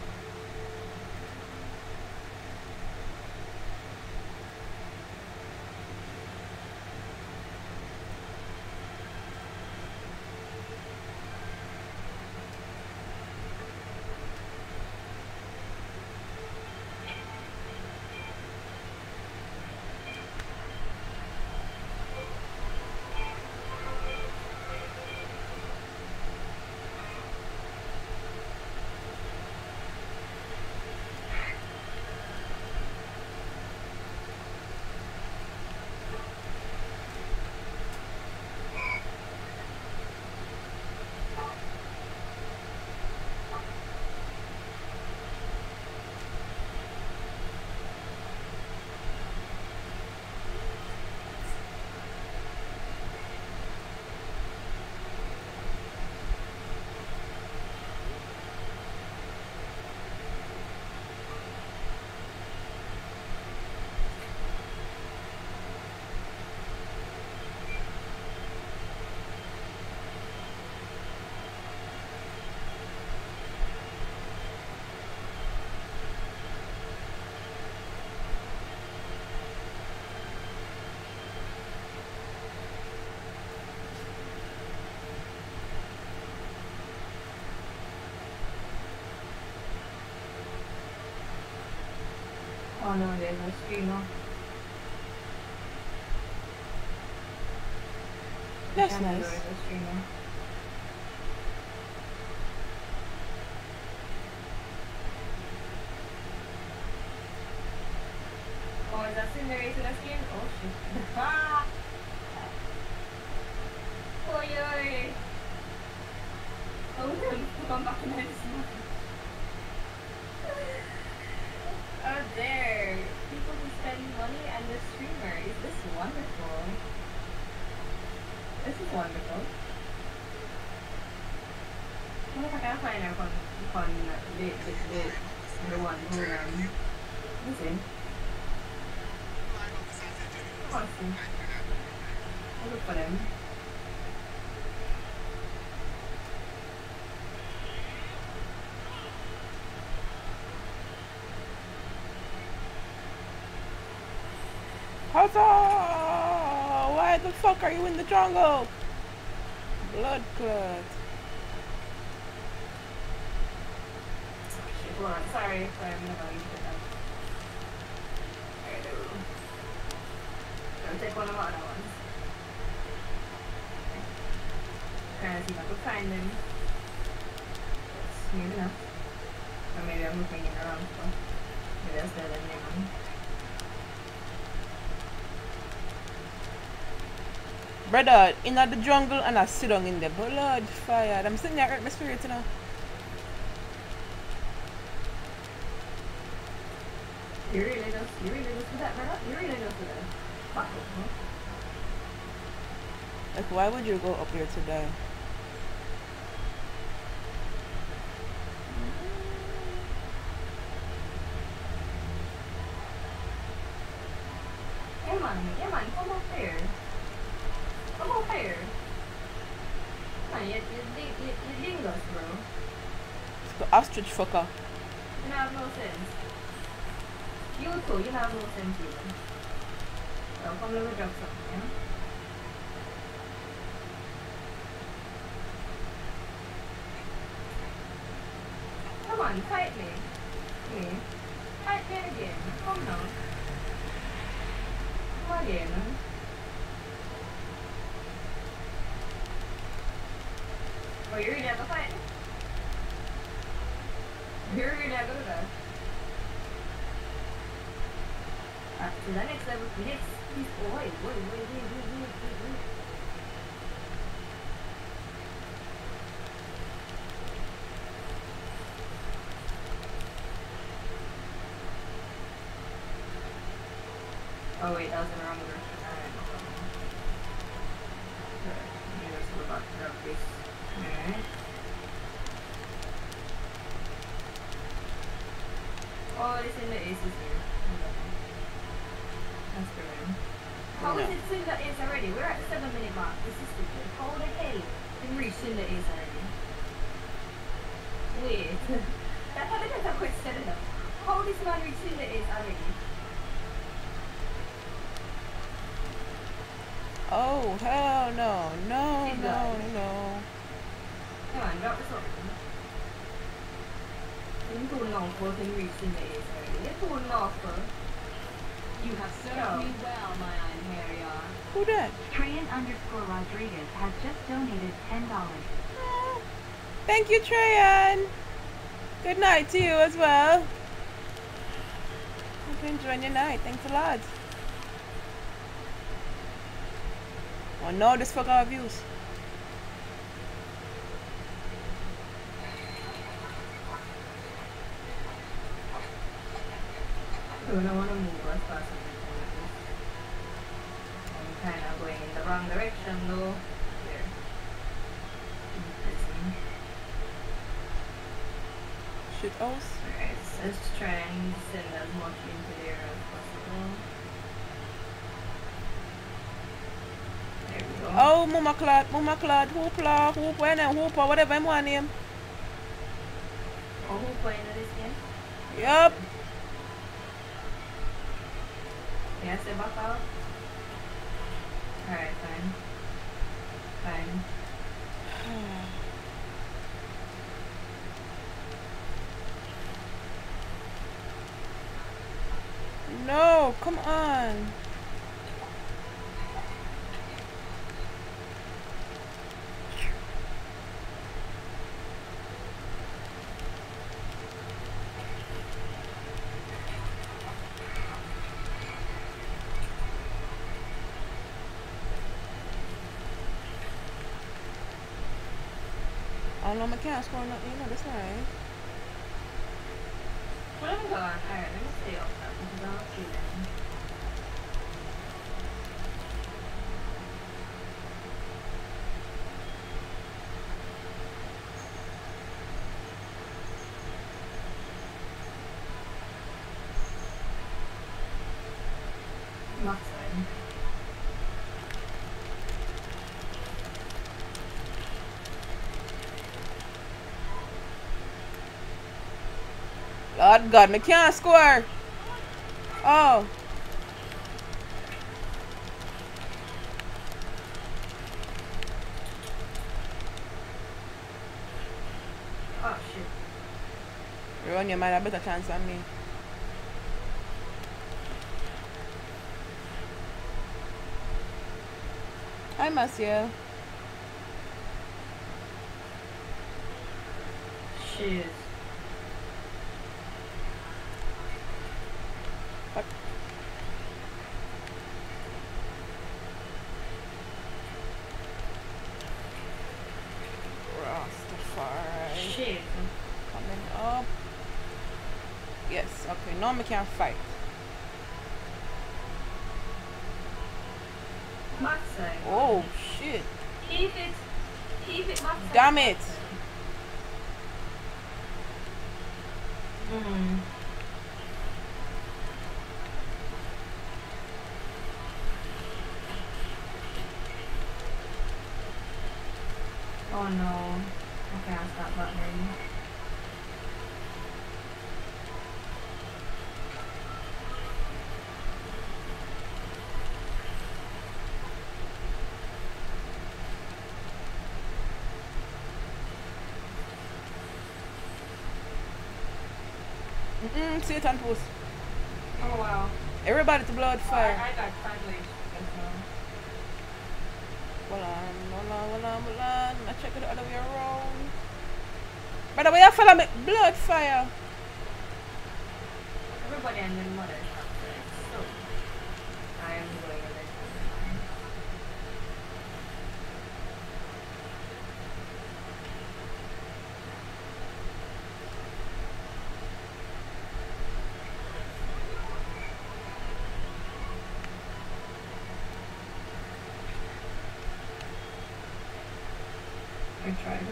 Oh no, there's no streamer. That's Channel nice. or the streamer. Oh, is that Cinderella to the skin? Oh shit. Ah! Oh yo! Oh no, come back and this one. Oh there! People who spend money and the streamer. Is this wonderful? This is wonderful. What if I can't find out on, on the, the, the, the one who, um, listen. Come on, see. I'll look for them. Huzzah! Why the fuck are you in the jungle? Blood clot. Shit, hold on. Sorry, sorry, I'm not going to get that. Alright, there we go. I'll take one of my other ones. Trying to see if I could find them. That's near enough. Or maybe I'm looking in the wrong spot. Maybe I'll spell them name on. Brother, in the jungle and I sit down in the blood fire. I'm sitting there at my spirit, you know. You really just, you really just do that, brother? You really just do that? Fuck it, huh? Like, why would you go up here today? Yeah man, yeah man, come up here. Come up here. Man, you, you, you, you, you dingus, bro. It's the ostrich fucker. You have no sense. You too, you have no sense either. So come let me drop something, yeah? Come on, fight me. Me. Fight me again. Come now. Come again. Oh, you really have to fight me? You really have to do that? Uh, to the next level, next. Please, oh, wait, wait, wait, wait, wait, wait, wait, wait. Oh wait, that was in the wrong direction. Alright, no problem. Alright, let me just go back to that place. Alright. Oh, it's in the aces here. That's good. How is it in the ace already? We're at the seven minute mark. This is stupid. How the hell can we reach in the ace already? Wait. That's how they get a question enough. How this man reach in the ace already? Oh, hell no. No, She's no, done. no. Come on, drop this open. You're too long for can reach in the ace already. You're too long for. You have served Yo. me well, my Harrier. Who that? Trayan underscore Rodriguez has just donated ten dollars. Oh, thank you, Trayan. Good night to you as well. Hope you're enjoying your night. Thanks a lot. Oh no, this fuck our views. I don't want to move as fast as I can. I'm kind of going in the wrong direction though. There. Interesting. Shit else. Alright, so let's try and send as much into there as possible. There we go. Oh, Mama Clad, Mama Clad, Hoopla, Hoop, when and Hooper, whatever I'm on name. Oh, who playing this game? Yup. Yeah, step back out. Alright, fine. Fine. No, come on. I don't know, I can't score nothing, you know, that's right. Where am I going? Alright, let me stay off that because I don't see them. Not fine. Lord God, I can't score. Oh. Oh shit. You run your mind a better chance than me. Hi, Marcia. Shit. Fuck. Rastafari. Shit. Coming up. Yes, okay, now I can't fight. backside. Oh shit. Keep it. Keep it backside. Damn it. Hmm. Oh no. Okay, I'll stop buttoning. Mm-mm, Satan post. Oh wow. Everybody to blood fire. I, I got sandwich. Hold on, hold on, hold on, hold on. I check it the other way around. By the way, I follow me blood fire. Everybody and their mother so I am going to let them. I tried.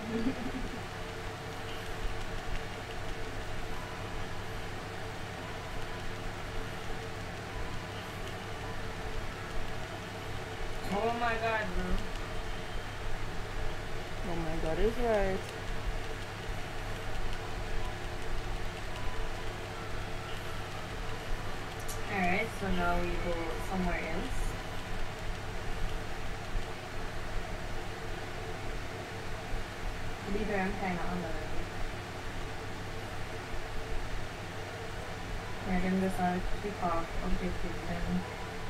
Oh my god, bro. Oh my god, it's right. Alright, so now we go somewhere else. To be fair, I'm kinda on the yeah, then just uh, click off objectives then.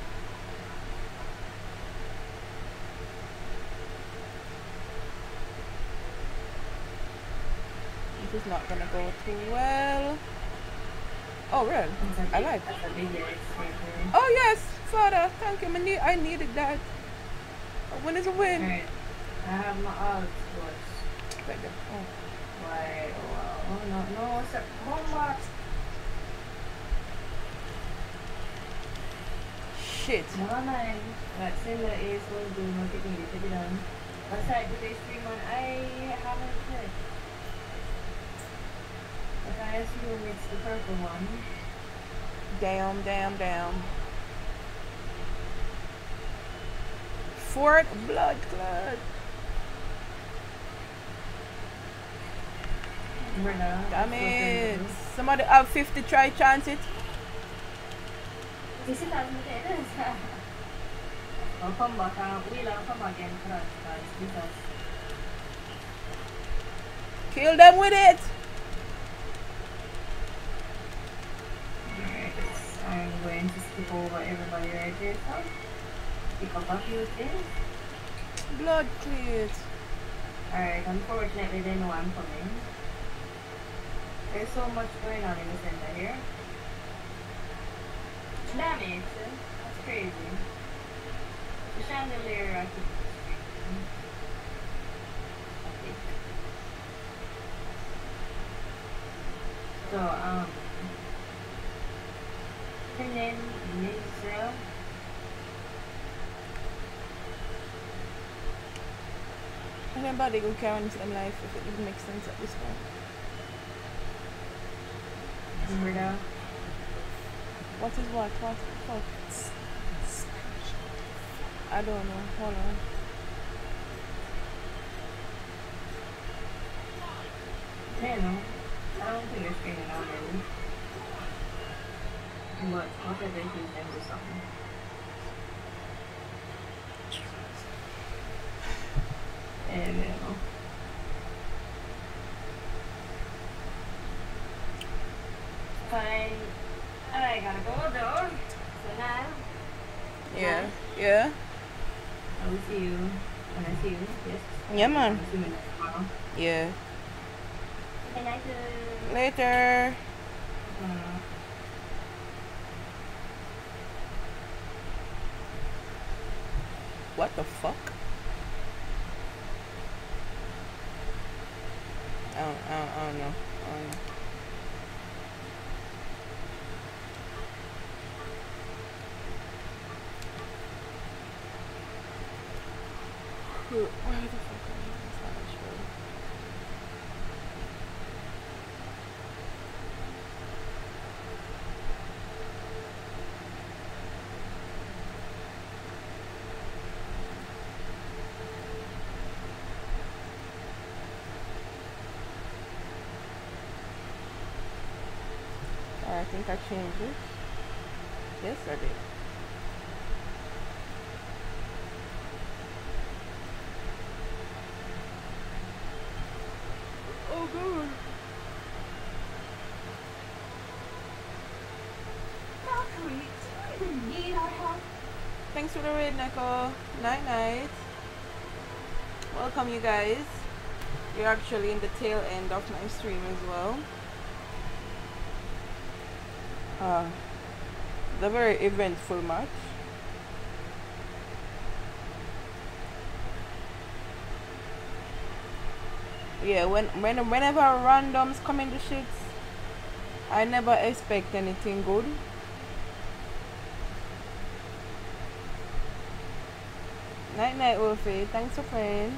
This is not gonna go too well. Oh, red. I like. That's a big yes right there. Oh yes, Father, thank you. I need. I needed that. A win is a win. Alright, I have my odds, but Thank you. Oh. why? Oh, wow. Oh no, no, sir. Bomba. Shit. Never mind. That similar is will do not taking it to be done. Aside do they stream on? I haven't checked. But I assume it's the purple one. Damn, damn, damn. Fort blood clot. Damn it. Somebody have fifty try chance it. This is as much as I'll come back and we'll come again for us guys because Kill them with it. alright, I'm going to skip over everybody right here. So pick up a few things. Blood clot. Alright, unfortunately they know I'm coming. There's so much going on in the center here. Damn it, that's crazy. The chandelier I could I think. So, um and then Lisa. Anybody go carry on to them life if it even makes sense at this point. Murder. What is what? What the fuck? I don't know. Hold on. I don't know. I don't think they're screaming out maybe. But whatever it is, them do something. And you know. Fine. I gotta go though. So now. Yeah. Yeah. I will see you when I see you. Yes. Yeah, man. I'm assuming that's tomorrow. Yeah. Good night. Later. Uh, What the fuck? I don't, I don't, I don't know. I don't know. think I changed it. Yes, I did. Oh, God. Valkyrie, do you even need our help? Thanks for the raid, Neko. Night night. Welcome, you guys. You're actually in the tail end of my stream as well. Uh, the very eventful match. Yeah, when, when whenever randoms come in the shits, I never expect anything good. Night night, Wolfie. Thanks for playing.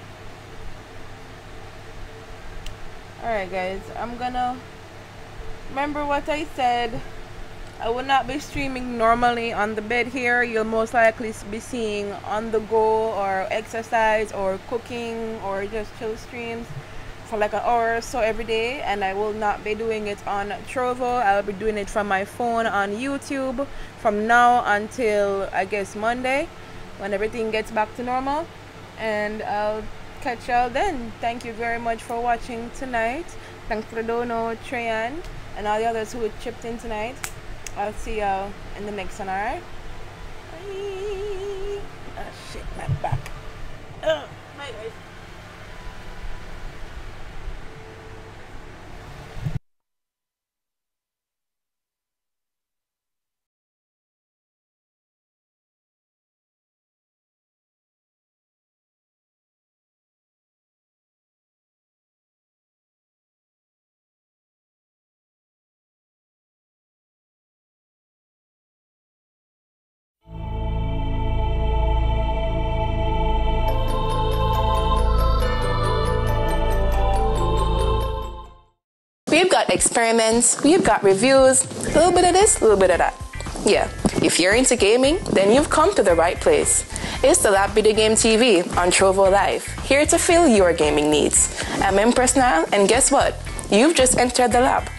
Alright guys, I'm gonna remember what I said. I will not be streaming normally on the bed here. You'll most likely be seeing on the go or exercise or cooking or just chill streams for like an hour or so every day, and I will not be doing it on Trovo. I'll be doing it from my phone on YouTube from now until I guess Monday when everything gets back to normal, and I'll catch y'all then. Thank you very much for watching tonight. Thanks for the dono, Trayan, and all the others who chipped in tonight. I'll see y'all in the next one, alright? Bye. Oh shit, my back. Ugh, my guys. We've got experiments, we've got reviews, a little bit of this, a little bit of that. Yeah, if you're into gaming, then you've come to the right place. It's the Lab Video Game T V on Trovo Live, here to fill your gaming needs. I'm Empress Nile, and guess what? You've just entered the lab.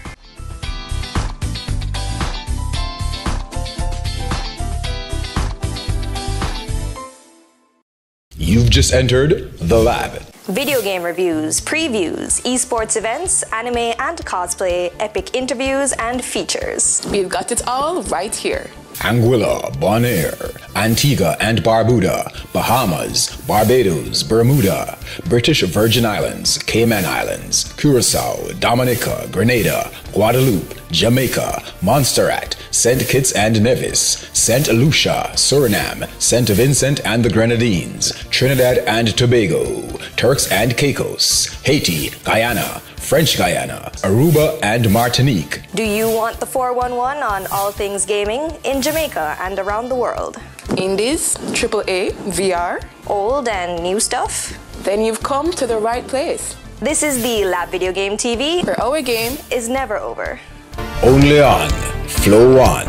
You've just entered the lab. Video game reviews, previews, esports events, anime and cosplay, epic interviews, and features. We've got it all right here. Anguilla, Bonaire, Antigua and Barbuda, Bahamas, Barbados, Bermuda, British Virgin Islands, Cayman Islands, Curacao, Dominica, Grenada, Guadeloupe, Jamaica, Montserrat, Saint Kitts and Nevis, Saint Lucia, Suriname, Saint Vincent and the Grenadines, Trinidad and Tobago, Turks and Caicos, Haiti, Guyana, French Guyana, Aruba and Martinique. Do you want the four one one on all things gaming in Jamaica and around the world? Indies, triple A, V R, old and new stuff? Then you've come to the right place. This is the Lab Video Game T V, where our game is never over. Only on Flow One.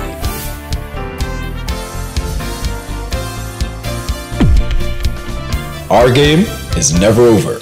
Our game is never over.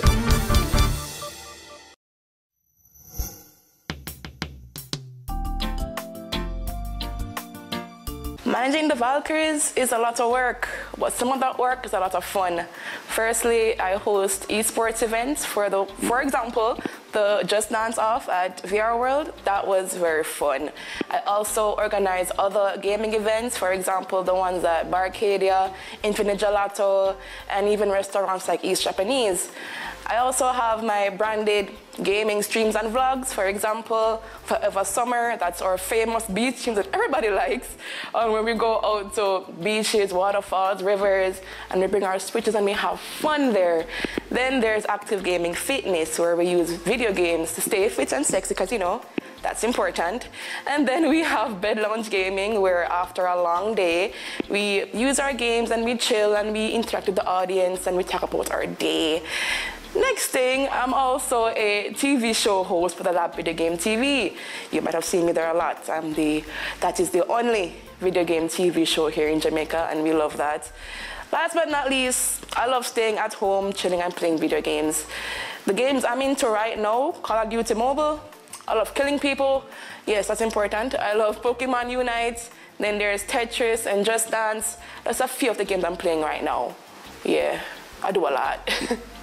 Managing the Valkyries is a lot of work, but some of that work is a lot of fun. Firstly, I host esports events for the, for example, the Just Dance Off at V R World. That was very fun. I also organize other gaming events, for example, the ones at Barcadia, Infinite Gelato, and even restaurants like East Japanese. I also have my branded gaming streams and vlogs, for example, Forever Summer. That's our famous beach streams that everybody likes, um, where we go out to beaches, waterfalls, rivers, and we bring our switches and we have fun there. Then there's Active Gaming Fitness, where we use video games to stay fit and sexy, because, you know, that's important. And then we have Bed Lounge Gaming, where after a long day, we use our games and we chill and we interact with the audience and we talk about our day. Next thing, I'm also a T V show host for the Lab Video Game T V. You might have seen me there a lot. I'm the, that is the only video game T V show here in Jamaica, and we love that. Last but not least, I love staying at home, chilling and playing video games. The games I'm into right now, Call of Duty Mobile, I love killing people. Yes, that's important. I love Pokemon Unite. Then there's Tetris and Just Dance. That's a few of the games I'm playing right now. Yeah, I do a lot.